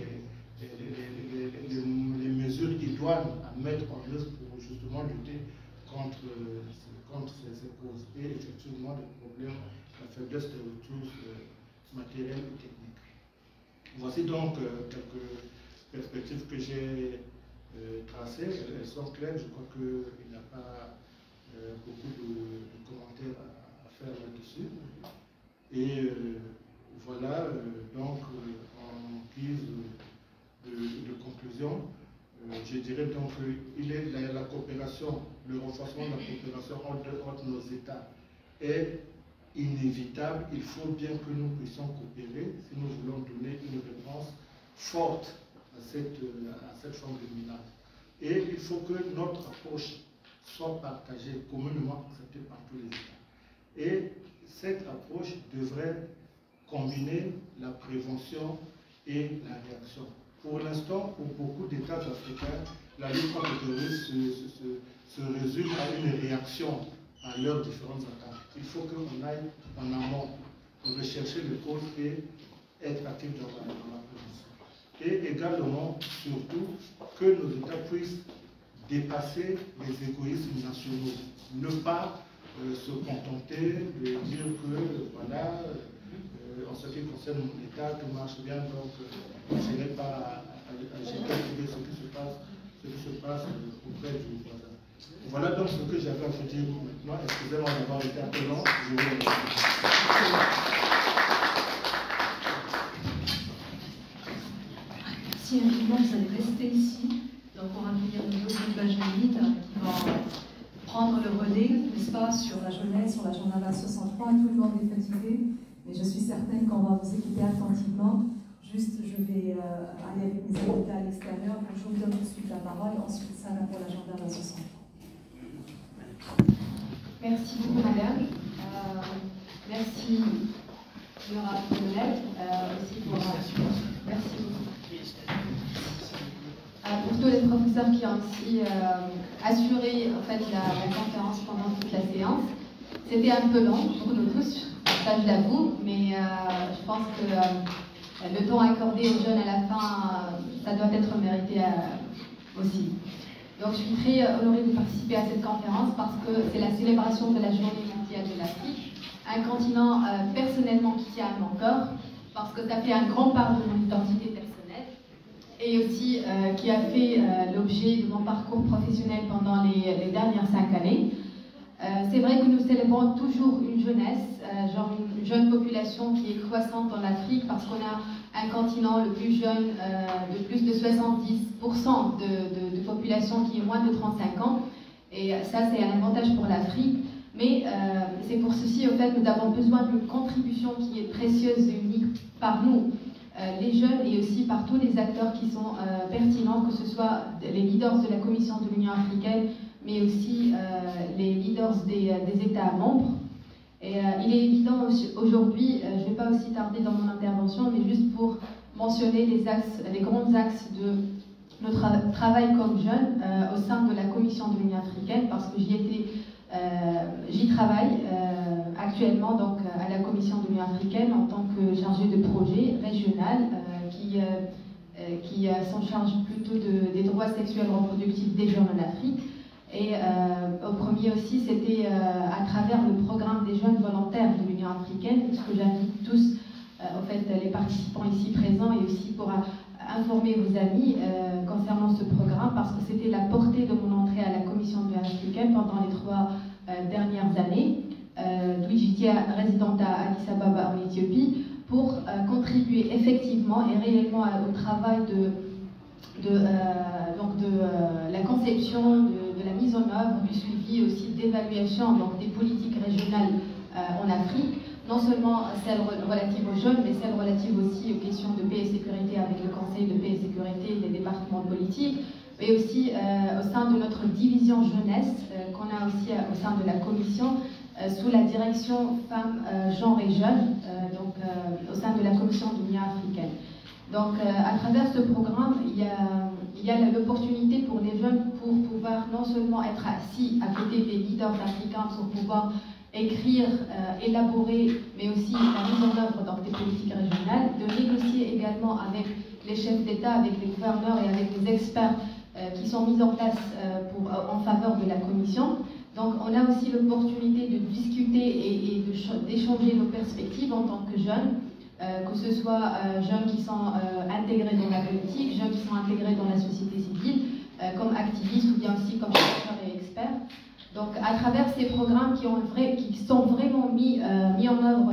les mesures idoines à mettre en œuvre pour justement lutter contre ces causes et effectivement des problèmes, la faiblesse des ressources matérielles et techniques. Voici donc quelques perspectives que j'ai tracées. Elles sont claires, je crois qu'il n'y a pas beaucoup de commentaires à faire là-dessus. Et voilà, donc en guise de conclusion, je dirais donc qu'il est la coopération, le renforcement de la coopération entre nos États est inévitable. Il faut bien que nous puissions coopérer si nous voulons donner une réponse forte à cette forme de menace. Et il faut que notre approche soit partagée, communément acceptée par tous les États. Et cette approche devrait combiner la prévention et la réaction. Pour l'instant, pour beaucoup d'États africains, la lutte contre le terrorisme se résume à une réaction à leurs différentes attaques. Il faut qu'on aille en amont, rechercher les causes et être actif dans la prévention. Et également, surtout, que nos États puissent dépasser les égoïsmes nationaux. Ne pas se contenter de dire que, voilà, en ce qui concerne mon État, tout marche bien, donc je n'ai pas à gérer ce qui se passe auprès du voisin. Voilà donc ce que j'avais à vous dire maintenant. Excusez-moi d'avoir été un peu long. Je vous remercie. Si infiniment vous allez rester ici, donc pour accueillir de nouveaux Benjamin qui vont prendre le relais, n'est-ce pas, sur la jeunesse, sur la journée 63. Tout le monde est fatigué, mais je suis certaine qu'on va vous écouter attentivement. Juste, je vais aller avec mes invités à l'extérieur. Je vous donne tout de suite la parole. Ensuite, ça va pour l'agenda 63. Merci beaucoup, madame. Merci Nora Colonel, aussi pour... Merci beaucoup. Pour tous les professeurs qui ont aussi assuré en fait, la conférence pendant toute la séance. C'était un peu long pour nous tous, ça je l'avoue, mais je pense que le temps accordé aux jeunes à la fin, ça doit être mérité aussi. Donc je suis très honorée de participer à cette conférence parce que c'est la célébration de la Journée mondiale de l'Afrique, un continent personnellement qui tient à mon cœur, parce que ça fait un grand part de mon identité personnelle et aussi qui a fait l'objet de mon parcours professionnel pendant les dernières 5 années. C'est vrai que nous célébrons toujours une jeunesse, genre une jeune population qui est croissante en Afrique parce qu'on a un continent le plus jeune, de plus de 70% de population qui est moins de 35 ans. Et ça, c'est un avantage pour l'Afrique. Mais c'est pour ceci, au fait, nous avons besoin d'une contribution qui est précieuse et unique par nous, les jeunes, et aussi par tous les acteurs qui sont pertinents, que ce soit les leaders de la Commission de l'Union africaine, mais aussi les leaders des États membres. Et il est évident aujourd'hui, je ne vais pas aussi tarder dans mon intervention, mais juste pour mentionner les grands axes de notre travail comme jeunes au sein de la Commission de l'Union africaine, parce que j'y travaille actuellement donc, à la Commission de l'Union africaine en tant que chargée de projet régional qui s'en charge plutôt des droits sexuels reproductifs des jeunes en Afrique. Et au premier aussi, c'était à travers le programme des jeunes volontaires de l'Union africaine, ce que j'invite tous, en fait, les participants ici présents, et aussi pour informer vos amis concernant ce programme, parce que c'était la portée de mon entrée à la Commission de l'Union africaine pendant les 3 dernières années, d'où j'étais résidente à Addis Ababa en Éthiopie, pour contribuer effectivement et réellement au travail de la conception, de la mise en œuvre, du suivi aussi d'évaluation des politiques régionales en Afrique, non seulement celles relatives aux jeunes, mais celles relatives aussi aux questions de paix et sécurité avec le Conseil de paix et sécurité des départements politiques, mais aussi au sein de notre division jeunesse qu'on a aussi au sein de la Commission, sous la direction femmes, genre et jeunes, au sein de la Commission de l'Union africaine. Donc, à travers ce programme, il y a l'opportunité pour les jeunes pour pouvoir non seulement être assis à côté des leaders africains pour pouvoir écrire, élaborer, mais aussi la mise en œuvre dans des politiques régionales, de négocier également avec les chefs d'État, avec les gouverneurs et avec les experts qui sont mis en place en faveur de la Commission. Donc, on a aussi l'opportunité de discuter et d'échanger nos perspectives en tant que jeunes. Que ce soit jeunes qui sont intégrés dans la politique, jeunes qui sont intégrés dans la société civile, comme activistes ou bien aussi comme chercheurs et experts. Donc à travers ces programmes qui sont vraiment mis en œuvre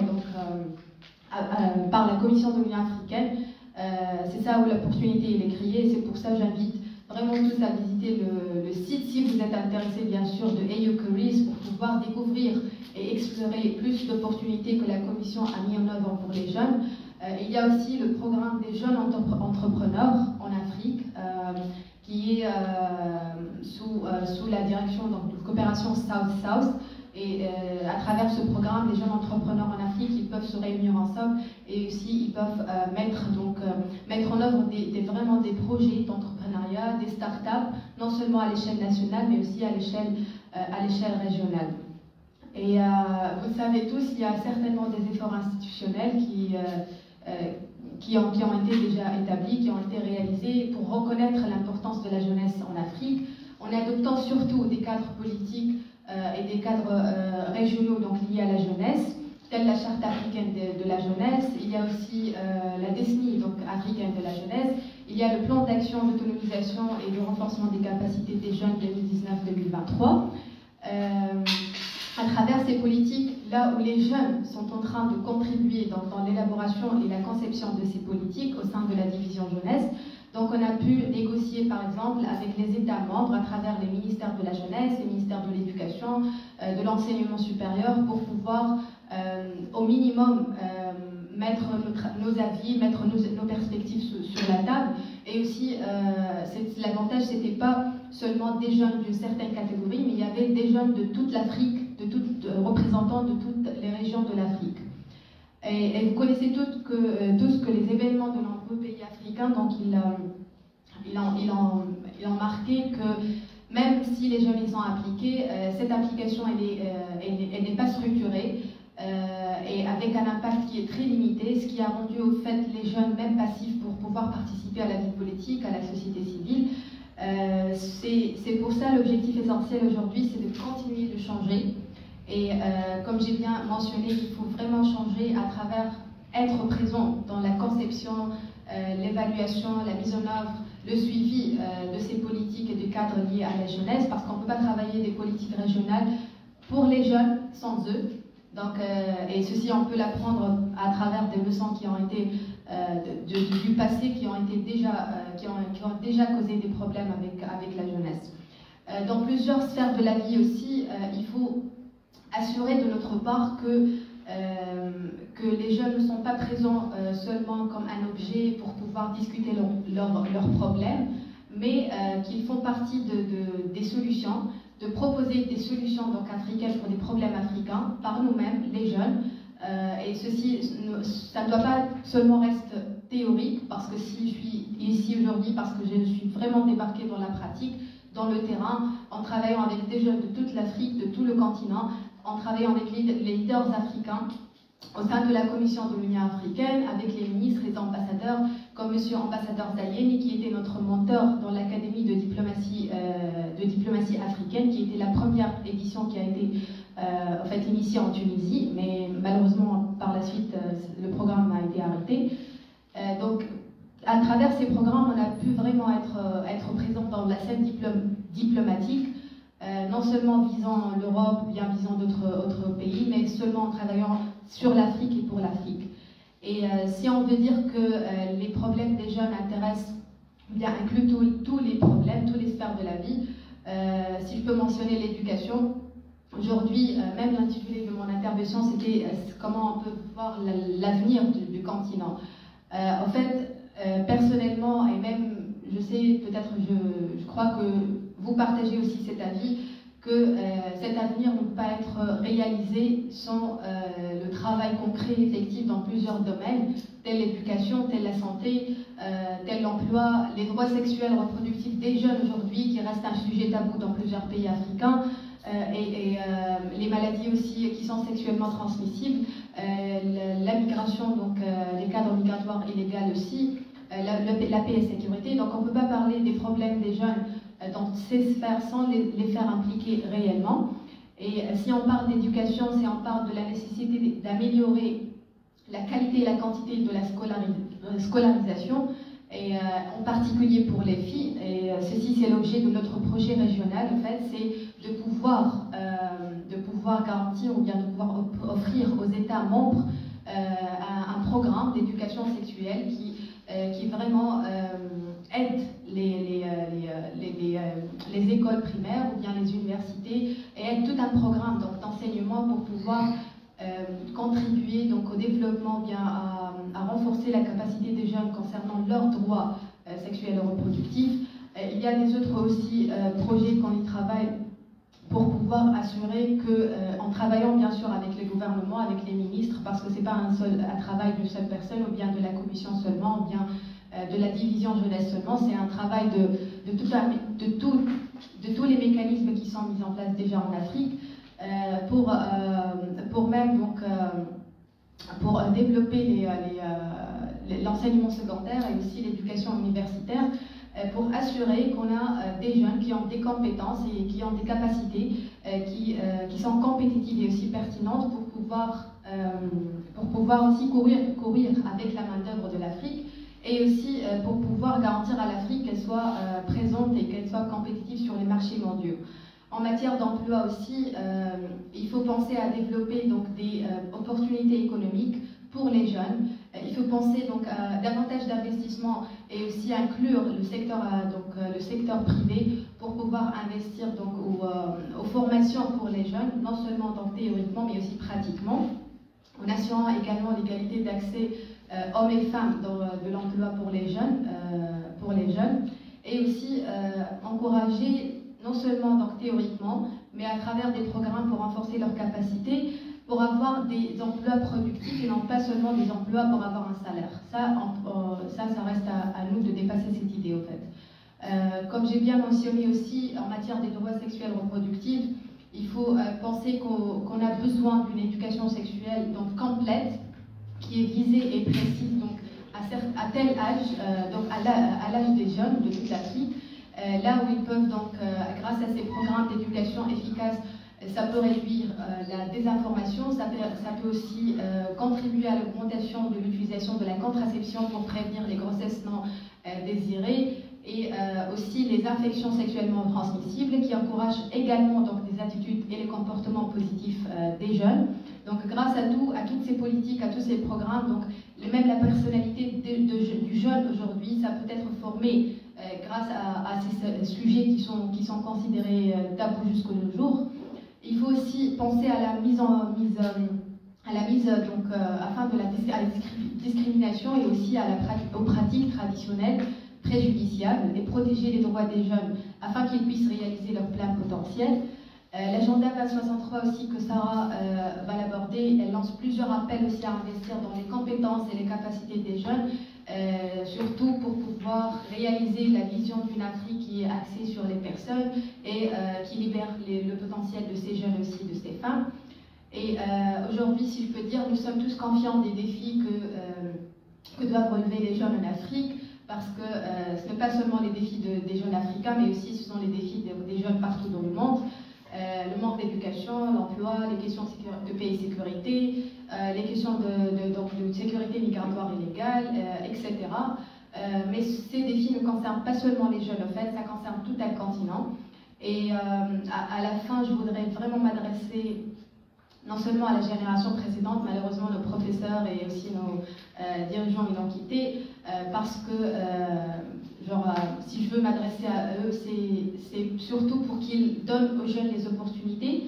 par la Commission de l'Union africaine, c'est ça où l'opportunité est créée, et c'est pour ça que j'invite vraiment tous à visiter le site si vous êtes intéressés bien sûr de AU Careers pour pouvoir découvrir et explorer plus d'opportunités que la Commission a mis en œuvre pour les jeunes. Il y a aussi le programme des jeunes entrepreneurs en Afrique qui est sous la direction de coopération South-South. Et à travers ce programme, les jeunes entrepreneurs en Afrique, ils peuvent se réunir ensemble et aussi ils peuvent mettre en œuvre vraiment des projets d'entrepreneuriat, des start-up, non seulement à l'échelle nationale, mais aussi à l'échelle régionale. Et vous le savez tous, il y a certainement des efforts institutionnels qui ont été déjà établis, qui ont été réalisés pour reconnaître l'importance de la jeunesse en Afrique, en adoptant surtout des cadres politiques et des cadres régionaux liés à la jeunesse, telle la charte africaine de la jeunesse. Il y a aussi la décennie africaine de la jeunesse. Il y a le plan d'action d'autonomisation et de renforcement des capacités des jeunes 2019-2023. À travers ces politiques, là où les jeunes sont en train de contribuer dans l'élaboration et la conception de ces politiques au sein de la division jeunesse, donc on a pu négocier par exemple avec les États membres à travers les ministères de la jeunesse, les ministères de l'éducation, de l'enseignement supérieur pour pouvoir au minimum mettre nos avis, mettre nos perspectives sur la table. Et aussi, l'avantage, c'était pas seulement des jeunes d'une certaine catégorie, mais il y avait des jeunes de toute l'Afrique, représentants de toutes les régions de l'Afrique. Et vous connaissez tous que les événements de nombreux pays africains, donc ils ont marqué que même si les jeunes y sont appliqués, cette application elle n'est pas structurée et avec un impact qui est très limité, ce qui a rendu au fait les jeunes même passifs pour pouvoir participer à la vie politique, à la société civile. C'est pour ça l'objectif essentiel aujourd'hui, c'est de continuer de changer. Et comme j'ai bien mentionné, il faut vraiment changer à travers être présent dans la conception, l'évaluation, la mise en œuvre, le suivi de ces politiques et du cadre liés à la jeunesse, parce qu'on ne peut pas travailler des politiques régionales pour les jeunes sans eux. Donc, et ceci, on peut l'apprendre à travers des leçons qui ont été du passé, qui ont déjà causé des problèmes avec la jeunesse. Dans plusieurs sphères de la vie aussi, il faut assurer de notre part que les jeunes ne sont pas présents seulement comme un objet pour pouvoir discuter leurs problèmes, mais qu'ils font partie des solutions, de proposer des solutions donc africaines pour des problèmes africains par nous-mêmes, les jeunes. Et ceci, ça ne doit pas seulement rester théorique, parce que si je suis ici aujourd'hui, parce que je suis vraiment débarquée dans la pratique, dans le terrain, en travaillant avec des jeunes de toute l'Afrique, de tout le continent, en travaillant avec les leaders africains au sein de la Commission de l'Union africaine, avec les ministres, les ambassadeurs, comme M. ambassadeur Dayeni, qui était notre mentor dans l'Académie de diplomatie africaine, qui était la première édition qui a été en fait initiée en Tunisie, mais malheureusement par la suite le programme a été arrêté. Donc à travers ces programmes, on a pu vraiment être présent dans la scène diplomatique, non seulement visant l'Europe ou bien visant d'autres pays, mais seulement en travaillant sur l'Afrique et pour l'Afrique. Et si on veut dire que les problèmes des jeunes intéressent, bien incluent tous les problèmes, toutes les sphères de la vie, si je peux mentionner l'éducation, aujourd'hui, même l'intitulé de mon intervention, c'était comment on peut voir l'avenir du continent. En fait, personnellement, et même, je sais, peut-être, je crois que vous partagez aussi cet avis, que cet avenir ne peut pas être réalisé sans le travail concret et effectif dans plusieurs domaines, tels l'éducation, telle la santé, tel l'emploi, les droits sexuels reproductifs des jeunes aujourd'hui, qui restent un sujet tabou dans plusieurs pays africains, et les maladies aussi qui sont sexuellement transmissibles, la migration, donc les cadres migratoires illégaux aussi, la paix et sécurité. Donc on ne peut pas parler des problèmes des jeunes dans ces sphères sans les faire impliquer réellement. Et si on parle d'éducation, si on parle de la nécessité d'améliorer la qualité et la quantité de la scolarisation, et en particulier pour les filles, et ceci c'est l'objet de notre projet régional, en fait, c'est de pouvoir garantir ou bien de pouvoir offrir aux États membres un programme d'éducation sexuelle qui vraiment aide les écoles primaires ou bien les universités, et aide tout un programme d'enseignement pour pouvoir contribuer donc au développement, bien à renforcer la capacité des jeunes concernant leurs droits sexuels et reproductifs. Il y a des autres aussi projets qu'on y travaille pour pouvoir assurer que, en travaillant bien sûr avec les gouvernements, avec les ministres, parce que c'est pas un travail d'une seule personne ou bien de la commission seulement, ou bien de la division jeunesse seulement, c'est un travail de tous les mécanismes qui sont mis en place déjà en Afrique, pour même donc pour développer l'enseignement secondaire et aussi l'éducation universitaire, pour assurer qu'on a des jeunes qui ont des compétences et qui ont des capacités qui sont compétitives et aussi pertinentes pour pouvoir aussi courir avec la main-d'œuvre de l'Afrique, et aussi pour pouvoir garantir à l'Afrique qu'elle soit présente et qu'elle soit compétitive sur les marchés mondiaux. En matière d'emploi aussi, il faut penser à développer donc des opportunités économiques pour les jeunes. Il faut penser donc à davantage d'investissement et aussi inclure le secteur privé pour pouvoir investir donc aux formations pour les jeunes, non seulement donc théoriquement mais aussi pratiquement, en assurant également l'égalité d'accès hommes et femmes de l'emploi pour les jeunes, et aussi encourager non seulement donc théoriquement, mais à travers des programmes pour renforcer leurs capacités, pour avoir des emplois productifs et non pas seulement des emplois pour avoir un salaire. Ça reste à nous de dépasser cette idée, au fait. Comme j'ai bien mentionné aussi, en matière des droits sexuels reproductifs, il faut penser qu'on a besoin d'une éducation sexuelle donc complète, qui est visée et précise donc à tel âge, donc à l'âge des jeunes de toute l'Afrique, là où ils peuvent donc, grâce à ces programmes d'éducation efficaces, ça peut réduire la désinformation, ça peut aussi contribuer à l'augmentation de l'utilisation de la contraception pour prévenir les grossesses non désirées et aussi les infections sexuellement transmissibles qui encouragent également donc, les attitudes et les comportements positifs des jeunes. Donc grâce à toutes ces politiques, à tous ces programmes, donc, même la personnalité du jeune aujourd'hui, ça peut être formé grâce à ces sujets qui sont considérés tabous jusqu'au jour. Il faut aussi penser à la mise donc, afin de à la discrimination et aussi aux pratiques traditionnelles préjudiciables et protéger les droits des jeunes afin qu'ils puissent réaliser leur plein potentiel. L'agenda 2063 aussi que Sarah va l'aborder, elle lance plusieurs appels aussi à investir dans les compétences et les capacités des jeunes, surtout pour pouvoir réaliser la vision d'une Afrique qui est axée sur les personnes et qui libère le potentiel de ces jeunes aussi, de ces femmes. Et aujourd'hui, si je peux dire, nous sommes tous confiants des défis que doivent relever les jeunes en Afrique, parce que ce n'est pas seulement les défis des jeunes africains, mais aussi ce sont les défis des jeunes partout dans le monde. Le manque d'éducation, l'emploi, les questions de paix et sécurité, les questions de sécurité migratoire et légale, etc. Mais ces défis ne concernent pas seulement les jeunes, en fait, ça concerne tout un continent. Et à la fin, je voudrais vraiment m'adresser non seulement à la génération précédente, malheureusement nos professeurs et aussi nos dirigeants ils l'ont quitté, parce que si je veux m'adresser à eux, c'est surtout pour qu'ils donnent aux jeunes les opportunités,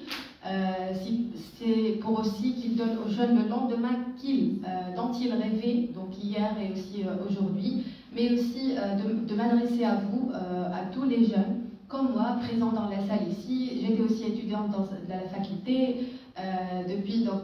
c'est pour aussi qu'ils donnent aux jeunes le lendemain dont ils rêvaient, donc hier et aussi aujourd'hui, mais aussi de m'adresser à vous, à tous les jeunes, comme moi, présents dans la salle ici. J'étais aussi étudiante dans la faculté depuis donc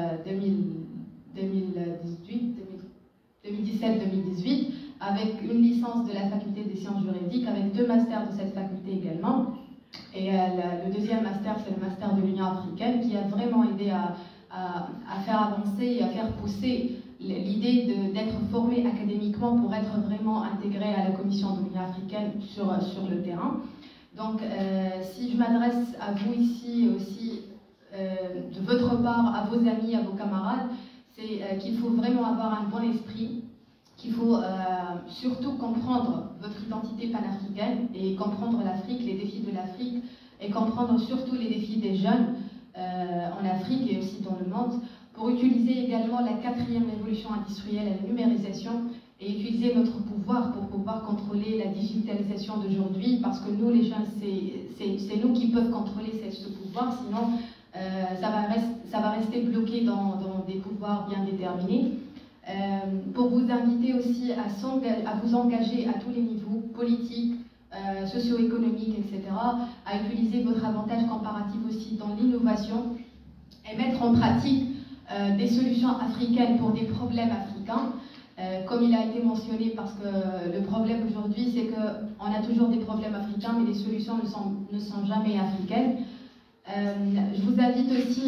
2017-2018, avec une licence de la faculté des sciences juridiques, avec 2 masters de cette faculté également. Et le deuxième master, c'est le master de l'Union africaine, qui a vraiment aidé à faire avancer et à faire pousser l'idée d'être formé académiquement pour être vraiment intégré à la Commission de l'Union africaine sur le terrain. Donc, si je m'adresse à vous ici aussi, de votre part, à vos amis, à vos camarades, c'est qu'il faut vraiment avoir un bon esprit, qu'il faut surtout comprendre votre identité panafricaine et comprendre l'Afrique, les défis de l'Afrique, et comprendre surtout les défis des jeunes en Afrique et aussi dans le monde, pour utiliser également la 4e révolution industrielle et la numérisation, et utiliser notre pouvoir pour pouvoir contrôler la digitalisation d'aujourd'hui, parce que nous, les jeunes, c'est nous qui peuvent contrôler ce pouvoir, sinon ça va rester bloqué dans des pouvoirs bien déterminés. Pour vous inviter aussi à vous engager à tous les niveaux, politiques, socio-économiques, etc., à utiliser votre avantage comparatif aussi dans l'innovation et mettre en pratique des solutions africaines pour des problèmes africains. Comme il a été mentionné, parce que le problème aujourd'hui, c'est qu'on a toujours des problèmes africains, mais les solutions ne sont jamais africaines. Je vous invite aussi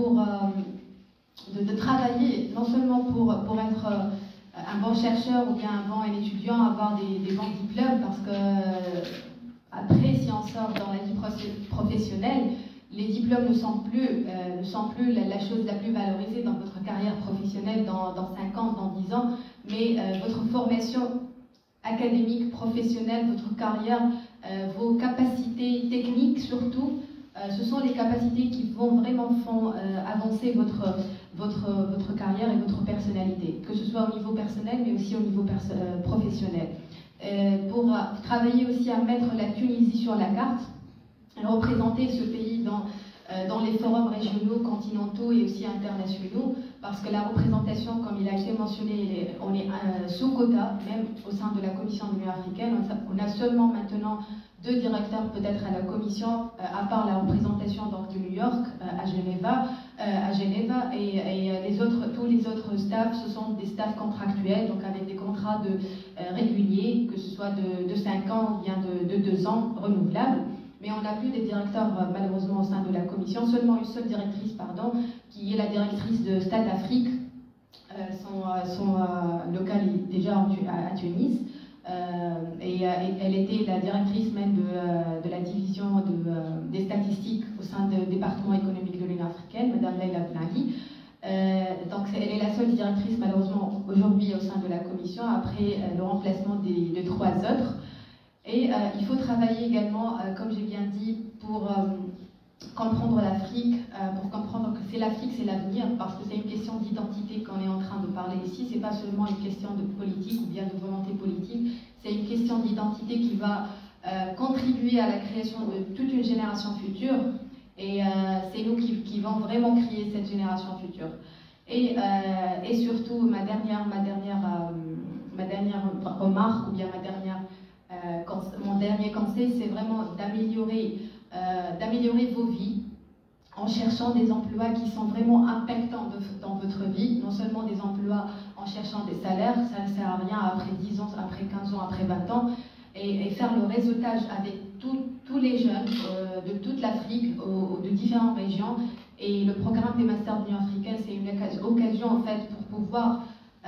de travailler, non seulement pour être un bon chercheur ou bien un bon étudiant, avoir des bons diplômes, parce que après, si on sort dans la vie professionnelle, les diplômes ne sont plus la chose la plus valorisée dans votre carrière professionnelle dans 5 ans, dans 10 ans, mais votre formation académique, professionnelle, votre carrière, vos capacités techniques surtout, ce sont les capacités qui vont vraiment avancer votre carrière et votre personnalité, que ce soit au niveau personnel mais aussi au niveau professionnel. Pour travailler aussi à mettre la Tunisie sur la carte, représenter ce pays dans les forums régionaux, continentaux et aussi internationaux, parce que la représentation, comme il a été mentionné, on est sous quota, même au sein de la Commission de l'Union africaine. On a seulement maintenant 2 directeurs peut-être à la Commission, à part la représentation donc, de New York à Genève, et tous les autres staffs, ce sont des staffs contractuels, donc avec des contrats réguliers, que ce soit de 5 ans ou bien de 2 ans renouvelables. Mais on n'a plus des directeurs malheureusement au sein de la Commission, seulement une seule directrice, qui est la directrice de Stat Afrique. Son local est déjà à Tunis. Et elle était la directrice même de la division des statistiques au sein du département économique de l'Union africaine, Mme Leila Benali. Donc elle est la seule directrice malheureusement aujourd'hui au sein de la Commission, après le remplacement de 3 autres. Et il faut travailler également, comme j'ai bien dit, pour comprendre l'Afrique, pour comprendre que c'est l'Afrique, c'est l'avenir, parce que c'est une question d'identité qu'on est en train de parler ici. C'est pas seulement une question de politique ou bien de volonté politique, c'est une question d'identité qui va contribuer à la création de toute une génération future. Et c'est nous qui vont vraiment créer cette génération future. Et surtout, ma dernière remarque, ou bien mon dernier conseil, c'est vraiment d'améliorer vos vies en cherchant des emplois qui sont vraiment impactants dans votre vie, non seulement des emplois en cherchant des salaires, ça ne sert à rien après 10 ans, après 15 ans, après 20 ans, et faire le réseautage avec tous les jeunes de toute l'Afrique, de différentes régions. Et le programme des Masters de l'Union africaine, c'est une occasion en fait pour pouvoir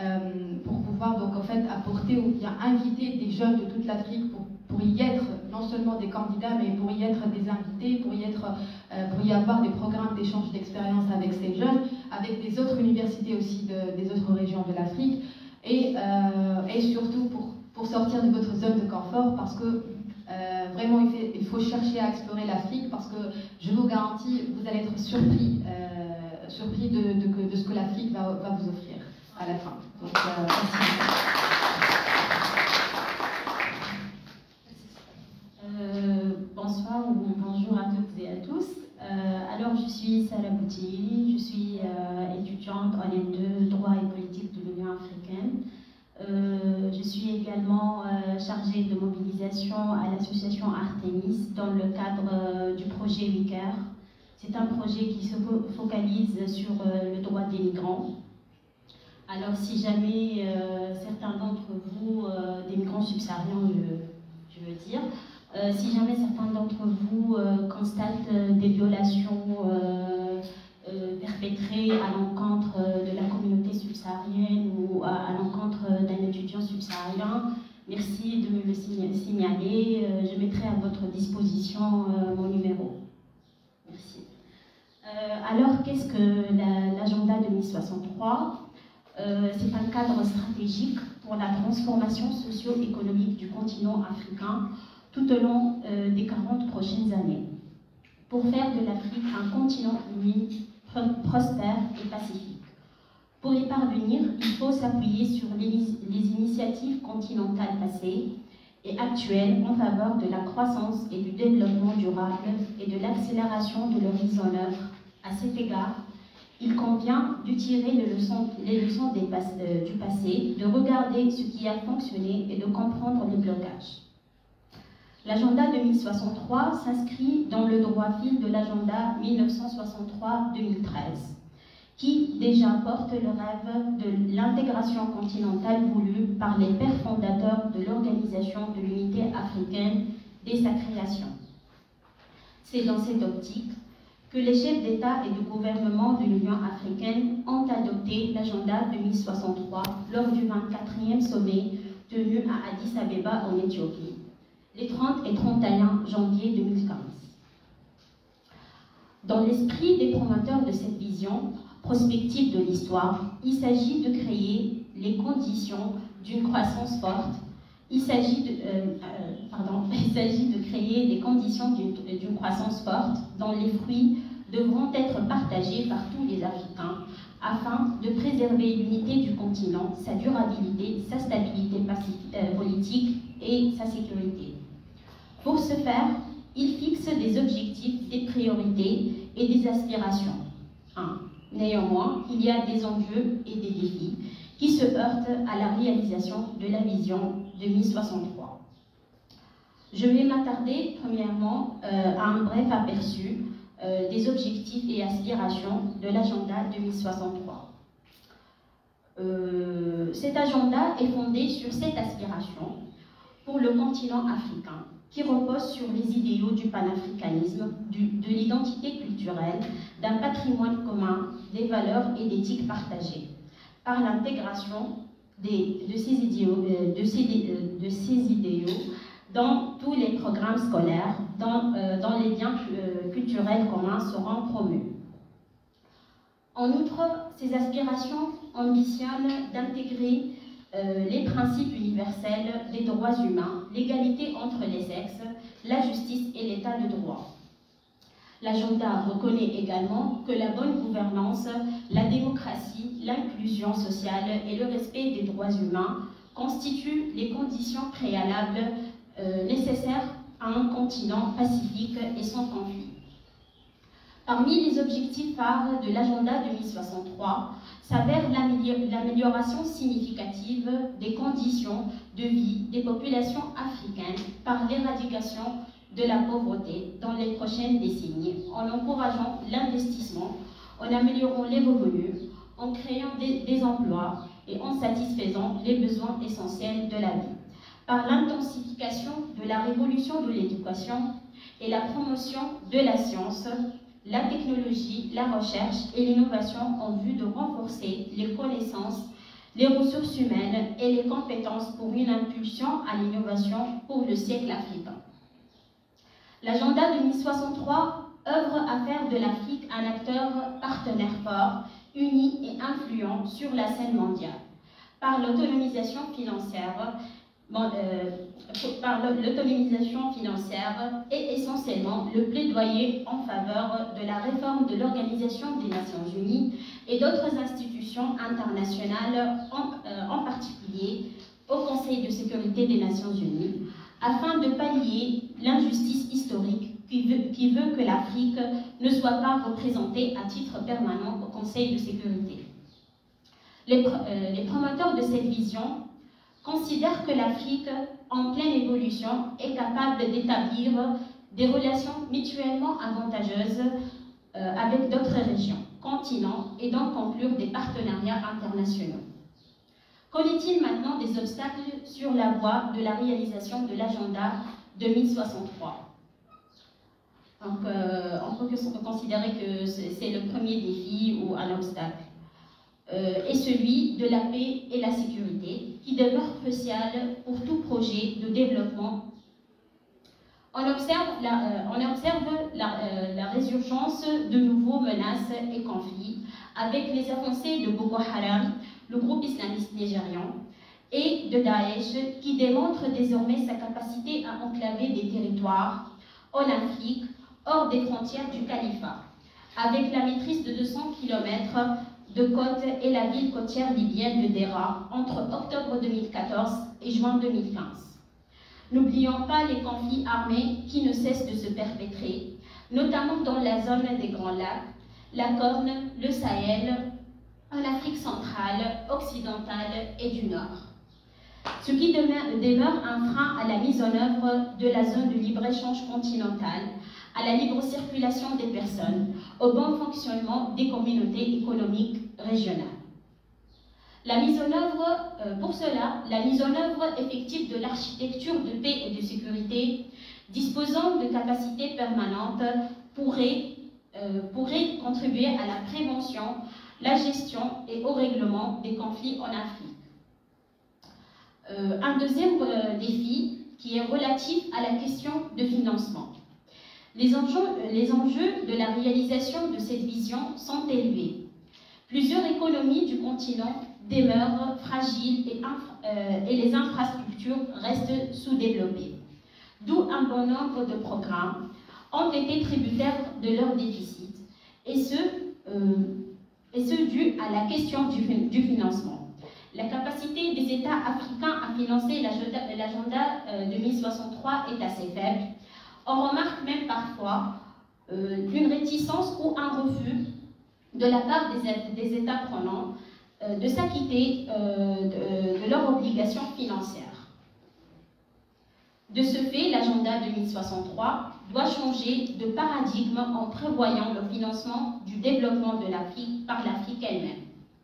donc en fait apporter ou bien inviter des jeunes de toute l'Afrique pour y être non seulement des candidats, mais pour y être des invités, pour y avoir des programmes d'échange d'expérience avec ces jeunes, avec des autres universités aussi des autres régions de l'Afrique, et surtout pour sortir de votre zone de confort, parce que vraiment il faut chercher à explorer l'Afrique, parce que je vous garantis, vous allez être surpris de ce que l'Afrique va vous offrir à la fin. Donc, merci. Bonsoir ou bonjour à toutes et à tous. Alors, je suis Sarah Boutili, je suis étudiante en M2 droit et politique de l'Union africaine. Je suis également chargée de mobilisation à l'association Artemis dans le cadre du projet WICAR. C'est un projet qui se focalise sur le droit des migrants. Alors, si jamais certains d'entre vous, des migrants subsahariens, je veux dire, si jamais certains d'entre vous constatent des violations perpétrées à l'encontre de la communauté subsaharienne ou à l'encontre d'un étudiant subsaharien, merci de me le signaler. Je mettrai à votre disposition mon numéro. Merci. Alors, qu'est-ce que l'agenda 2063 ? C'est un cadre stratégique pour la transformation socio-économique du continent africain tout au long des 40 prochaines années, pour faire de l'Afrique un continent uni, prospère et pacifique. Pour y parvenir, il faut s'appuyer sur les initiatives continentales passées et actuelles en faveur de la croissance et du développement durable et de l'accélération de leur mise en œuvre. À cet égard, il convient de tirer les leçons du passé, de regarder ce qui a fonctionné et de comprendre les blocages. L'agenda 2063 s'inscrit dans le droit fil de l'agenda 1963-2013, qui déjà porte le rêve de l'intégration continentale voulue par les pères fondateurs de l'Organisation de l'Unité africaine dès sa création. C'est dans cette optique que les chefs d'État et de gouvernement de l'Union africaine ont adopté l'agenda 2063 lors du 24e sommet tenu à Addis Abeba en Éthiopie, les 30 et 31 janvier 2015. Dans l'esprit des promoteurs de cette vision prospective de l'histoire, il s'agit de créer les conditions d'une croissance forte. Il s'agit de créer les conditions d'une croissance forte dont les fruits devront être partagés par tous les Africains afin de préserver l'unité du continent, sa durabilité, sa stabilité politique et sa sécurité. Pour ce faire, il fixe des objectifs, des priorités et des aspirations. 1. Néanmoins, il y a des enjeux et des défis qui se heurtent à la réalisation de la vision 2063. Je vais m'attarder premièrement à un bref aperçu des objectifs et aspirations de l'agenda 2063. Cet agenda est fondé sur 7 aspirations pour le continent africain qui reposent sur les idéaux du panafricanisme, de l'identité culturelle, d'un patrimoine commun, des valeurs et d'éthique partagées, par l'intégration de ces idéaux dans tous les programmes scolaires, dont les biens culturels communs seront promus. En outre, ces aspirations ambitionnent d'intégrer les principes universels des droits humains, l'égalité entre les sexes, la justice et l'état de droit. L'agenda reconnaît également que la bonne gouvernance, la démocratie, l'inclusion sociale et le respect des droits humains constituent les conditions préalables nécessaires à un continent pacifique et sans conflit. Parmi les objectifs phares de l'agenda 2063 s'avère l'amélioration significative des conditions de vie des populations africaines par l'éradication de la pauvreté dans les prochaines décennies, en encourageant l'investissement, en améliorant les revenus, en créant des emplois et en satisfaisant les besoins essentiels de la vie, par l'intensification de la révolution de l'éducation et la promotion de la science, la technologie, la recherche et l'innovation en vue de renforcer les connaissances, les ressources humaines et les compétences pour une impulsion à l'innovation pour le siècle africain. L'agenda 2063 œuvre à faire de l'Afrique un acteur partenaire fort, uni et influent sur la scène mondiale, par l'autonomisation financière et essentiellement le plaidoyer en faveur de la réforme de l'Organisation des Nations Unies et d'autres institutions internationales, en particulier au Conseil de sécurité des Nations Unies, afin de pallier l'injustice historique qui veut que l'Afrique ne soit pas représentée à titre permanent au Conseil de sécurité. Les promoteurs de cette vision considèrent que l'Afrique, en pleine évolution, est capable d'établir des relations mutuellement avantageuses avec d'autres régions, continents, et donc conclure des partenariats internationaux. Qu'en est-il maintenant des obstacles sur la voie de la réalisation de l'agenda 2063 ? Donc, on peut considérer que c'est le premier défi ou un obstacle. Et celui de la paix et la sécurité, qui demeure crucial pour tout projet de développement. On observe la résurgence de nouveaux menaces et conflits avec les avancées de Boko Haram, le groupe islamiste nigérian, et de Daesh, qui démontre désormais sa capacité à enclaver des territoires en Afrique, hors des frontières du califat, avec la maîtrise de 200 km de côte et la ville côtière libyenne de Dera entre octobre 2014 et juin 2015. N'oublions pas les conflits armés qui ne cessent de se perpétrer, notamment dans la zone des Grands Lacs, la Corne, le Sahel, en Afrique centrale, occidentale et du Nord. Ce qui demeure un frein à la mise en œuvre de la zone de libre-échange continentale, à la libre circulation des personnes, au bon fonctionnement des communautés économiques régionales. Pour cela, la mise en œuvre effective de l'architecture de paix et de sécurité, disposant de capacités permanentes, pourrait contribuer à la prévention, la gestion et au règlement des conflits en Afrique. Un deuxième défi qui est relatif à la question de financement. Les enjeux de la réalisation de cette vision sont élevés. Plusieurs économies du continent demeurent fragiles et les infrastructures restent sous-développées. D'où un bon nombre de programmes ont été tributaires de leur déficit, et ce dû à la question du financement. La capacité des États africains à financer l'agenda 2063 est assez faible. On remarque même parfois une réticence ou un refus de la part des États prenants de s'acquitter de leurs obligations financières. De ce fait, l'agenda 2063 doit changer de paradigme en prévoyant le financement du développement de l'Afrique par l'Afrique elle-même.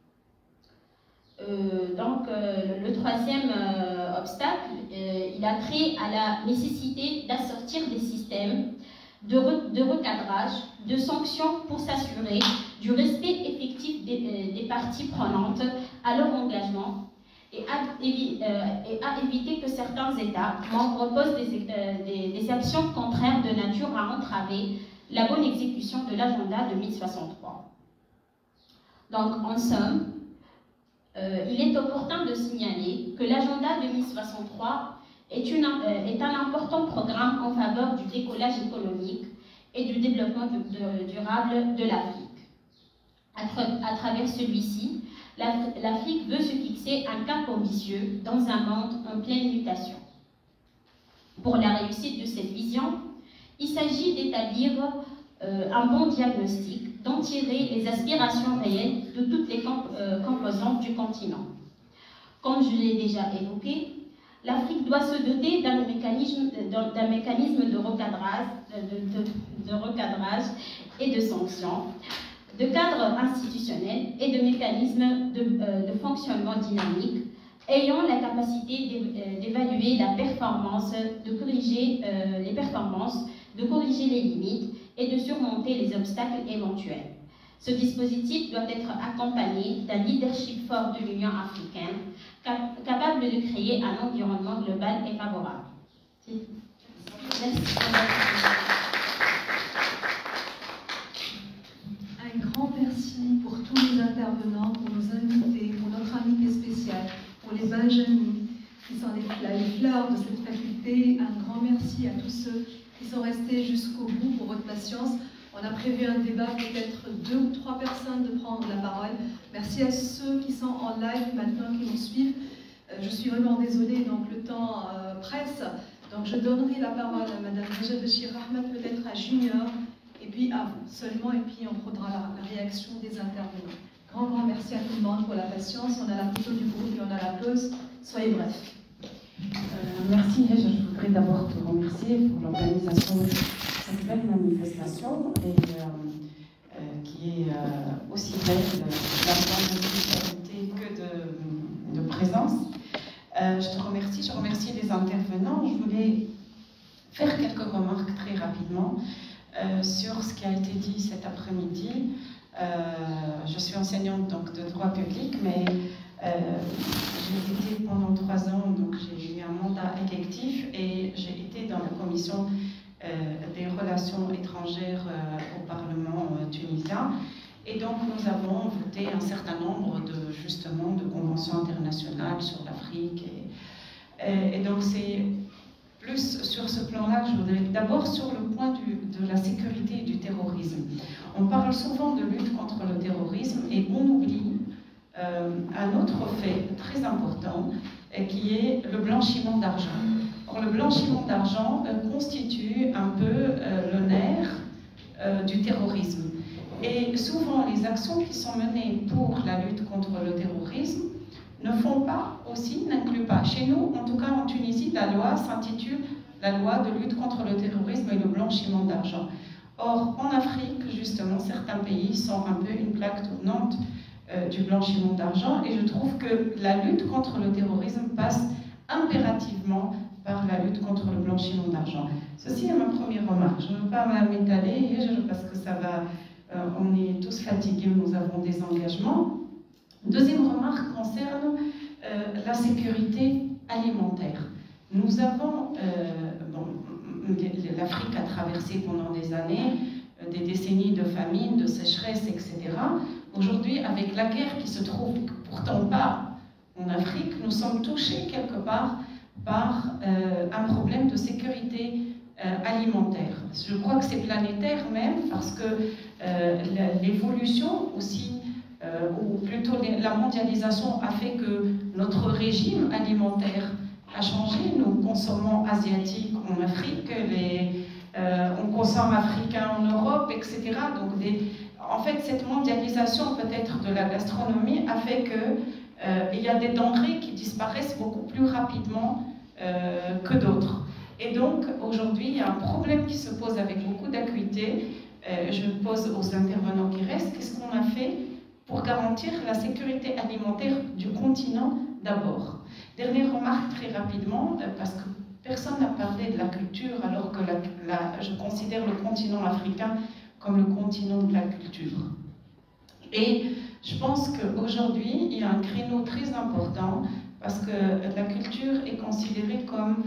Le troisième obstacle, il a trait à la nécessité d'assortir des systèmes de recadrage, de sanctions pour s'assurer du respect effectif des parties prenantes à leur engagement et à éviter que certains États membres posent des actions contraires de nature à entraver la bonne exécution de l'agenda 2063. Donc, en somme, il est opportun de signaler que l'agenda 2063 est un important programme en faveur du décollage économique et du développement durable de l'Afrique. À travers celui-ci, l'Afrique veut se fixer un cap ambitieux dans un monde en pleine mutation. Pour la réussite de cette vision, il s'agit d'établir un bon diagnostic, d'en tirer les aspirations réelles de toutes les composantes du continent. Comme je l'ai déjà évoqué, l'Afrique doit se doter d'un mécanisme de recadrage et de sanctions, de cadres institutionnels et de mécanismes de fonctionnement dynamique ayant la capacité d'évaluer la performance, de corriger les performances, de corriger les limites et de surmonter les obstacles éventuels. Ce dispositif doit être accompagné d'un leadership fort de l'Union africaine, capable de créer un environnement global et favorable. Merci. Un grand merci pour tous les intervenants, pour nos invités, pour notre invité spécial, pour les Benjamins qui sont les fleurs de cette faculté. Un grand merci à tous ceux qui sont restés jusqu'au bout pour votre patience. On a prévu un débat, peut-être 2 ou 3 personnes de prendre la parole. Merci à ceux qui sont en live maintenant, qui nous suivent. Je suis vraiment désolée, donc le temps presse. Donc je donnerai la parole à Mme Najat Bechir Ahmed, peut-être à Junior, et puis à vous seulement, et puis on prendra la réaction des intervenants. Grand merci à tout le monde pour la patience. On a la photo du groupe et on a la pause. Soyez brefs. Merci, je voudrais d'abord te remercier pour l'organisation de cette belle manifestation qui est aussi belle d'un point de visualité que de présence. Je te remercie, je remercie les intervenants. Je voulais faire quelques remarques très rapidement sur ce qui a été dit cet après-midi. Je suis enseignante donc, de droit public, mais j'ai été pendant 3 ans, donc j'ai eu un mandat électif et j'ai été dans la commission des relations étrangères au Parlement tunisien. Et donc nous avons voté un certain nombre de conventions internationales sur l'Afrique. Et donc c'est plus sur ce plan-là que je voudrais, d'abord sur le point de la sécurité et du terrorisme. On parle souvent de lutte contre le terrorisme et on oublie un autre fait très important qui est le blanchiment d'argent. Or, le blanchiment d'argent constitue un peu le nerf du terrorisme. Et souvent, les actions qui sont menées pour la lutte contre le terrorisme ne font pas aussi, n'incluent pas. Chez nous, en tout cas en Tunisie, la loi s'intitule la loi de lutte contre le terrorisme et le blanchiment d'argent. Or, en Afrique, justement, certains pays sont un peu une plaque tournante du blanchiment d'argent et je trouve que la lutte contre le terrorisme passe impérativement par la lutte contre le blanchiment d'argent. Ceci est ma première remarque. Je ne veux pas m'étaler parce que ça va, on est tous fatigués, nous avons des engagements. Deuxième remarque concerne la sécurité alimentaire. Nous avons, l'Afrique a traversé pendant des années des décennies de famine, de sécheresse, etc. Aujourd'hui, avec la guerre qui se trouve pourtant pas en Afrique, nous sommes touchés quelque part par un problème de sécurité alimentaire. Je crois que c'est planétaire même parce que l'évolution aussi, ou plutôt la mondialisation a fait que notre régime alimentaire a changé. Nous consommons asiatique en Afrique, on consomme africain en Europe, etc. Donc en fait, cette mondialisation peut-être de la gastronomie a fait qu'il y a des denrées qui disparaissent beaucoup plus rapidement que d'autres. Et donc, aujourd'hui, il y a un problème qui se pose avec beaucoup d'acuité. Je le pose aux intervenants qui restent. Qu'est-ce qu'on a fait pour garantir la sécurité alimentaire du continent d'abord? Dernière remarque très rapidement, parce que personne n'a parlé de la culture, alors que je considère le continent africain comme le continent de la culture. Et je pense qu'aujourd'hui, il y a un créneau très important, parce que la culture est considérée comme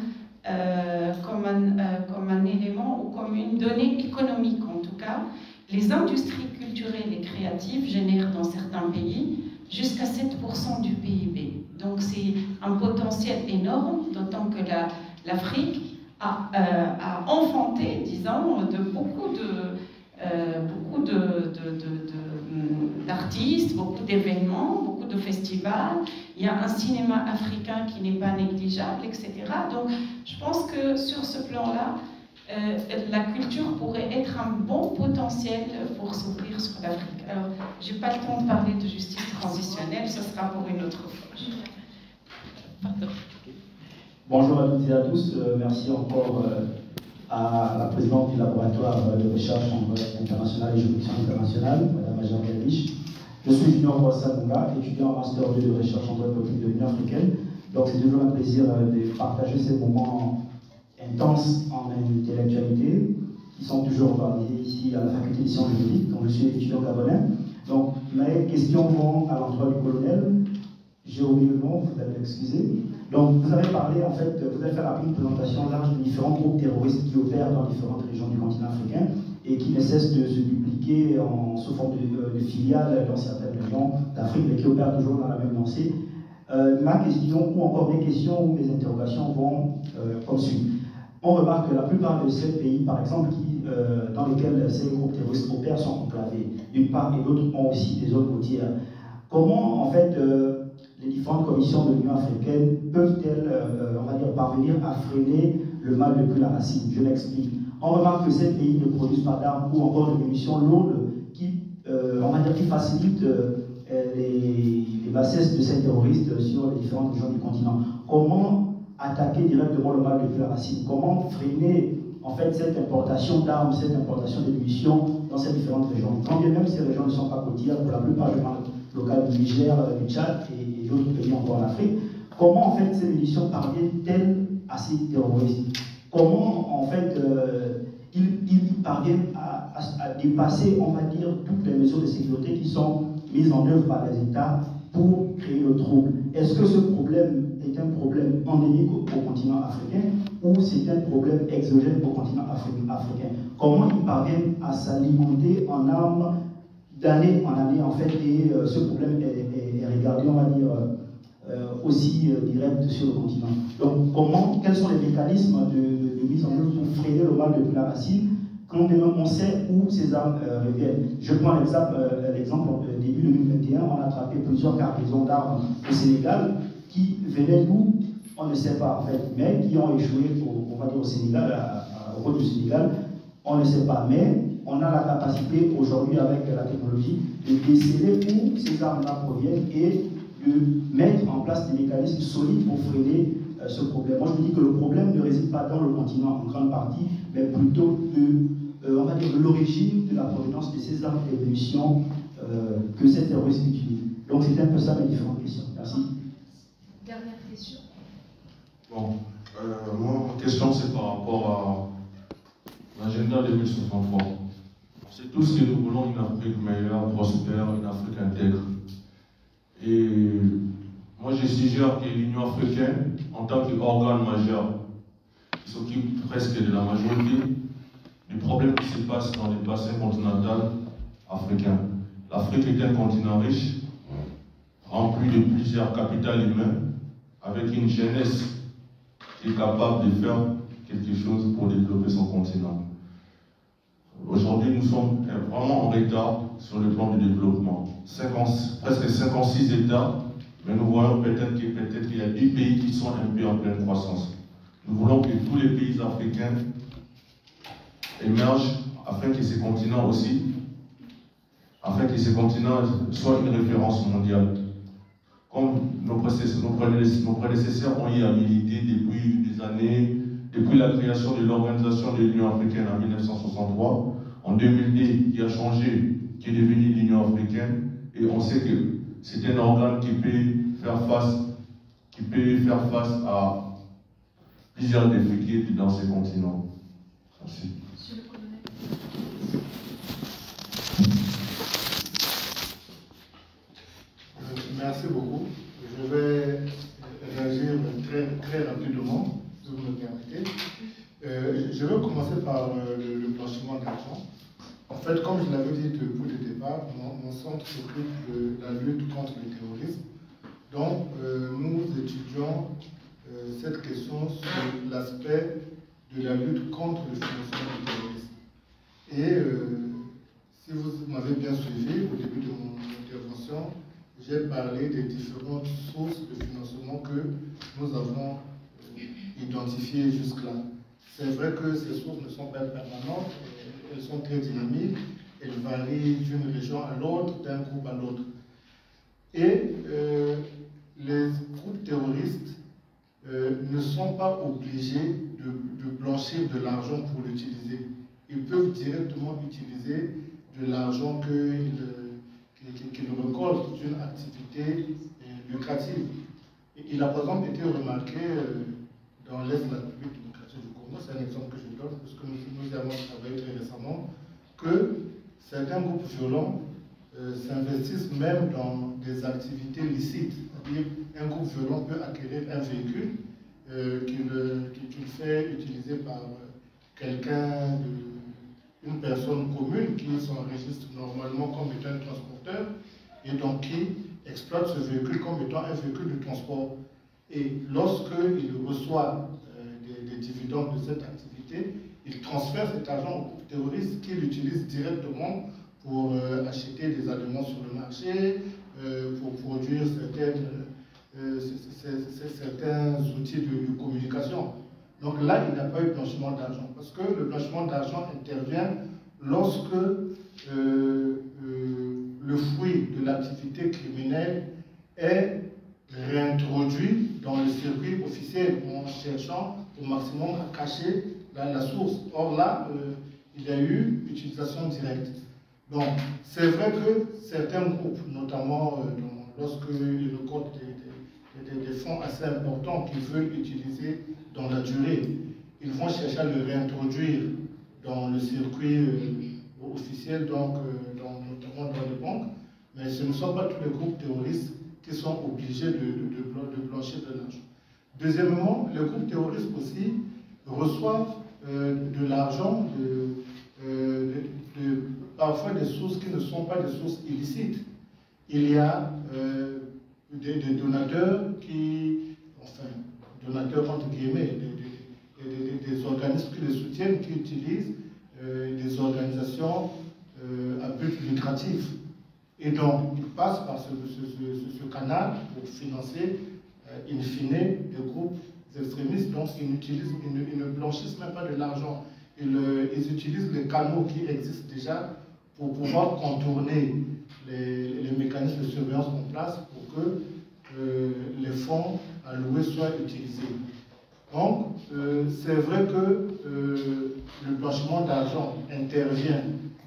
un élément ou comme une donnée économique en tout cas. Les industries culturelles et créatives génèrent dans certains pays jusqu'à 7% du PIB. Donc c'est un potentiel énorme, d'autant que l'Afrique a enfanté, disons, beaucoup d'artistes, beaucoup d'événements, beaucoup de festivals. Il y a un cinéma africain qui n'est pas négligeable, etc. Donc je pense que sur ce plan-là, la culture pourrait être un bon potentiel pour s'ouvrir sur l'Afrique. Alors, je n'ai pas le temps de parler de justice transitionnelle, ce sera pour une autre fois. Pardon. Bonjour à toutes et à tous, merci encore à la présidente du laboratoire de recherche en droit international et juridiction internationale, Mme Major Galish. Je suis Junior Boissabunga, étudiant en Master 2 de recherche en droit politique de l'Union africaine. Donc c'est toujours un plaisir de partager ces moments intenses en intellectualité, qui sont toujours organisés ici à la faculté des sciences juridiques, dont je suis étudiant gabonais. Donc mes questions vont à l'endroit du colonel. J'ai oublié le nom, vous allez m'excuser. Donc vous avez parlé, en fait, vous avez fait rapide une présentation large de différents groupes terroristes qui opèrent dans différentes régions du continent africain et qui ne cessent de se dupliquer sous forme de filiales dans certaines régions d'Afrique, mais qui opèrent toujours dans la même lancée. Ma question, ou encore mes questions ou mes interrogations vont comme suit. On remarque que la plupart de ces pays, par exemple, dans lesquels ces groupes terroristes opèrent sont enclavés. D'une part et d'autre ont aussi des zones côtières. Comment, en fait, les différentes commissions de l'Union africaine peuvent-elles, on va dire, parvenir à freiner le mal depuis la racine? Je m'explique. On remarque que ces pays ne produisent pas d'armes ou encore de munitions lourdes qui, on va dire, qui facilitent les bassesses de ces terroristes sur les différentes régions du continent. Comment attaquer directement le mal depuis la racine? Comment freiner, en fait, cette importation d'armes, cette importation de munitions dans ces différentes régions? Quand bien même ces régions ne sont pas côtières, pour la plupart, je parle local du Niger, du Tchad et d'autres pays encore en Afrique, comment en fait ces munitions parviennent-elles à ces terroristes? Comment en fait ils parviennent à dépasser, on va dire, toutes les mesures de sécurité qui sont mises en œuvre par les États pour créer le trouble? Est-ce que ce problème est un problème endémique au continent africain ou c'est un problème exogène au continent africain? Comment ils parviennent à s'alimenter en armes d'année en année, en fait, et ce problème est regardé, on va dire, aussi direct sur le continent. Donc, quels sont les mécanismes de mise en œuvre pour freiner le mal depuis la racine, quand même on sait où ces armes reviennent? Je prends l'exemple, début 2021, on a attrapé plusieurs cargaisons d'armes au Sénégal qui venaient d'où, on ne sait pas, en fait, mais qui ont échoué, on va dire, au Sénégal, au côte du Sénégal, on ne sait pas, mais on a la capacité aujourd'hui avec la technologie de déceler où ces armes-là proviennent et de mettre en place des mécanismes solides pour freiner ce problème. Moi je me dis que le problème ne réside pas dans le continent en grande partie, mais plutôt on va dire de l'origine de la provenance de ces armes et munitions que ces terroristes utilisent. Donc c'est un peu ça mes différentes questions. Merci. Dernière question. Bon, moi ma question c'est par rapport à l'agenda 2063. C'est tout ce que nous voulons, une Afrique meilleure, prospère, une Afrique intègre. Et moi, je suggère que l'Union africaine, en tant qu'organe majeur, qui s'occupe presque de la majorité du problème qui se passe dans les bassins continentaux africains. L'Afrique est un continent riche, rempli de plusieurs capitales humaines, avec une jeunesse qui est capable de faire quelque chose pour développer son continent. Aujourd'hui, nous sommes vraiment en retard sur le plan du développement. Presque 56 États, mais nous voyons peut-être qu'il y a 10 pays qui sont un peu en pleine croissance. Nous voulons que tous les pays africains émergent afin que ces continents aussi, soient une référence mondiale. Comme nos prédécesseurs ont eu à militer depuis des années, depuis la création de l'Organisation de l'Union africaine en 1963, en 2010, qui a changé, qui est devenu l'Union africaine, et on sait que c'est un organe qui peut faire face à plusieurs défis dans ces continents. Merci. Merci beaucoup. Je vais réagir très rapidement, si vous me permettez. Je vais commencer par le blanchiment d'argent. En fait, comme je l'avais dit depuis le départ, mon centre s'occupe de la lutte contre le terrorisme. Donc, nous étudions cette question sur l'aspect de la lutte contre le financement du terrorisme. Et si vous m'avez bien suivi au début de mon intervention, j'ai parlé des différentes sources de financement que nous avons identifiées jusque-là. C'est vrai que ces sources ne sont pas permanentes, elles sont très dynamiques, elles varient d'une région à l'autre, d'un groupe à l'autre. Et les groupes terroristes ne sont pas obligés de blanchir de l'argent pour l'utiliser. Ils peuvent directement utiliser de l'argent qu'ils récoltent d'une activité lucrative. Et il a par exemple été remarqué dans l'Est de la République démocratique du Congo, c'est un exemple que je donne, parce que nous avons travaillé très récemment, que certains groupes violents s'investissent même dans des activités licites. C'est-à-dire un groupe violent peut acquérir un véhicule qu'il fait utiliser par quelqu'un, une personne commune qui s'enregistre normalement comme étant un transporteur et donc qui exploite ce véhicule comme étant un véhicule de transport. Et lorsqu'il reçoit des dividendes de cette activité, il transfère cet argent au groupe terroriste qui l'utilise directement pour acheter des aliments sur le marché, pour produire certains outils de communication. Donc là, il n'y a pas eu de blanchiment d'argent, parce que le blanchiment d'argent intervient lorsque le fruit de l'activité criminelle est réintroduit dans le circuit officiel en cherchant au maximum à cacher la source. Or là, il y a eu utilisation directe. Donc, c'est vrai que certains groupes, notamment lorsqu'ils récoltent des fonds assez importants qu'ils veulent utiliser dans la durée, ils vont chercher à le réintroduire dans le circuit officiel, donc notamment dans les banques, mais ce ne sont pas tous les groupes terroristes qui sont obligés de blanchir de l'argent. Deuxièmement, les groupes terroristes aussi reçoivent de l'argent parfois des sources qui ne sont pas des sources illicites. Il y a des donateurs donateurs entre guillemets, des organismes qui les soutiennent, qui utilisent des organisations à but lucratif. Et donc, ils passent par ce canal pour financer, in fine, des groupes extrémistes. Donc, ils ne blanchissent même pas de l'argent. Ils utilisent les canaux qui existent déjà pour pouvoir contourner les mécanismes de surveillance en place pour que les fonds alloués soient utilisés. Donc, c'est vrai que le blanchiment d'argent intervient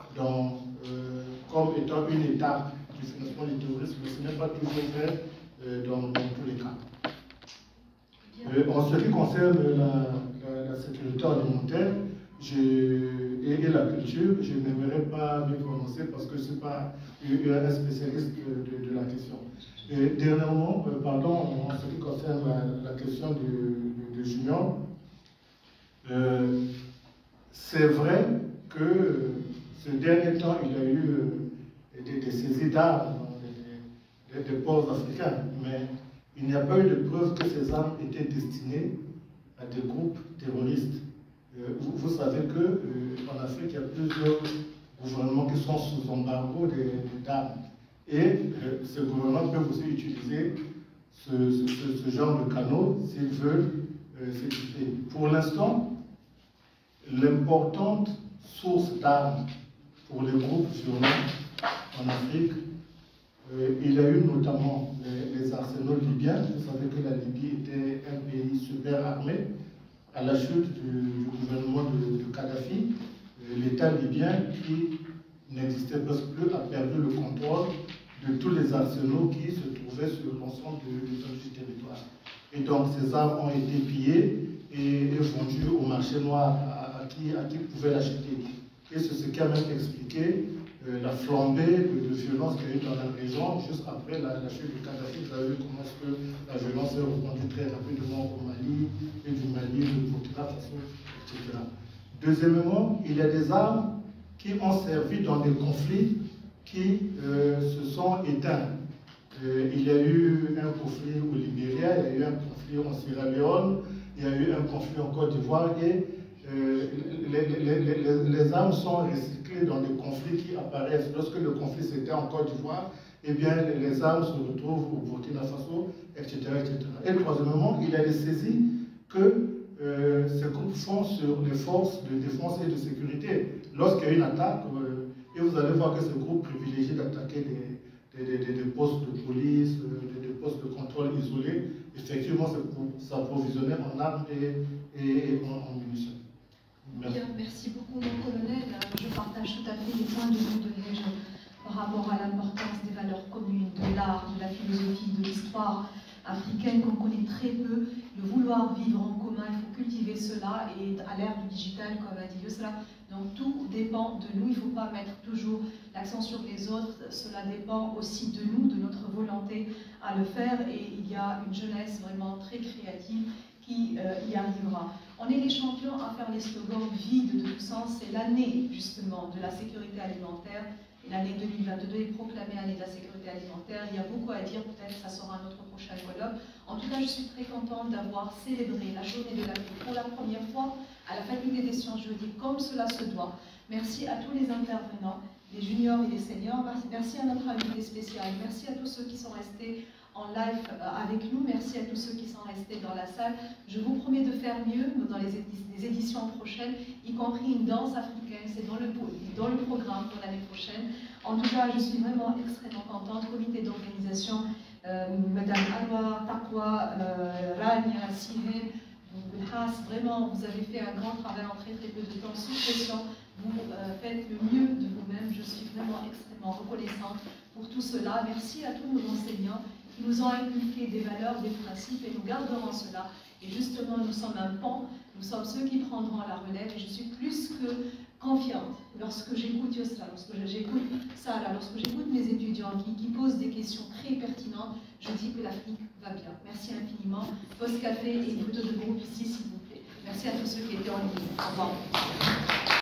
comme étant une étape du financement du terrorisme, mais ce n'est pas toujours vrai dans tous les cas. En ce qui concerne la sécurité alimentaire et la culture, je n'aimerais pas m'y prononcer parce que je ne suis pas un spécialiste de la question. Et dernièrement, en ce qui concerne la question de Junior, c'est vrai que ce dernier temps, il y a eu des saisies d'armes dans des ports africains, mais il n'y a pas eu de preuve que ces armes étaient destinées à des groupes terroristes. Vous savez qu'en Afrique, il y a plusieurs gouvernements qui sont sous embargo d'armes. Et ces gouvernements peuvent aussi utiliser ce genre de canaux s'ils veulent s'équiper. Pour l'instant, l'importante source d'armes pour les groupes violents en Afrique. Il y a eu notamment les arsenaux libyens. Vous savez que la Libye était un pays super armé. À la chute du gouvernement de Kadhafi, l'État libyen, qui n'existait presque plus, a perdu le contrôle de tous les arsenaux qui se trouvaient sur l'ensemble du territoire. Et donc ces armes ont été pillées et vendues au marché noir à qui pouvait l'acheter. Et c'est ce qui a même expliqué la flambée de violence qu'il y a eu dans la région juste après la chute du Kadhafi. Vous avez vu comment est-ce que la violence est répandue très rapidement au Mali, et du Mali, du Burkina Faso, etc. Deuxièmement, il y a des armes qui ont servi dans des conflits qui se sont éteints. Il y a eu un conflit au Libéria, il y a eu un conflit en Sierra Leone, il y a eu un conflit en Côte d'Ivoire et les armes sont recyclées dans des conflits qui apparaissent. Lorsque le conflit s'était en Côte d'Ivoire, eh bien les armes se retrouvent au Burkina Faso, etc., etc. Et troisièmement, il y a des saisies que ces groupes font sur les forces de défense et de sécurité. Lorsqu'il y a une attaque, et vous allez voir que ces groupes privilégient d'attaquer des postes de police, des postes de contrôle isolés, effectivement, c'est pour s'approvisionner en armes et en munitions. Merci. Bien, merci beaucoup, mon colonel. Je partage tout à fait les points de vue de Neige par rapport à l'importance des valeurs communes, de l'art, de la philosophie, de l'histoire africaine qu'on connaît très peu, le vouloir vivre en commun, il faut cultiver cela, et à l'ère du digital, comme a dit Yusra, donc tout dépend de nous, il ne faut pas mettre toujours l'accent sur les autres, cela dépend aussi de nous, de notre volonté à le faire, et il y a une jeunesse vraiment très créative qui y arrivera. On est les champions à faire les slogans vides de tout sens, c'est l'année justement de la sécurité alimentaire. Et l'année 2022 est proclamée année de la sécurité alimentaire. Il y a beaucoup à dire, peut-être ça sera notre prochain colloque. En tout cas, je suis très contente d'avoir célébré la journée de l'Afrique pour la première fois à la Faculté des sciences juridiques, comme cela se doit. Merci à tous les intervenants, les juniors et les seniors. Merci à notre invité spécial. Merci à tous ceux qui sont restés en live avec nous. Merci à tous ceux qui sont restés dans la salle. Je vous promets de faire mieux dans les éditions prochaines, y compris une danse africaine. C'est dans le programme pour l'année prochaine. En tout cas, je suis vraiment extrêmement contente. Comité d'organisation, Madame Alwa, Takwa, Rania, Sihen, vraiment, vous avez fait un grand travail en très peu de temps, sous pression. Vous faites le mieux de vous-même. Je suis vraiment extrêmement reconnaissante pour tout cela. Merci à tous nos enseignants qui nous ont inculqué des valeurs, des principes, et nous garderons cela. Et justement, nous sommes un pont, nous sommes ceux qui prendront la relève, et je suis plus que confiante lorsque j'écoute Yosra, lorsque j'écoute Sarah, lorsque j'écoute mes étudiants qui posent des questions très pertinentes, je dis que l'Afrique va bien. Merci infiniment. Post café et une photo de groupe ici, s'il vous plaît. Merci à tous ceux qui étaient en ligne. Au revoir.